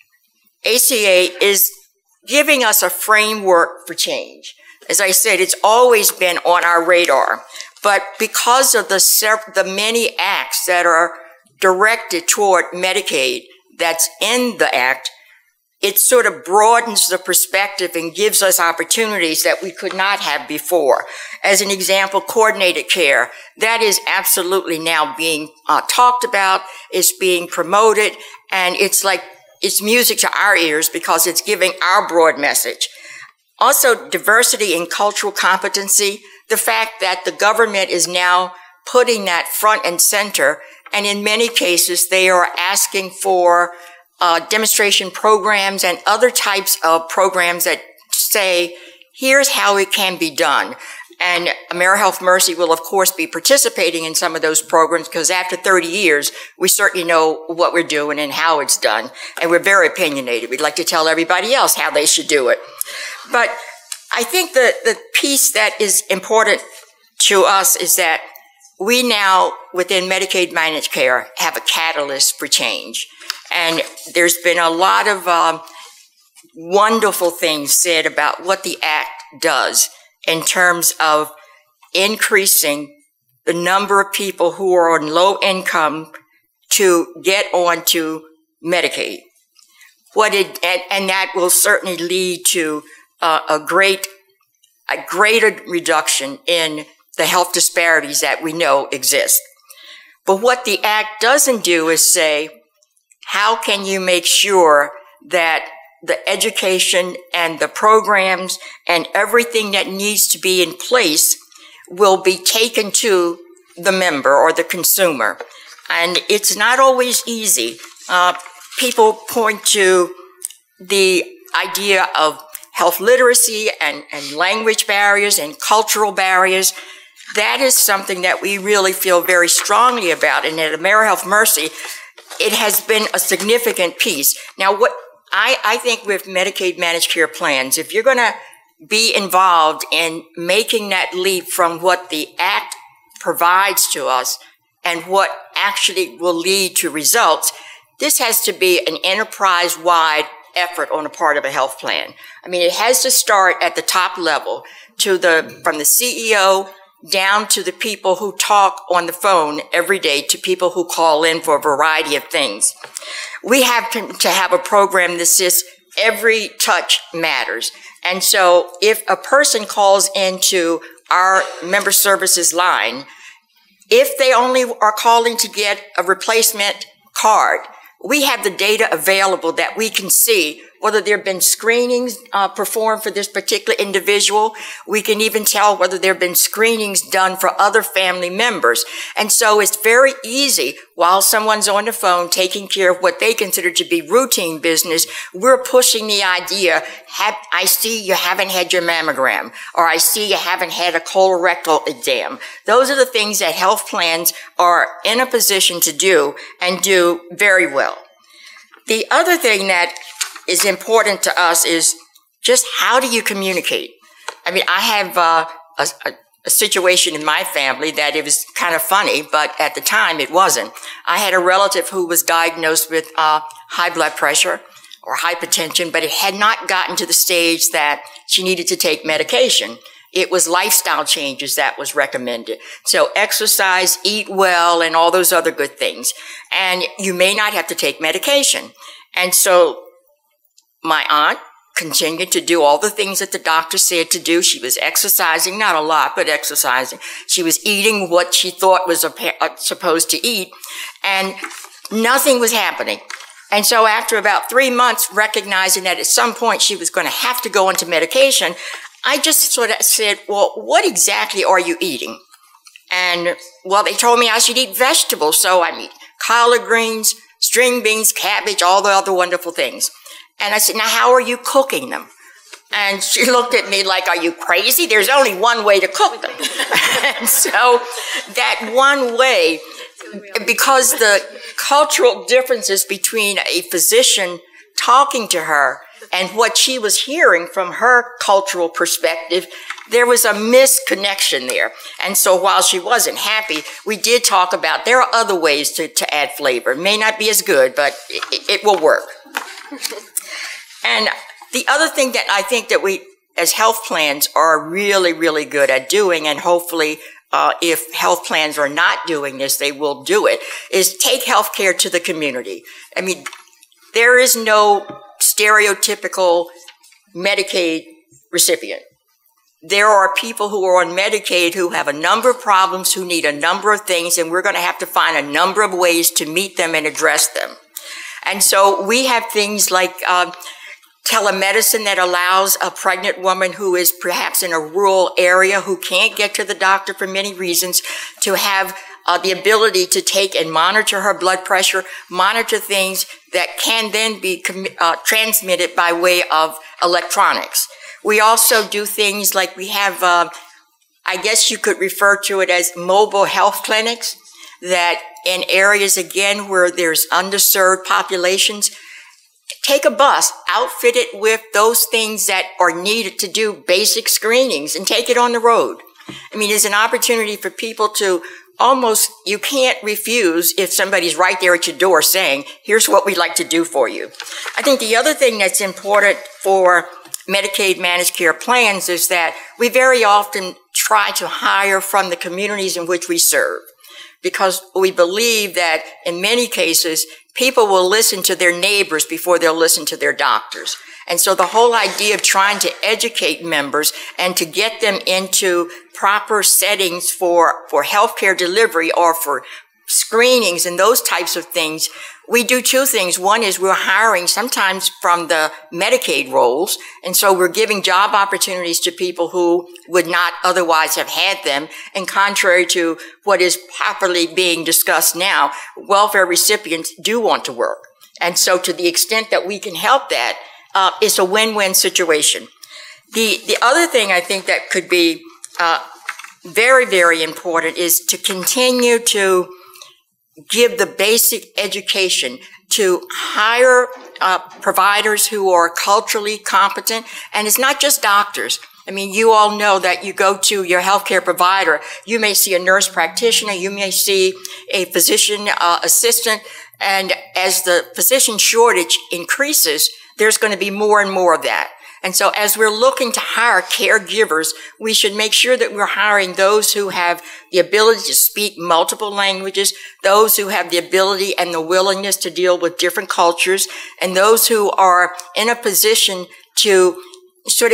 A C A is giving us a framework for change. As I said, it's always been on our radar. But because of the, the many acts that are directed toward Medicaid that's in the act, it sort of broadens the perspective and gives us opportunities that we could not have before. As an example, coordinated care, that is absolutely now being uh, talked about, it's being promoted, and it's like, it's music to our ears because it's giving our broad message. Also, diversity and cultural competency, the fact that the government is now putting that front and center, and in many cases, they are asking for uh, demonstration programs and other types of programs that say, here's how it can be done. And AmeriHealth Mercy will, of course, be participating in some of those programs because after thirty years, we certainly know what we're doing and how it's done. And we're very opinionated. We'd like to tell everybody else how they should do it. But I think the, the piece that is important to us is that we now, within Medicaid managed care, have a catalyst for change. And there's been a lot of um, wonderful things said about what the Act does in terms of increasing the number of people who are on low income to get onto Medicaid. What it, and, and that will certainly lead to uh, a great, a greater reduction in the health disparities that we know exist. But what the Act doesn't do is say, how can you make sure that the education and the programs and everything that needs to be in place will be taken to the member or the consumer? And it's not always easy. Uh, people point to the idea of health literacy and, and language barriers and cultural barriers. That is something that we really feel very strongly about. And at AmeriHealth Mercy, it has been a significant piece. Now, what I, I think with Medicaid managed care plans, if you're going to be involved in making that leap from what the Act provides to us and what actually will lead to results, this has to be an enterprise-wide effort on the part of a health plan. I mean, it has to start at the top level, to the from the C E O down to the people who talk on the phone every day, to people who call in for a variety of things. We have to, to have a program that says every touch matters. And so if a person calls into our member services line, if they only are calling to get a replacement card, we have the data available that we can see whether there have been screenings uh, performed for this particular individual. We can even tell whether there have been screenings done for other family members. And so it's very easy while someone's on the phone taking care of what they consider to be routine business, we're pushing the idea, have, I see you haven't had your mammogram, or I see you haven't had a colorectal exam. Those are the things that health plans are in a position to do and do very well. The other thing that is important to us is just how do you communicate? I mean, I have uh, a, a a situation in my family that it was kind of funny, but at the time it wasn't. I had a relative who was diagnosed with uh, high blood pressure or hypertension, but it had not gotten to the stage that she needed to take medication. It was lifestyle changes that was recommended. So exercise, eat well, and all those other good things. And you may not have to take medication. And so my aunt continued to do all the things that the doctor said to do. She was exercising, not a lot, but exercising. She was eating what she thought was a, uh, supposed to eat, and nothing was happening. And so after about three months, recognizing that at some point she was going to have to go into medication, I just sort of said, well, what exactly are you eating? And, well, they told me I should eat vegetables, so I eat collard greens, string beans, cabbage, all the other wonderful things. And I said, now how are you cooking them? And she looked at me like, are you crazy? There's only one way to cook them. And so that one way, because the cultural differences between a physician talking to her and what she was hearing from her cultural perspective, there was a misconnection there. And so while she wasn't happy, we did talk about there are other ways to, to add flavor. It may not be as good, but it, it will work. And the other thing that I think that we, as health plans, are really, really good at doing, and hopefully uh, if health plans are not doing this, they will do it, is take healthcare to the community. I mean, there is no stereotypical Medicaid recipient. There are people who are on Medicaid who have a number of problems, who need a number of things, and we're going to have to find a number of ways to meet them and address them. And so we have things like uh, telemedicine that allows a pregnant woman who is perhaps in a rural area who can't get to the doctor for many reasons to have uh, the ability to take and monitor her blood pressure, monitor things that can then be uh, transmitted by way of electronics. We also do things like we have, uh, I guess you could refer to it as mobile health clinics that in areas, again, where there's underserved populations, take a bus, outfit it with those things that are needed to do basic screenings, and take it on the road. I mean, there's an opportunity for people to almost, you can't refuse if somebody's right there at your door saying, here's what we'd like to do for you. I think the other thing that's important for Medicaid managed care plans is that we very often try to hire from the communities in which we serve, because we believe that in many cases, people will listen to their neighbors before they'll listen to their doctors. And so the whole idea of trying to educate members and to get them into proper settings for, for healthcare delivery or for screenings and those types of things, we do two things. One is we're hiring sometimes from the Medicaid rolls, and so we're giving job opportunities to people who would not otherwise have had them. And contrary to what is popularly being discussed now, welfare recipients do want to work. And so to the extent that we can help that, uh, it's a win-win situation. The, the other thing I think that could be uh, very, very important is to continue to give the basic education, to hire uh, providers who are culturally competent. And it's not just doctors. I mean, you all know that you go to your healthcare provider, you may see a nurse practitioner, you may see a physician uh, assistant, and as the physician shortage increases, there's going to be more and more of that. And so as we're looking to hire caregivers, we should make sure that we're hiring those who have the ability to speak multiple languages, those who have the ability and the willingness to deal with different cultures, and those who are in a position to sort of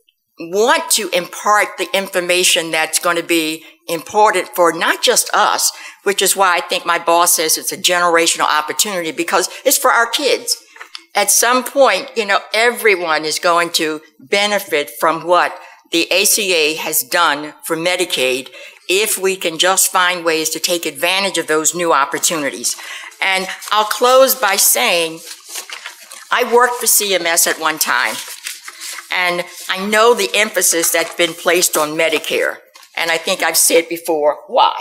want to impart the information that's going to be important for not just us, which is why I think my boss says it's a generational opportunity, because it's for our kids. at some point, you know, everyone is going to benefit from what the A C A has done for Medicaid if we can just find ways to take advantage of those new opportunities. And I'll close by saying, I worked for C M S at one time, and I know the emphasis that's been placed on Medicare. And I think I've said before, why?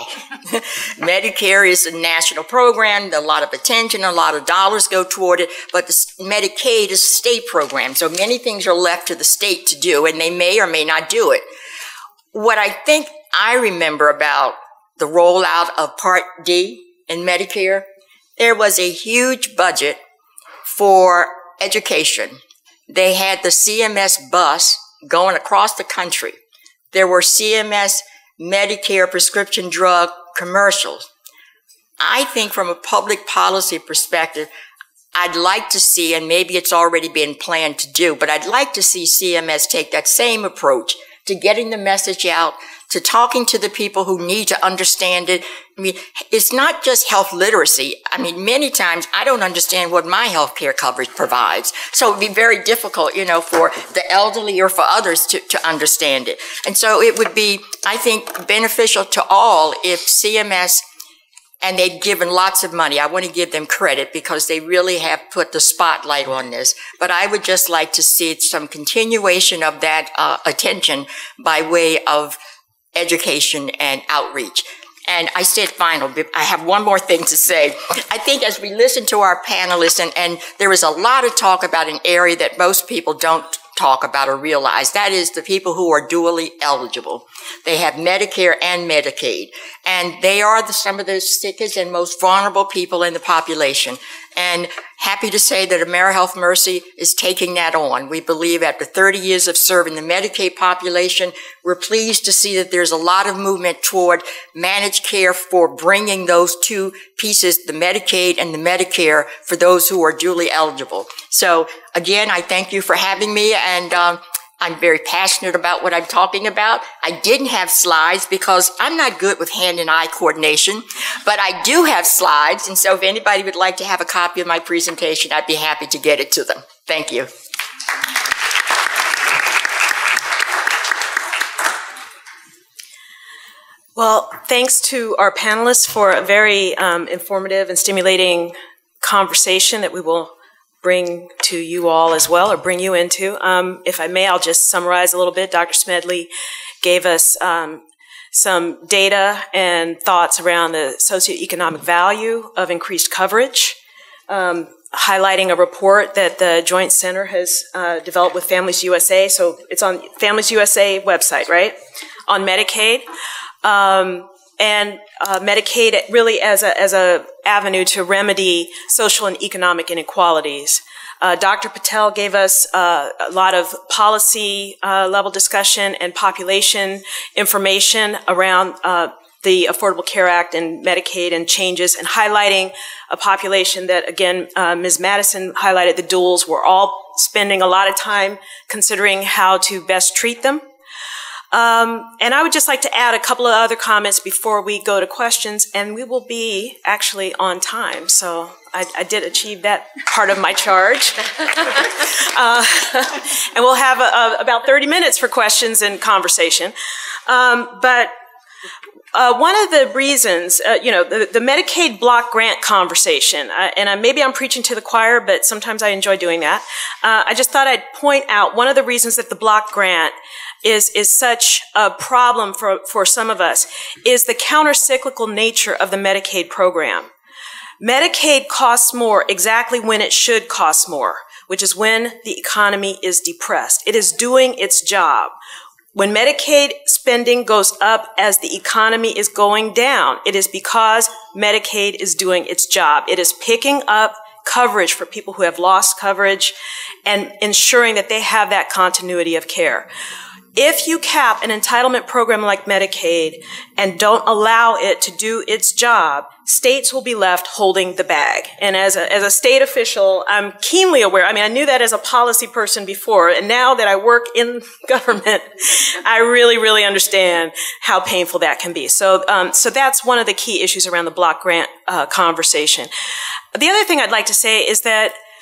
Medicare is a national program, a lot of attention, a lot of dollars go toward it, but the Medicaid is a state program, so many things are left to the state to do, and they may or may not do it. What I think I remember about the rollout of Part D in Medicare, there was a huge budget for education. They had the C M S bus going across the country. There were C M S Medicare prescription drug commercials. I think from a public policy perspective, I'd like to see, and maybe it's already been planned to do, but I'd like to see C M S take that same approach to getting the message out, to talking to the people who need to understand it. I mean, it's not just health literacy. I mean, many times I don't understand what my health care coverage provides. So it'd be very difficult, you know, for the elderly or for others to, to understand it. And so it would be, I think, beneficial to all if C M S, and they've given lots of money. I want to give them credit because they really have put the spotlight on this. But I would just like to see some continuation of that uh, attention by way of education and outreach. And I said final, I have one more thing to say. I think as we listen to our panelists, and, and there is a lot of talk about an area that most people don't talk about or realize, that is the people who are dually eligible. They have Medicare and Medicaid, and they are the, some of the sickest and most vulnerable people in the population. And happy to say that AmeriHealth Mercy is taking that on. We believe after thirty years of serving the Medicaid population, we're pleased to see that there's a lot of movement toward managed care for bringing those two pieces, the Medicaid and the Medicare, for those who are duly eligible. So again, I thank you for having me, and um, I'm very passionate about what I'm talking about. I didn't have slides because I'm not good with hand and eye coordination, but I do have slides. And so if anybody would like to have a copy of my presentation, I'd be happy to get it to them. Thank you. Well, thanks to our panelists for a very um, informative and stimulating conversation that we will bring to you all as well, or bring you into. Um, if I may, I'll just summarize a little bit. Doctor Smedley gave us um, some data and thoughts around the socioeconomic value of increased coverage, um, highlighting a report that the Joint Center has uh, developed with Families U S A. So it's on Families U S A website, right? On Medicaid. Um, and uh, Medicaid really as a as a avenue to remedy social and economic inequalities. Uh, Doctor Patel gave us uh, a lot of policy uh, level discussion and population information around uh, the Affordable Care Act and Medicaid and changes, and highlighting a population that, again, uh, Miz Madison highlighted the duals. We're all spending a lot of time considering how to best treat them. Um, and I would just like to add a couple of other comments before we go to questions, and we will be actually on time. So I, I did achieve that part of my charge. uh, and we'll have a, a, about thirty minutes for questions and conversation. Um, but uh, one of the reasons, uh, you know, the, the Medicaid block grant conversation, uh, and I, maybe I'm preaching to the choir, but sometimes I enjoy doing that. Uh, I just thought I'd point out one of the reasons that the block grant is, is such a problem for, for some of us is the counter-cyclical nature of the Medicaid program. Medicaid costs more exactly when it should cost more, which is when the economy is depressed. It is doing its job. When Medicaid spending goes up as the economy is going down, it is because Medicaid is doing its job. It is picking up coverage for people who have lost coverage and ensuring that they have that continuity of care. If you cap an entitlement program like Medicaid and don't allow it to do its job, states will be left holding the bag. And as a, as a state official, I'm keenly aware. I mean, I knew that as a policy person before, and now that I work in government, I really, really understand how painful that can be. So, um, so that's one of the key issues around the block grant uh, conversation. The other thing I'd like to say is that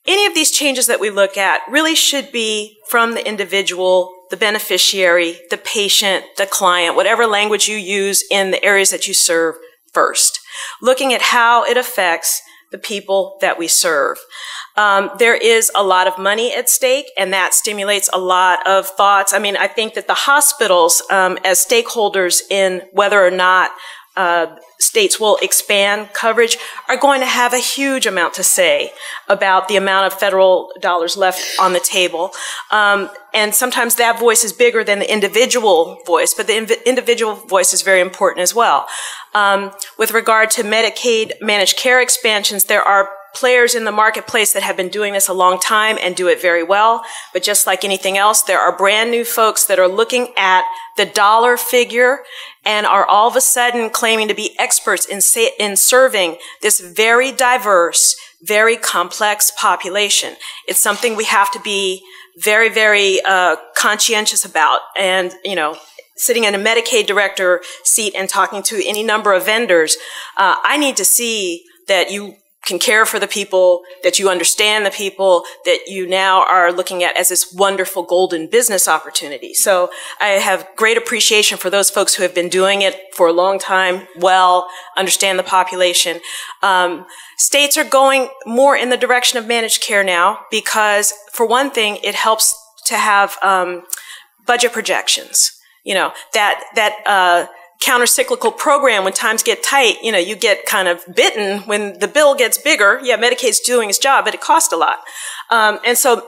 any of these changes that we look at really should be from the individual, the beneficiary, the patient, the client, whatever language you use in the areas that you serve first. Looking at how it affects the people that we serve. Um, there is a lot of money at stake, and that stimulates a lot of thoughts. I mean, I think that the hospitals, um, as stakeholders in whether or not uh, states will expand coverage, are going to have a huge amount to say about the amount of federal dollars left on the table. Um, and sometimes that voice is bigger than the individual voice, but the inv- individual voice is very important as well. Um, with regard to Medicaid managed care expansions, there are players in the marketplace that have been doing this a long time and do it very well. But just like anything else, there are brand new folks that are looking at the dollar figure and are all of a sudden claiming to be experts in, sa- in serving this very diverse, very complex population. It's something we have to be very, very uh, conscientious about. And, you know, sitting in a Medicaid director seat and talking to any number of vendors, uh, I need to see that you can care for the people, that you understand the people, that you now are looking at as this wonderful golden business opportunity. So I have great appreciation for those folks who have been doing it for a long time, well, understand the population. Um, states are going more in the direction of managed care now because, for one thing, it helps to have um, budget projections. You know, that, that, uh, counter-cyclical program, when times get tight, you know, you get kind of bitten when the bill gets bigger. Yeah, Medicaid's doing its job, but it costs a lot. Um, and so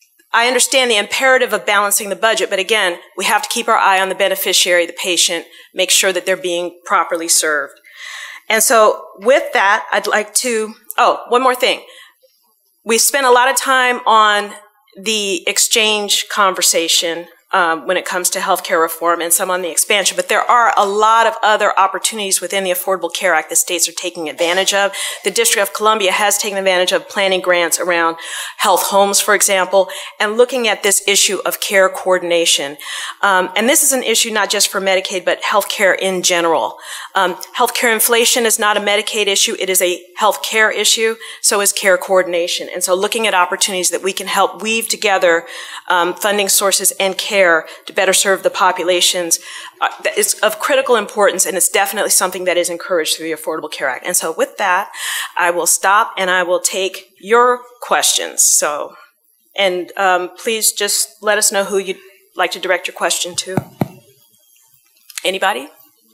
I understand the imperative of balancing the budget, but again, we have to keep our eye on the beneficiary, the patient, make sure that they're being properly served. And so with that, I'd like to, oh, one more thing. We spent a lot of time on the exchange conversation Um, when it comes to healthcare reform and some on the expansion. But there are a lot of other opportunities within the Affordable Care Act that states are taking advantage of. The District of Columbia has taken advantage of planning grants around health homes, for example, and looking at this issue of care coordination. Um, and this is an issue not just for Medicaid, but healthcare in general. Um, healthcare inflation is not a Medicaid issue. It is a healthcare issue. So is care coordination. And so looking at opportunities that we can help weave together um, funding sources and care to better serve the populations uh, is of critical importance, and it's definitely something that is encouraged through the Affordable Care Act. And so with that, I will stop and I will take your questions. So, and um, please just let us know who you'd like to direct your question to. Anybody?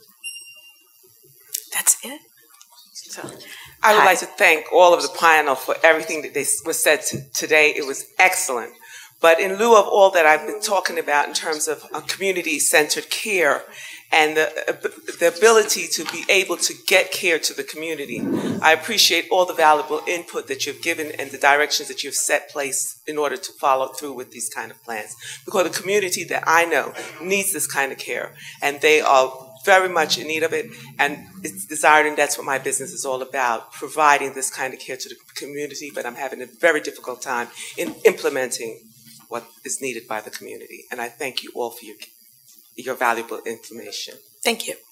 That's it? So, I would hi. like to thank all of the panel for everything that they was said to today. It was excellent. But in lieu of all that I've been talking about in terms of uh, community-centered care and the, uh, the ability to be able to get care to the community, I appreciate all the valuable input that you've given and the directions that you've set place in order to follow through with these kind of plans. Because the community that I know needs this kind of care, and they are very much in need of it, and it's desired, and that's what my business is all about, providing this kind of care to the community, but I'm having a very difficult time in implementing what is needed by the community. And I thank you all for your, your valuable information. Thank you.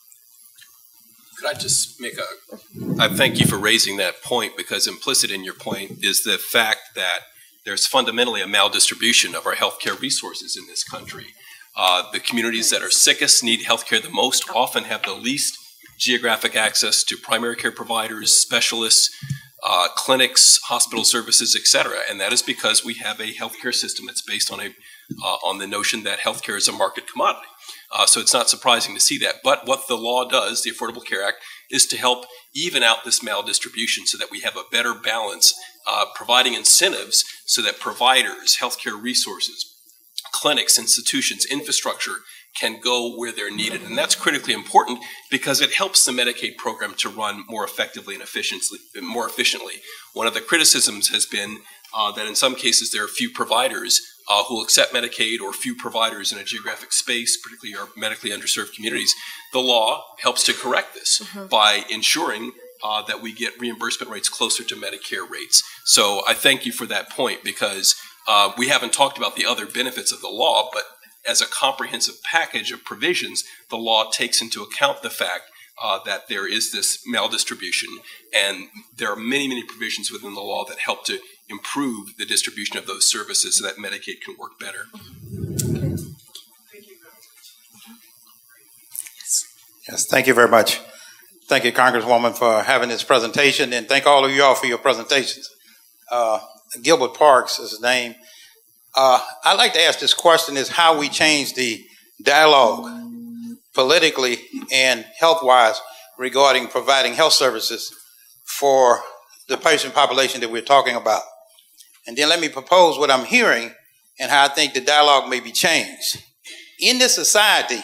Could I just make a, I thank you for raising that point, because implicit in your point is the fact that there's fundamentally a maldistribution of our healthcare resources in this country. Uh, the communities that are sickest, need healthcare the most, often have the least geographic access to primary care providers, specialists, Uh, clinics, hospital services, et cetera, and that is because we have a healthcare system that's based on a uh, on the notion that healthcare is a market commodity. Uh, so it's not surprising to see that. But what the law does, the Affordable Care Act, is to help even out this maldistribution so that we have a better balance, uh, providing incentives so that providers, healthcare resources, clinics, institutions, infrastructure can go where they're needed. And that's critically important because it helps the Medicaid program to run more effectively and efficiently. More efficiently. One of the criticisms has been uh, that in some cases there are few providers uh, who will accept Medicaid, or few providers in a geographic space, particularly our medically underserved communities. The law helps to correct this mm-hmm. by ensuring uh, that we get reimbursement rates closer to Medicare rates. So I thank you for that point, because uh, we haven't talked about the other benefits of the law, but as a comprehensive package of provisions, the law takes into account the fact uh, that there is this maldistribution, and there are many, many provisions within the law that help to improve the distribution of those services so that Medicaid can work better. Yes, thank you very much. Thank you, Congresswoman, for having this presentation, and thank all of you all for your presentations. Uh, Gilbert Parks is his name. Uh, I'd like to ask this question is how we change the dialogue politically and health-wise regarding providing health services for the patient population that we're talking about. And then let me propose what I'm hearing and how I think the dialogue may be changed. In this society,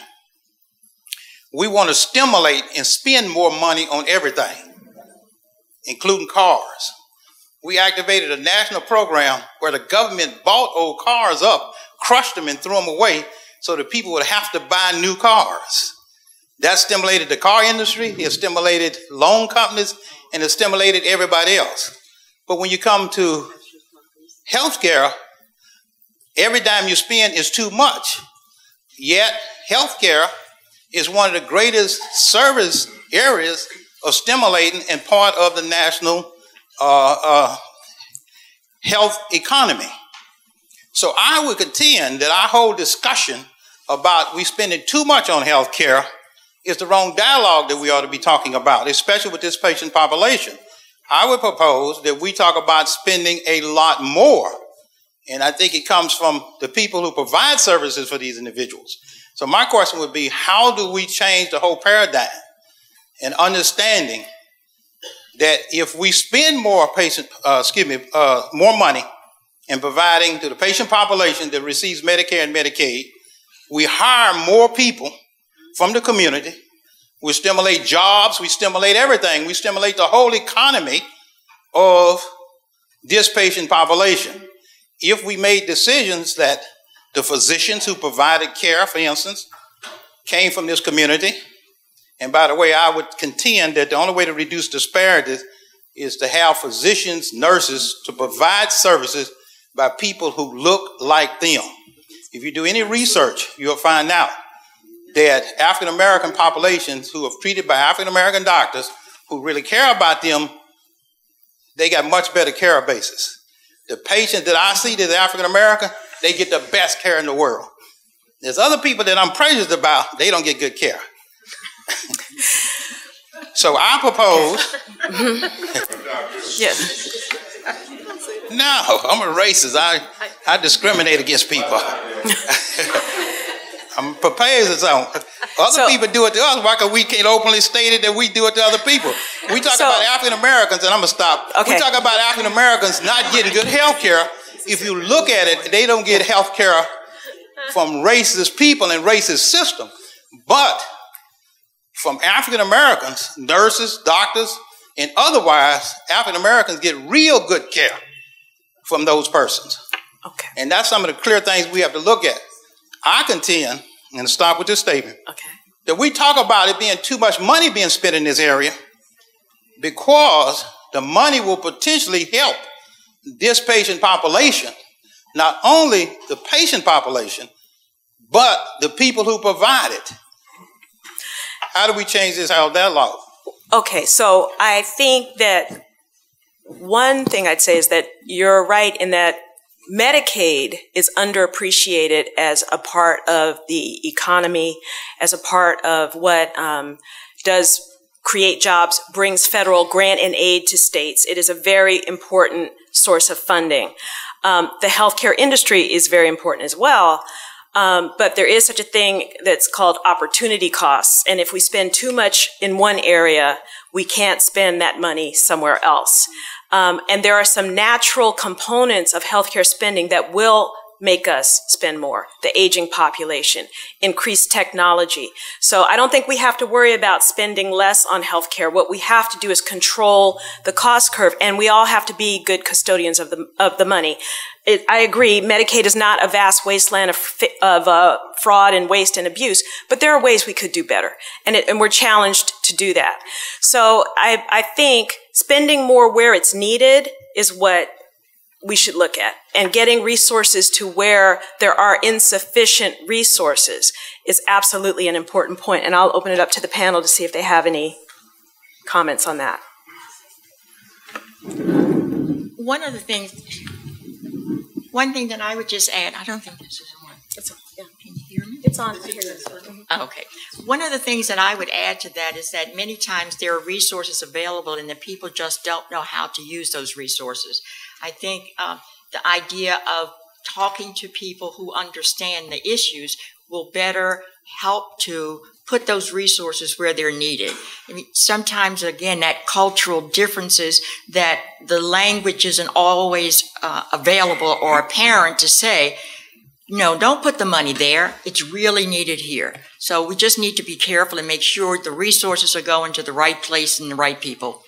we want to stimulate and spend more money on everything, including cars. We activated a national program where the government bought old cars up, crushed them, and threw them away so that people would have to buy new cars. That stimulated the car industry, it stimulated loan companies, and it stimulated everybody else. But when you come to healthcare, every dime you spend is too much. Yet healthcare is one of the greatest service areas of stimulating and part of the national uh, uh, health economy. So I would contend that our whole discussion about we spending too much on healthcare is the wrong dialogue that we ought to be talking about, especially with this patient population. I would propose that we talk about spending a lot more, and I think it comes from the people who provide services for these individuals. So my question would be, how do we change the whole paradigm and understanding that if we spend more patient, uh, excuse me, uh, more money in providing to the patient population that receives Medicare and Medicaid, we hire more people from the community, we stimulate jobs, we stimulate everything, we stimulate the whole economy of this patient population. If we made decisions that the physicians who provided care, for instance, came from this community. And by the way, I would contend that the only way to reduce disparities is to have physicians, nurses to provide services by people who look like them. If you do any research, you'll find out that African-American populations who are treated by African-American doctors who really care about them, they got much better care basis. The patient that I see that's African-American, they get the best care in the world. There's other people that I'm prejudiced about, they don't get good care. So I propose. Yes. No, I'm a racist. I, I discriminate against people. I'm prepared to some. Other So- people do it to us. Why can't we can't openly state it that we do it to other people? We talk So- about African Americans, and I'm gonna stop. Okay. We talk about African Americans not getting good health care. If you look at it, they don't get health care from racist people and racist system, but from African Americans, nurses, doctors, and otherwise, African Americans get real good care from those persons. Okay. And that's some of the clear things we have to look at. I contend, and stop with this statement, Okay. that we talk about it being too much money being spent in this area because the money will potentially help this patient population, not only the patient population, but the people who provide it. How do we change this whole dialogue? Okay, so I think that one thing I'd say is that you're right in that Medicaid is underappreciated as a part of the economy, as a part of what um, does create jobs, brings federal grant and aid to states. It is a very important source of funding. Um, the healthcare industry is very important as well. Um, but there is such a thing that's called opportunity costs. And if we spend too much in one area, we can't spend that money somewhere else. Um, and there are some natural components of healthcare spending that will make us spend more. The aging population, increased technology. So I don't think we have to worry about spending less on healthcare. What we have to do is control the cost curve, and we all have to be good custodians of the of the money. It, I agree, Medicaid is not a vast wasteland of, of uh, fraud and waste and abuse, but there are ways we could do better, and, it, and we're challenged to do that. So I, I think spending more where it's needed is what we should look at, and getting resources to where there are insufficient resources is absolutely an important point. And I'll open it up to the panel to see if they have any comments on that. One of the things one thing that I would just add, I don't think this is on. It's on. Yeah. Can you hear me? It's on. I hear this. Oh, okay. One of the things that I would add to that is that many times there are resources available and the people just don't know how to use those resources. I think uh, the idea of talking to people who understand the issues will better help to put those resources where they're needed. I mean, sometimes, again, that cultural differences, that the language isn't always uh, available or apparent to say, no, don't put the money there. It's really needed here. So we just need to be careful and make sure the resources are going to the right place and the right people.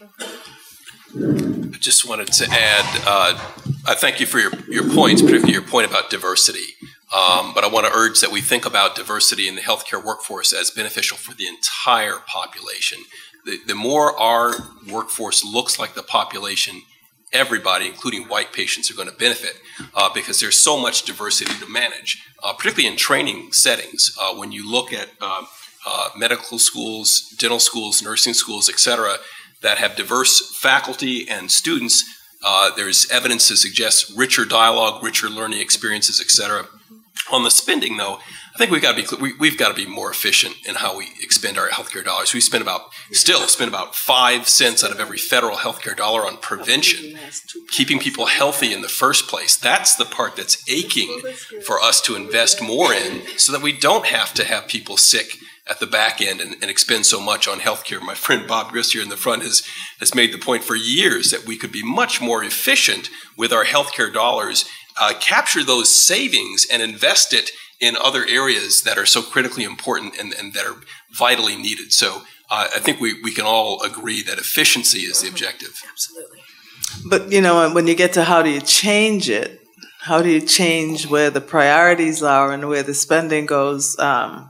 I just wanted to add, uh, I thank you for your, your points, particularly your point about diversity. Um, but I want to urge that we think about diversity in the healthcare workforce as beneficial for the entire population. The, the more our workforce looks like the population, everybody, including white patients, are going to benefit uh, because there's so much diversity to manage, uh, particularly in training settings. Uh, when you look at uh, uh, medical schools, dental schools, nursing schools, et cetera, that have diverse faculty and students, uh, there's evidence to suggest richer dialogue, richer learning experiences, et cetera. On the spending, though, I think we've got to be we, we've got to be more efficient in how we expend our healthcare dollars. We spend about still spend about five cents out of every federal healthcare dollar on prevention, keeping people healthy in the first place. That's the part that's aching for us to invest more in, so that we don't have to have people sick at the back end and, and expend so much on healthcare. My friend Bob Griss here in the front has has made the point for years that we could be much more efficient with our healthcare dollars. Uh, capture those savings and invest it in other areas that are so critically important and, and that are vitally needed. So uh, I think we, we can all agree that efficiency is the objective. Absolutely. But, you know, when you get to how do you change it, how do you change where the priorities are and where the spending goes, um,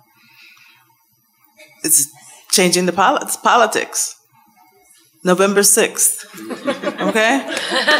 it's changing the pol- politics. November sixth, okay?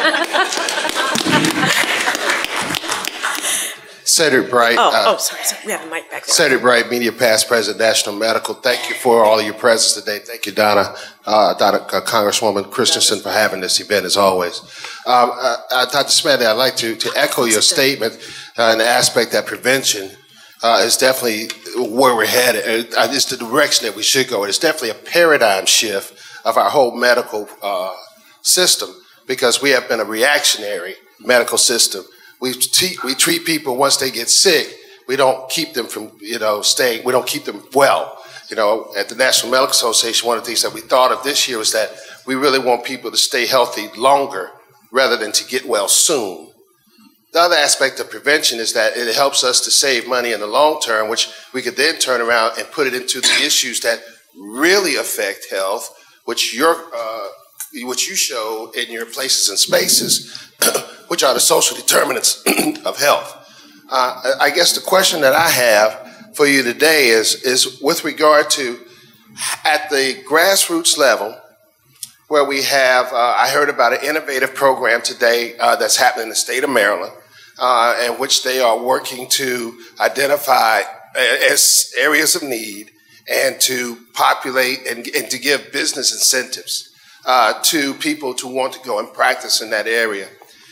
Cedric Bright. Oh, uh, oh, sorry, sorry. We have a mic back there. Cedric Bright, Media Past President, National Medical. Thank you for all of your presence today. Thank you, Donna, uh, Donna uh, Congresswoman Christensen, for having this event as always. Um, uh, uh, Doctor Smedley, I'd like to, to echo your statement uh, in the aspect that prevention uh, is definitely where we're headed. Uh, it's the direction that we should go. It's definitely a paradigm shift of our whole medical uh, system, because we have been a reactionary medical system. We treat, we treat people once they get sick. We don't keep them from, you know, staying, we don't keep them well. You know, at the National Medical Association, one of the things that we thought of this year was that we really want people to stay healthy longer rather than to get well soon. The other aspect of prevention is that it helps us to save money in the long term, which we could then turn around and put it into the issues that really affect health, which your uh, which you show in your places and spaces, which are the social determinants of health. Uh, I guess the question that I have for you today is, is with regard to at the grassroots level, where we have, uh, I heard about an innovative program today uh, that's happening in the state of Maryland, uh, in which they are working to identify as areas of need and to populate and, and to give business incentives Uh, to people to want to go and practice in that area.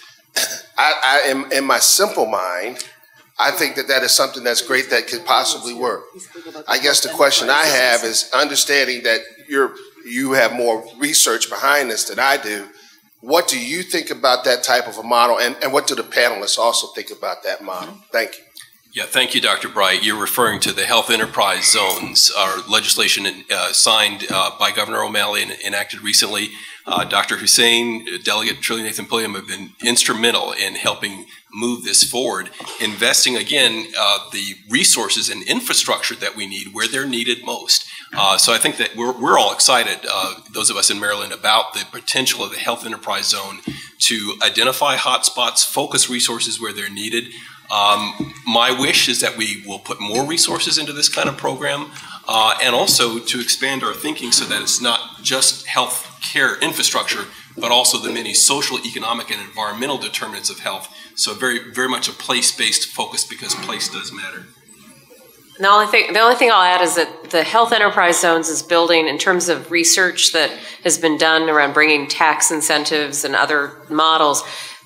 I, I am, in my simple mind, I think that that is something that's great that could possibly work. I guess the question I have is understanding that you're, you have more research behind this than I do. What do you think about that type of a model, and, and what do the panelists also think about that model? Thank you. Yeah, thank you, Doctor Bright. You're referring to the health enterprise zones, our legislation uh, signed uh, by Governor O'Malley and enacted recently. Uh, Doctor Hussein, Delegate Trilly Nathan Pulliam have been instrumental in helping move this forward, investing, again, uh, the resources and infrastructure that we need where they're needed most. Uh, so I think that we're, we're all excited, uh, those of us in Maryland, about the potential of the health enterprise zone to identify hotspots, focus resources where they're needed. Um, my wish is that we will put more resources into this kind of program, uh, and also to expand our thinking so that it's not just health care infrastructure, but also the many social, economic, and environmental determinants of health. So very, very much a place-based focus, because place does matter. The only thing, the only thing I'll add is that the health enterprise zones is building in terms of research that has been done around bringing tax incentives and other models.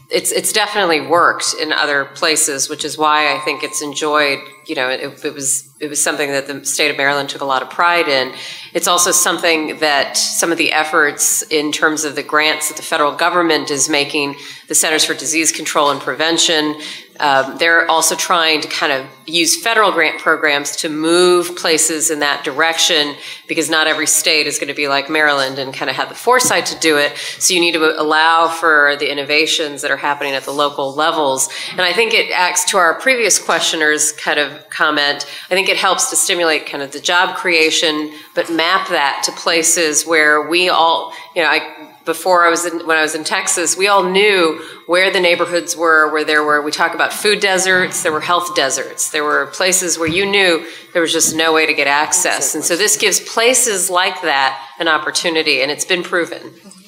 it's it's definitely worked in other places, which is why I think it's enjoyed. You know, it, it was it was something that the state of Maryland took a lot of pride in. It's also something that some of the efforts in terms of the grants that the federal government is making, the Centers for Disease Control and Prevention, um, they're also trying to kind of use federal grant programs to move places in that direction, because not every state is going to be like Maryland and kind of have the foresight to do it. So you need to allow for the innovations that are happening at the local levels. And I think it acts to our previous questioner's kind of comment. I think it helps to stimulate kind of the job creation, but map that to places where we all, you know, I, before I was in, when I was in Texas, we all knew where the neighborhoods were, where there were, we talk about food deserts, there were health deserts. There were places where you knew there was just no way to get access. And so this gives places like that an opportunity, and it's been proven.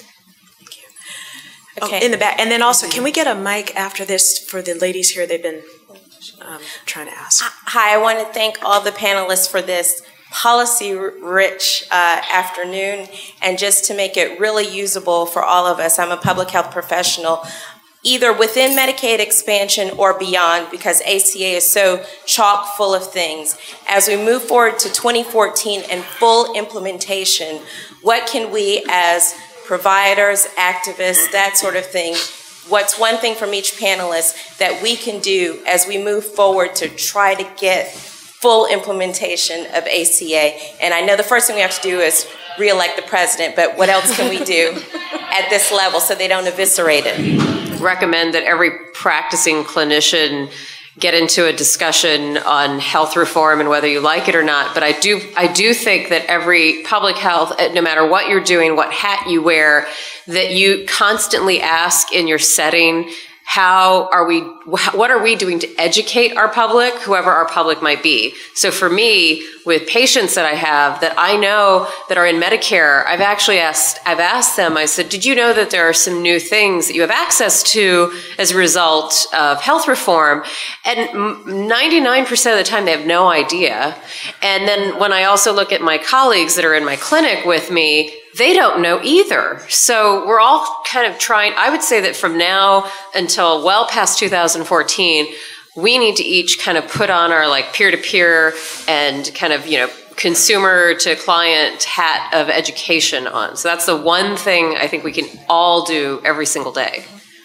Okay, in the back. And then also, can we get a mic after this for the ladies here? They've been um, trying to ask. Hi, I want to thank all the panelists for this policy-rich uh, afternoon, and just to make it really usable for all of us. I'm a public health professional, either within Medicaid expansion or beyond, because A C A is so chock full of things. As we move forward to twenty fourteen and full implementation, what can we as providers, activists, that sort of thing, what's one thing from each panelist that we can do as we move forward to try to get full implementation of A C A? And I know the first thing we have to do is re-elect the president, but what else can we do at this level so they don't eviscerate it? Recommend that every practicing clinician get into a discussion on health reform and whether you like it or not. But I do, I do think that every public health, no matter what you're doing, what hat you wear, that you constantly ask in your setting, how are we, what are we doing to educate our public, whoever our public might be? So for me, with patients that I have that I know that are in Medicare, I've actually asked, I've asked them, I said, did you know that there are some new things that you have access to as a result of health reform? And ninety-nine percent of the time they have no idea. And then when I also look at my colleagues that are in my clinic with me, they don't know either. So we're all kind of trying, I would say that from now until well past two thousand fourteen, we need to each kind of put on our like peer-to-peer and kind of, you know, consumer to client hat of education on. So that's the one thing I think we can all do every single day.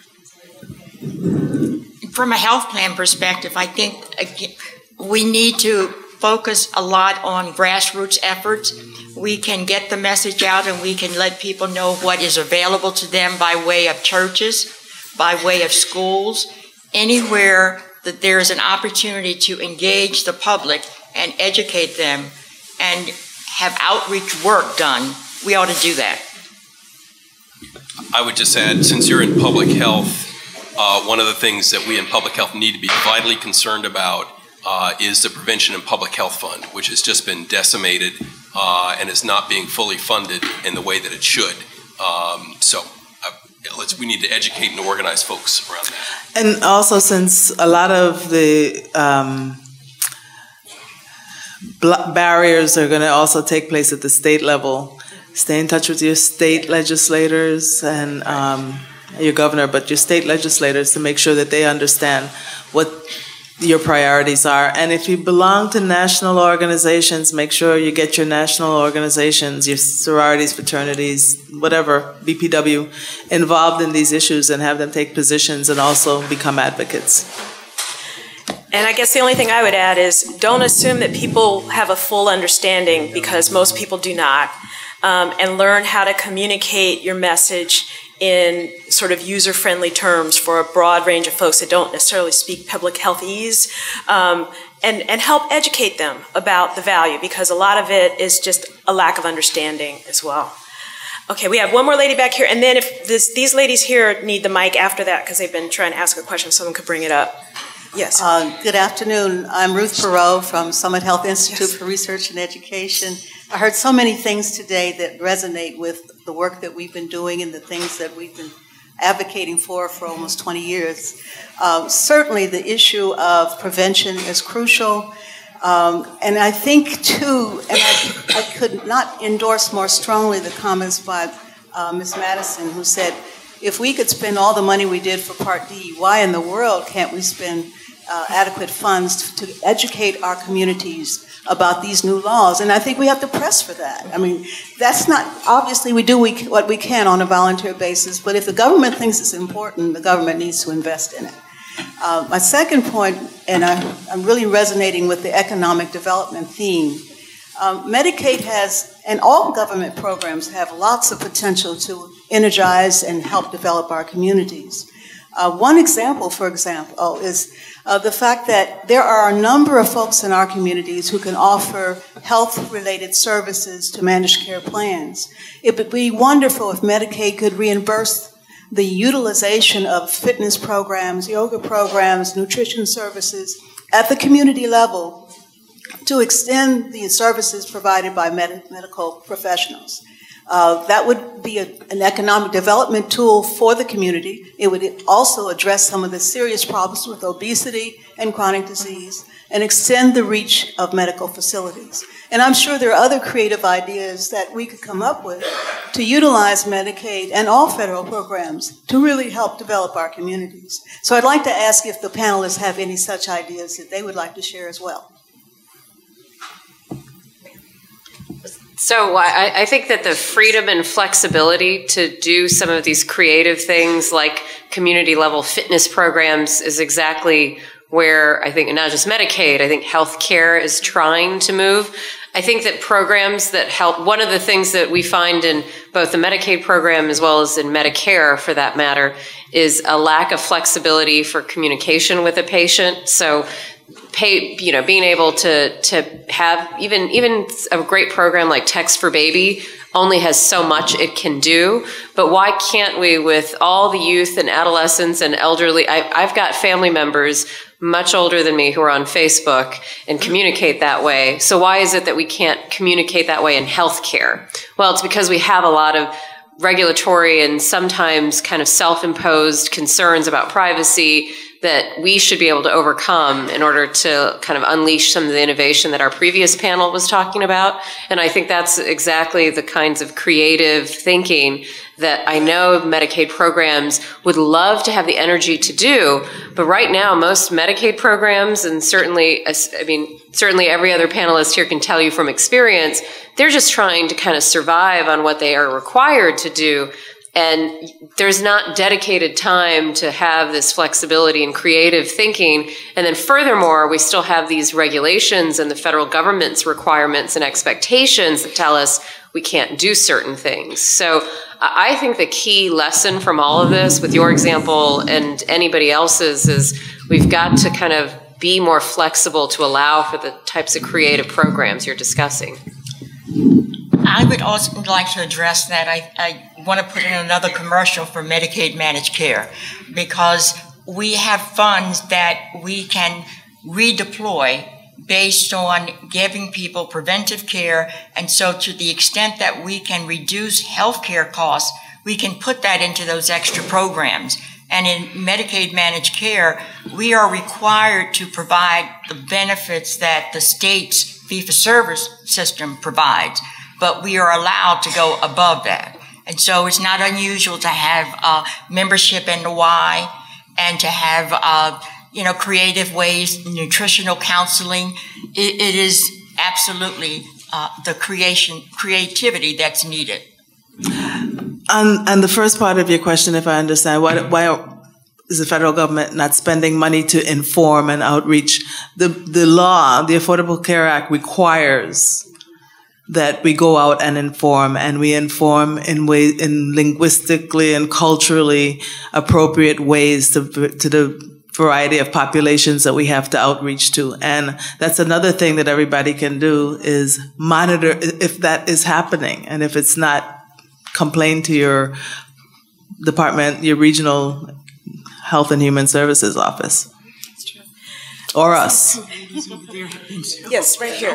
From a health plan perspective, I think we need to focus a lot on grassroots efforts. We can get the message out and we can let people know what is available to them by way of churches, by way of schools, anywhere that there is an opportunity to engage the public and educate them and have outreach work done. We ought to do that. I would just add, since you're in public health, uh, one of the things that we in public health need to be vitally concerned about uh, is the Prevention and Public Health Fund, which has just been decimated uh, and is not being fully funded in the way that it should. Um, so uh, let's, we need to educate and organize folks around that. And also, since a lot of the um, barriers are going to also take place at the state level, stay in touch with your state legislators and um, your governor, but your state legislators to make sure that they understand what your priorities are. And if you belong to national organizations, make sure you get your national organizations, your sororities, fraternities, whatever, B P W, involved in these issues and have them take positions and also become advocates. And I guess the only thing I would add is don't assume that people have a full understanding, because most people do not, um, and learn how to communicate your message in sort of user-friendly terms for a broad range of folks that don't necessarily speak public healthese, um, and, and help educate them about the value, because a lot of it is just a lack of understanding as well. Okay, we have one more lady back here, and then if this, these ladies here need the mic after that, because they've been trying to ask a question, someone could bring it up. Yes. Uh, good afternoon. I'm Ruth Perot from Summit Health Institute yes. for Research and Education. I heard so many things today that resonate with the work that we've been doing and the things that we've been advocating for for almost twenty years. Uh, certainly the issue of prevention is crucial. Um, and I think, too, and I, I could not endorse more strongly the comments by uh, Miz Madison, who said if we could spend all the money we did for Part D, why in the world can't we spend uh, adequate funds to educate our communities about these new laws? And I think we have to press for that. I mean, that's not, obviously we do we, what we can on a volunteer basis, but if the government thinks it's important, the government needs to invest in it. Uh, my second point, and I, I'm really resonating with the economic development theme, um, Medicaid has, and all government programs have lots of potential to energize and help develop our communities. Uh, one example, for example, is uh, the fact that there are a number of folks in our communities who can offer health-related services to managed care plans. It would be wonderful if Medicaid could reimburse the utilization of fitness programs, yoga programs, nutrition services at the community level to extend the services provided by med medical professionals. Uh, that would be a, an economic development tool for the community. It would also address some of the serious problems with obesity and chronic disease and extend the reach of medical facilities. And I'm sure there are other creative ideas that we could come up with to utilize Medicaid and all federal programs to really help develop our communities. So I'd like to ask if the panelists have any such ideas that they would like to share as well. So I, I think that the freedom and flexibility to do some of these creative things like community level fitness programs is exactly where I think, and not just Medicaid, I think healthcare is trying to move. I think that programs that help, one of the things that we find in both the Medicaid program as well as in Medicare for that matter, is a lack of flexibility for communication with a patient. So pay, you know, being able to, to have even, even a great program like Text for Baby only has so much it can do. But why can't we, with all the youth and adolescents and elderly, I, I've got family members much older than me who are on Facebook and communicate that way. So why is it that we can't communicate that way in healthcare? Well, it's because we have a lot of regulatory and sometimes kind of self-imposed concerns about privacy that we should be able to overcome in order to kind of unleash some of the innovation that our previous panel was talking about. And I think that's exactly the kinds of creative thinking that I know Medicaid programs would love to have the energy to do. But right now, most Medicaid programs, and certainly, I mean, certainly every other panelist here can tell you from experience, they're just trying to kind of survive on what they are required to do. And there's not dedicated time to have this flexibility and creative thinking. And then furthermore, we still have these regulations and the federal government's requirements and expectations that tell us we can't do certain things. So I think the key lesson from all of this, with your example and anybody else's, is we've got to kind of be more flexible to allow for the types of creative programs you're discussing. I would also like to address that. I, I want to put in another commercial for Medicaid managed care, because we have funds that we can redeploy based on giving people preventive care. And so to the extent that we can reduce healthcare costs, we can put that into those extra programs. And in Medicaid managed care, we are required to provide the benefits that the state's fee-for-service system provides, but we are allowed to go above that. And so it's not unusual to have uh, membership in the Y and to have, uh, you know, creative ways, nutritional counseling. It, it is absolutely uh, the creation, creativity that's needed. And, and the first part of your question, if I understand, why, why is the federal government not spending money to inform and outreach? The, the law, the Affordable Care Act, requires that we go out and inform, and we inform in way, in linguistically and culturally appropriate ways to, to the variety of populations that we have to outreach to. And that's another thing that everybody can do, is monitor if that is happening. And if it's not, complain to your department, your regional Health and Human Services office. Or us. Yes, right here.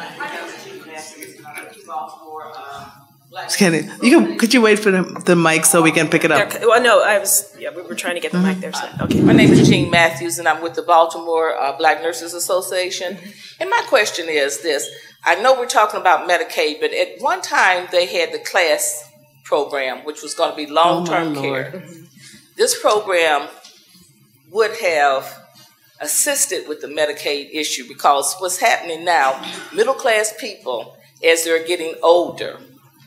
Kenny, you can, could you wait for the, the mic so we can pick it up? There, well, no, I was, yeah, we were trying to get the mic there. So, okay. My name is Jean Matthews, and I'm with the Baltimore uh, Black Nurses Association. And my question is this. I know we're talking about Medicaid, but at one time they had the class program, which was going to be long-term Oh, my Lord. care. This program would have assisted with the Medicaid issue, because what's happening now, middle-class people, as they're getting older,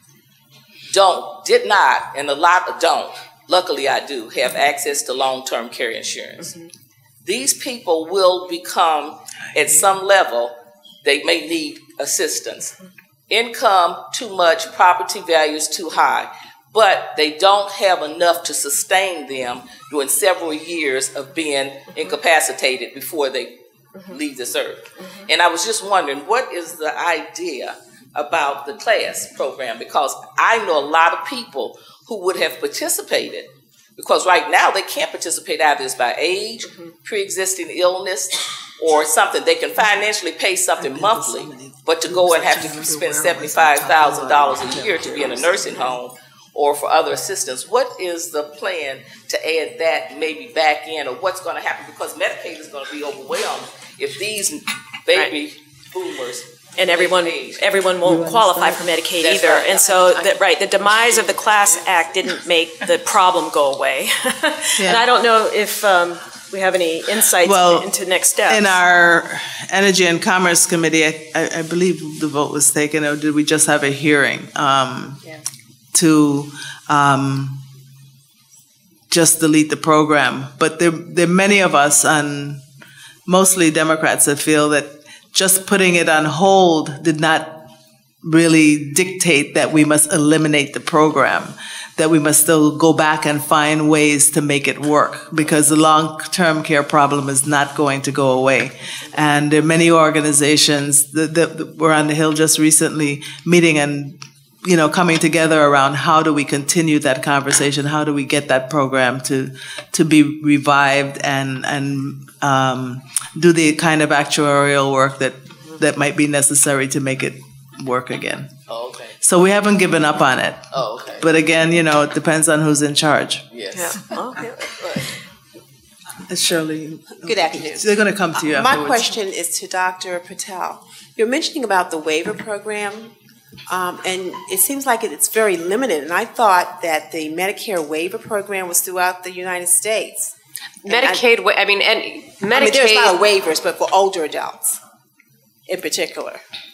don't, did not, and a lot don't, luckily I do, have access to long-term care insurance. Mm-hmm. These people will become, at some level, they may need assistance. Income too much, property values too high, but they don't have enough to sustain them during several years of being incapacitated before they mm-hmm. leave this earth. Mm-hmm. And I was just wondering, what is the idea about the class program? Because I know a lot of people who would have participated, because right now they can't participate either it's by age, mm-hmm. pre-existing illness, or something. They can financially pay something monthly, but to go and have to spend seventy-five thousand dollars a year to be in a nursing home or for other assistance. What is the plan to add that maybe back in, or what's going to happen? Because Medicaid is going to be overwhelmed if these baby right. boomers and everyone everyone won't qualify for Medicaid That's either. Right. And so, the, right, the demise of the Class Act didn't make the problem go away. yeah. And I don't know if um, we have any insights well, into next steps. In our Energy and Commerce Committee, I, I believe the vote was taken, or did we just have a hearing um, yeah. to um, just delete the program? But there, there are many of us, and mostly Democrats, that feel that just putting it on hold did not really dictate that we must eliminate the program, that we must still go back and find ways to make it work, because the long-term care problem is not going to go away. And there are many organizations that, that were on the Hill just recently meeting and you know, coming together around how do we continue that conversation, how do we get that program to to be revived and and um, do the kind of actuarial work that that might be necessary to make it work again. Oh, okay. So we haven't given up on it. Oh, okay. But again, you know, it depends on who's in charge. Yes. Yeah. Okay. Uh, Shirley. Good afternoon. They're going to come to you uh, My afterwards. question is to Doctor Patel. You're mentioning about the waiver program. Um, and it seems like it's very limited. And I thought that the Medicare waiver program was throughout the United States. Medicaid, I, I mean, and Medicaid. I mean, there's a lot of waivers, but for older adults in particular.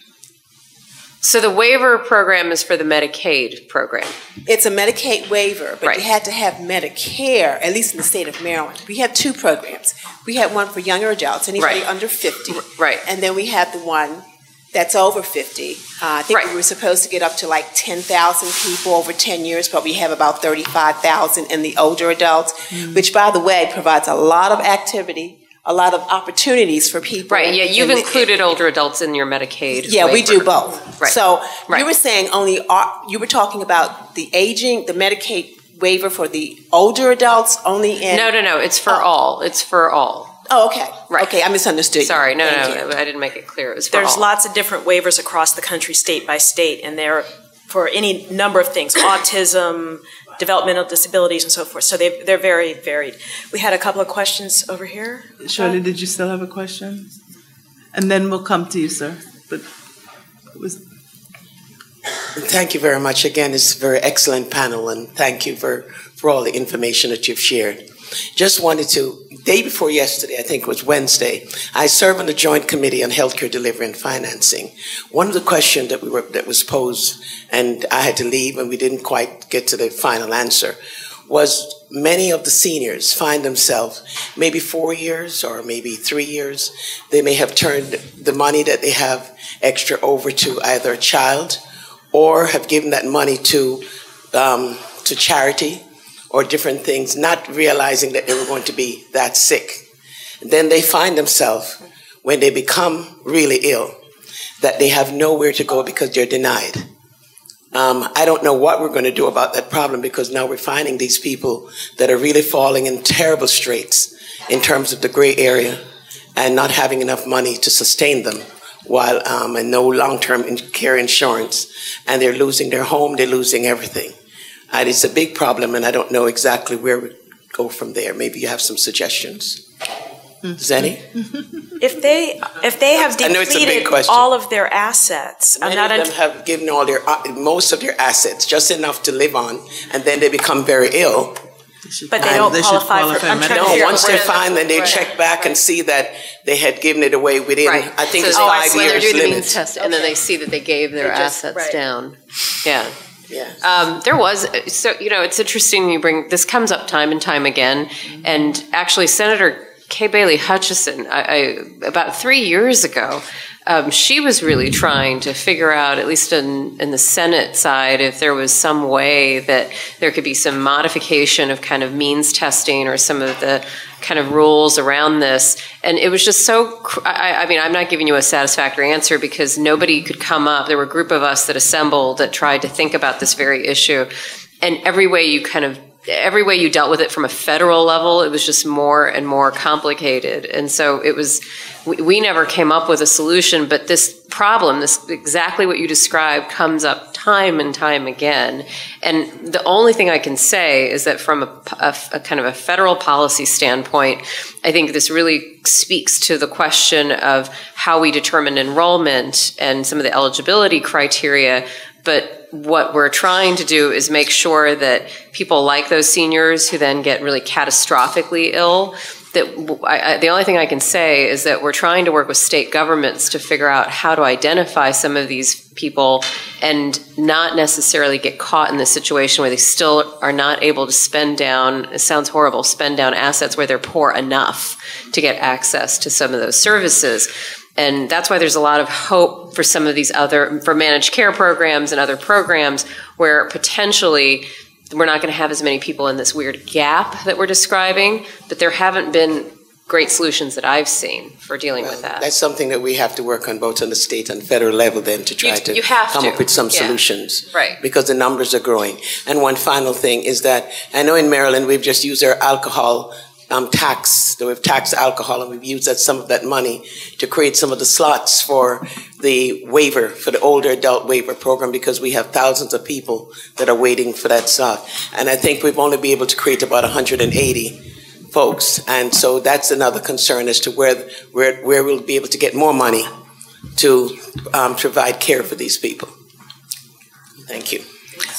So the waiver program is for the Medicaid program. It's a Medicaid waiver, but right. you had to have Medicare, at least in the state of Maryland. We have two programs. We had one for younger adults, anybody right. under fifty. Right. And then we had the one that's over fifty. Uh, I think right. we were supposed to get up to like ten thousand people over ten years, but we have about thirty-five thousand in the older adults, mm-hmm. which, by the way, provides a lot of activity, a lot of opportunities for people. Right, yeah, you've the, included older adults in your Medicaid Yeah, waiver. we do both. Right. So right. you were saying only, you were talking about the aging, the Medicaid waiver for the older adults only in? No, no, no, it's for oh. all. It's for all. Oh, okay. Right. Okay, I misunderstood you. Sorry, no, Thank no, you. I didn't make it clear. It was for There's all. lots of different waivers across the country, state by state, and they're for any number of things, autism, developmental disabilities, and so forth. So they, they're very varied. We had a couple of questions over here. Shirley, did you still have a question? And then we'll come to you, sir. But it was... Thank you very much. Again, it's a very excellent panel, and thank you for, for all the information that you've shared. Just wanted to, day before yesterday, I think it was Wednesday, I serve on the Joint Committee on Healthcare Delivery and Financing. One of the questions that we were that was posed, and I had to leave and we didn't quite get to the final answer, was many of the seniors find themselves maybe four years or maybe three years. They may have turned the money that they have extra over to either a child or have given that money to um, to charity or different things, not realizing that they were going to be that sick. And then they find themselves, when they become really ill, that they have nowhere to go because they're denied. Um, I don't know what we're going to do about that problem, because now we're finding these people that are really falling in terrible straits in terms of the gray area and not having enough money to sustain them, while um, and no long-term care insurance, and they're losing their home, they're losing everything. And it's a big problem, and I don't know exactly where we go from there. Maybe you have some suggestions. Does any? If they if they have I know it's a big depleted question. all of their assets, I'm Many not of un- them have given all their uh, most of their assets, just enough to live on, and then they become very ill. but they And don't they should qualify, qualify for. I'm trying to No, figure out once where- they're fine, then they Right. check back and see that they had given it away within, Right. I think So it's they- five when they're years doing the limit. means test, and then they see that they gave their They just- assets right. down. Yeah. Yeah. Um, there was, so, you know, it's interesting you bring, this comes up time and time again. And actually, Senator Kay Bailey Hutchison, I, I, about three years ago, um, she was really trying to figure out, at least in, in the Senate side, if there was some way that there could be some modification of kind of means testing or some of the kind of rules around this. And it was just so, I, I mean, I'm not giving you a satisfactory answer because nobody could come up. There were a group of us that assembled that tried to think about this very issue. And every way you kind of every way you dealt with it from a federal level, it was just more and more complicated. And so it was, we, we never came up with a solution, but this problem, this exactly what you described, comes up time and time again. And the only thing I can say is that from a, a, a kind of a federal policy standpoint, I think this really speaks to the question of how we determine enrollment and some of the eligibility criteria. But what we're trying to do is make sure that people like those seniors who then get really catastrophically ill, that I, I, the only thing I can say is that we're trying to work with state governments to figure out how to identify some of these people and not necessarily get caught in this situation where they still are not able to spend down, it sounds horrible, spend down assets where they're poor enough to get access to some of those services. And that's why there's a lot of hope for some of these other, for managed care programs and other programs where potentially we're not going to have as many people in this weird gap that we're describing, but there haven't been great solutions that I've seen for dealing Well, with that. That's something that we have to work on both on the state and federal level then to try You- to you have come to. up with some Yeah. solutions. Right. Because the numbers are growing. And one final thing is that I know in Maryland we've just used our alcohol um, tax, that we've taxed alcohol, and we've used that, some of that money to create some of the slots for the waiver, for the older adult waiver program, because we have thousands of people that are waiting for that slot. And I think we've only been able to create about one hundred eighty folks. And so that's another concern as to where, where, where we'll be able to get more money to um, provide care for these people. Thank you.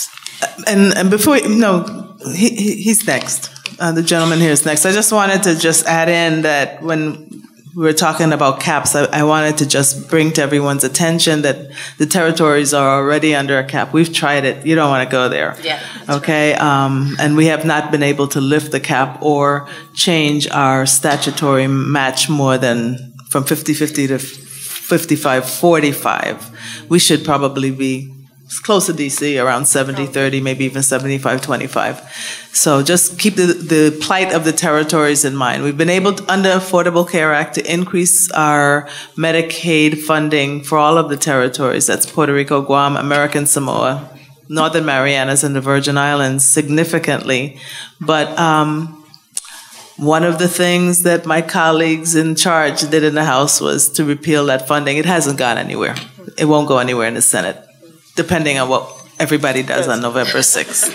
And, and before, no, he, he, he's next. Uh, the gentleman here is next. I just wanted to just add in that when we were talking about caps, I, I wanted to just bring to everyone's attention that the territories are already under a cap. We've tried it. You don't want to go there. Yeah. Okay. Um, and we have not been able to lift the cap or change our statutory match more than from fifty fifty to fifty-five forty-five. We should probably be close to D C, around seventy thirty, maybe even seventy-five twenty-five. So just keep the, the plight of the territories in mind. We've been able to, under Affordable Care Act, to increase our Medicaid funding for all of the territories. That's Puerto Rico, Guam, American Samoa, Northern Marianas, and the Virgin Islands significantly. But um, one of the things that my colleagues in charge did in the House was to repeal that funding. It hasn't gone anywhere. It won't go anywhere in the Senate, depending on what everybody does on November sixth.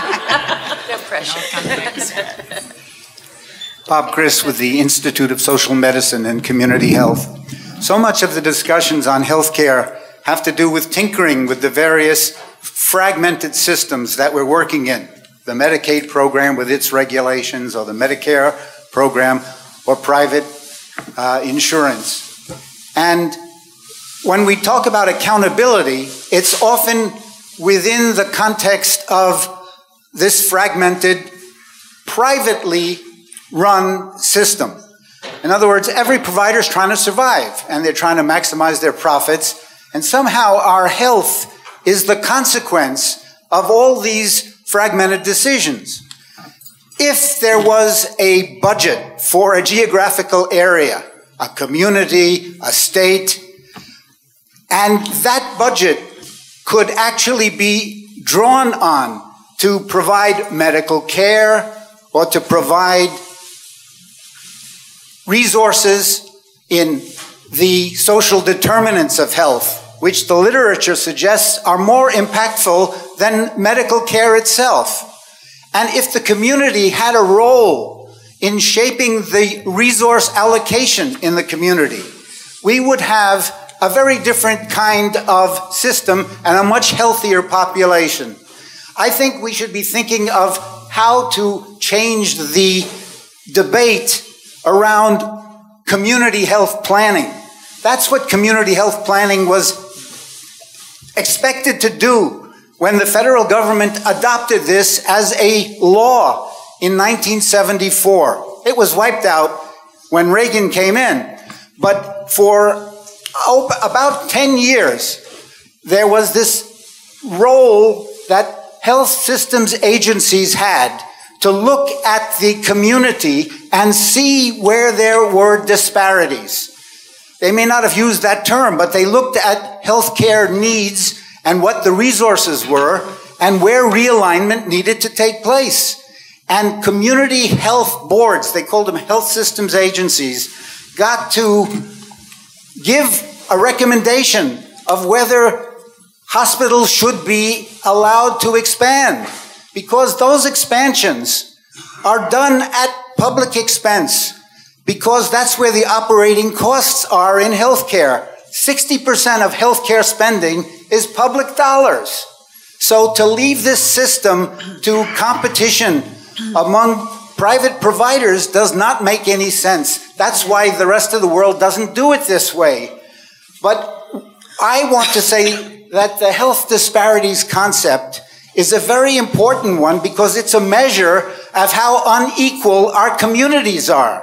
No pressure. Bob Chris with the Institute of Social Medicine and Community Health. So much of the discussions on healthcare have to do with tinkering with the various fragmented systems that we're working in. The Medicaid program with its regulations, or the Medicare program, or private uh, insurance. And when we talk about accountability, it's often within the context of this fragmented, privately run system. In other words, every provider is trying to survive, and they're trying to maximize their profits, and somehow our health is the consequence of all these fragmented decisions. If there was a budget for a geographical area, a community, a state, and that budget could actually be drawn on to provide medical care or to provide resources in the social determinants of health, which the literature suggests are more impactful than medical care itself. And if the community had a role in shaping the resource allocation in the community, we would have a very different kind of system and a much healthier population. I think we should be thinking of how to change the debate around community health planning. That's what community health planning was expected to do when the federal government adopted this as a law in nineteen seventy-four. It was wiped out when Reagan came in. But for oh, about ten years, there was this role that health systems agencies had to look at the community and see where there were disparities. They may not have used that term, but they looked at healthcare needs and what the resources were and where realignment needed to take place. And community health boards, they called them health systems agencies, got to give a recommendation of whether hospitals should be allowed to expand, because those expansions are done at public expense, because that's where the operating costs are in healthcare. sixty percent of healthcare spending is public dollars. So to leave this system to competition among private providers does not make any sense. That's why the rest of the world doesn't do it this way. But I want to say that the health disparities concept is a very important one because it's a measure of how unequal our communities are.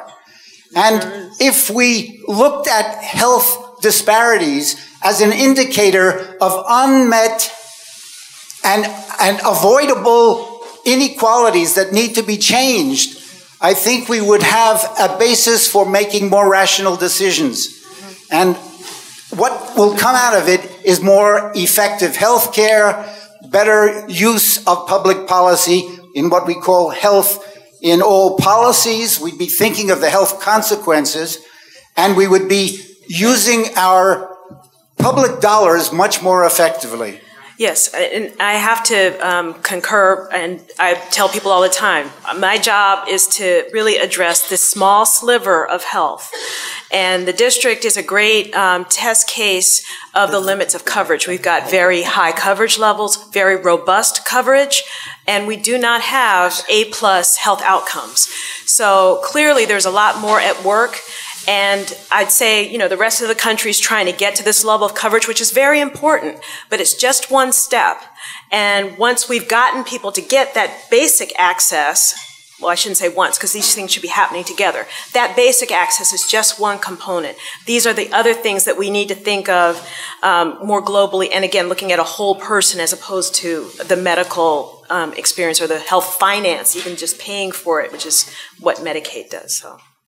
And if we looked at health disparities as an indicator of unmet and, and avoidable inequalities that need to be changed, I think we would have a basis for making more rational decisions. And what will come out of it is more effective health care, better use of public policy in what we call health in all policies. We'd be thinking of the health consequences, and we would be using our public dollars much more effectively. Yes, and I have to um, concur, and I tell people all the time, my job is to really address this small sliver of health. And the district is a great um, test case of the limits of coverage. We've got very high coverage levels, very robust coverage, and we do not have A-plus health outcomes. So clearly there's a lot more at work. And I'd say, you know, the rest of the country is trying to get to this level of coverage, which is very important, but it's just one step. And once we've gotten people to get that basic access, well, I shouldn't say once, because these things should be happening together. That basic access is just one component. These are the other things that we need to think of um, more globally, and again, looking at a whole person as opposed to the medical um, experience or the health finance, even just paying for it, which is what Medicaid does. So.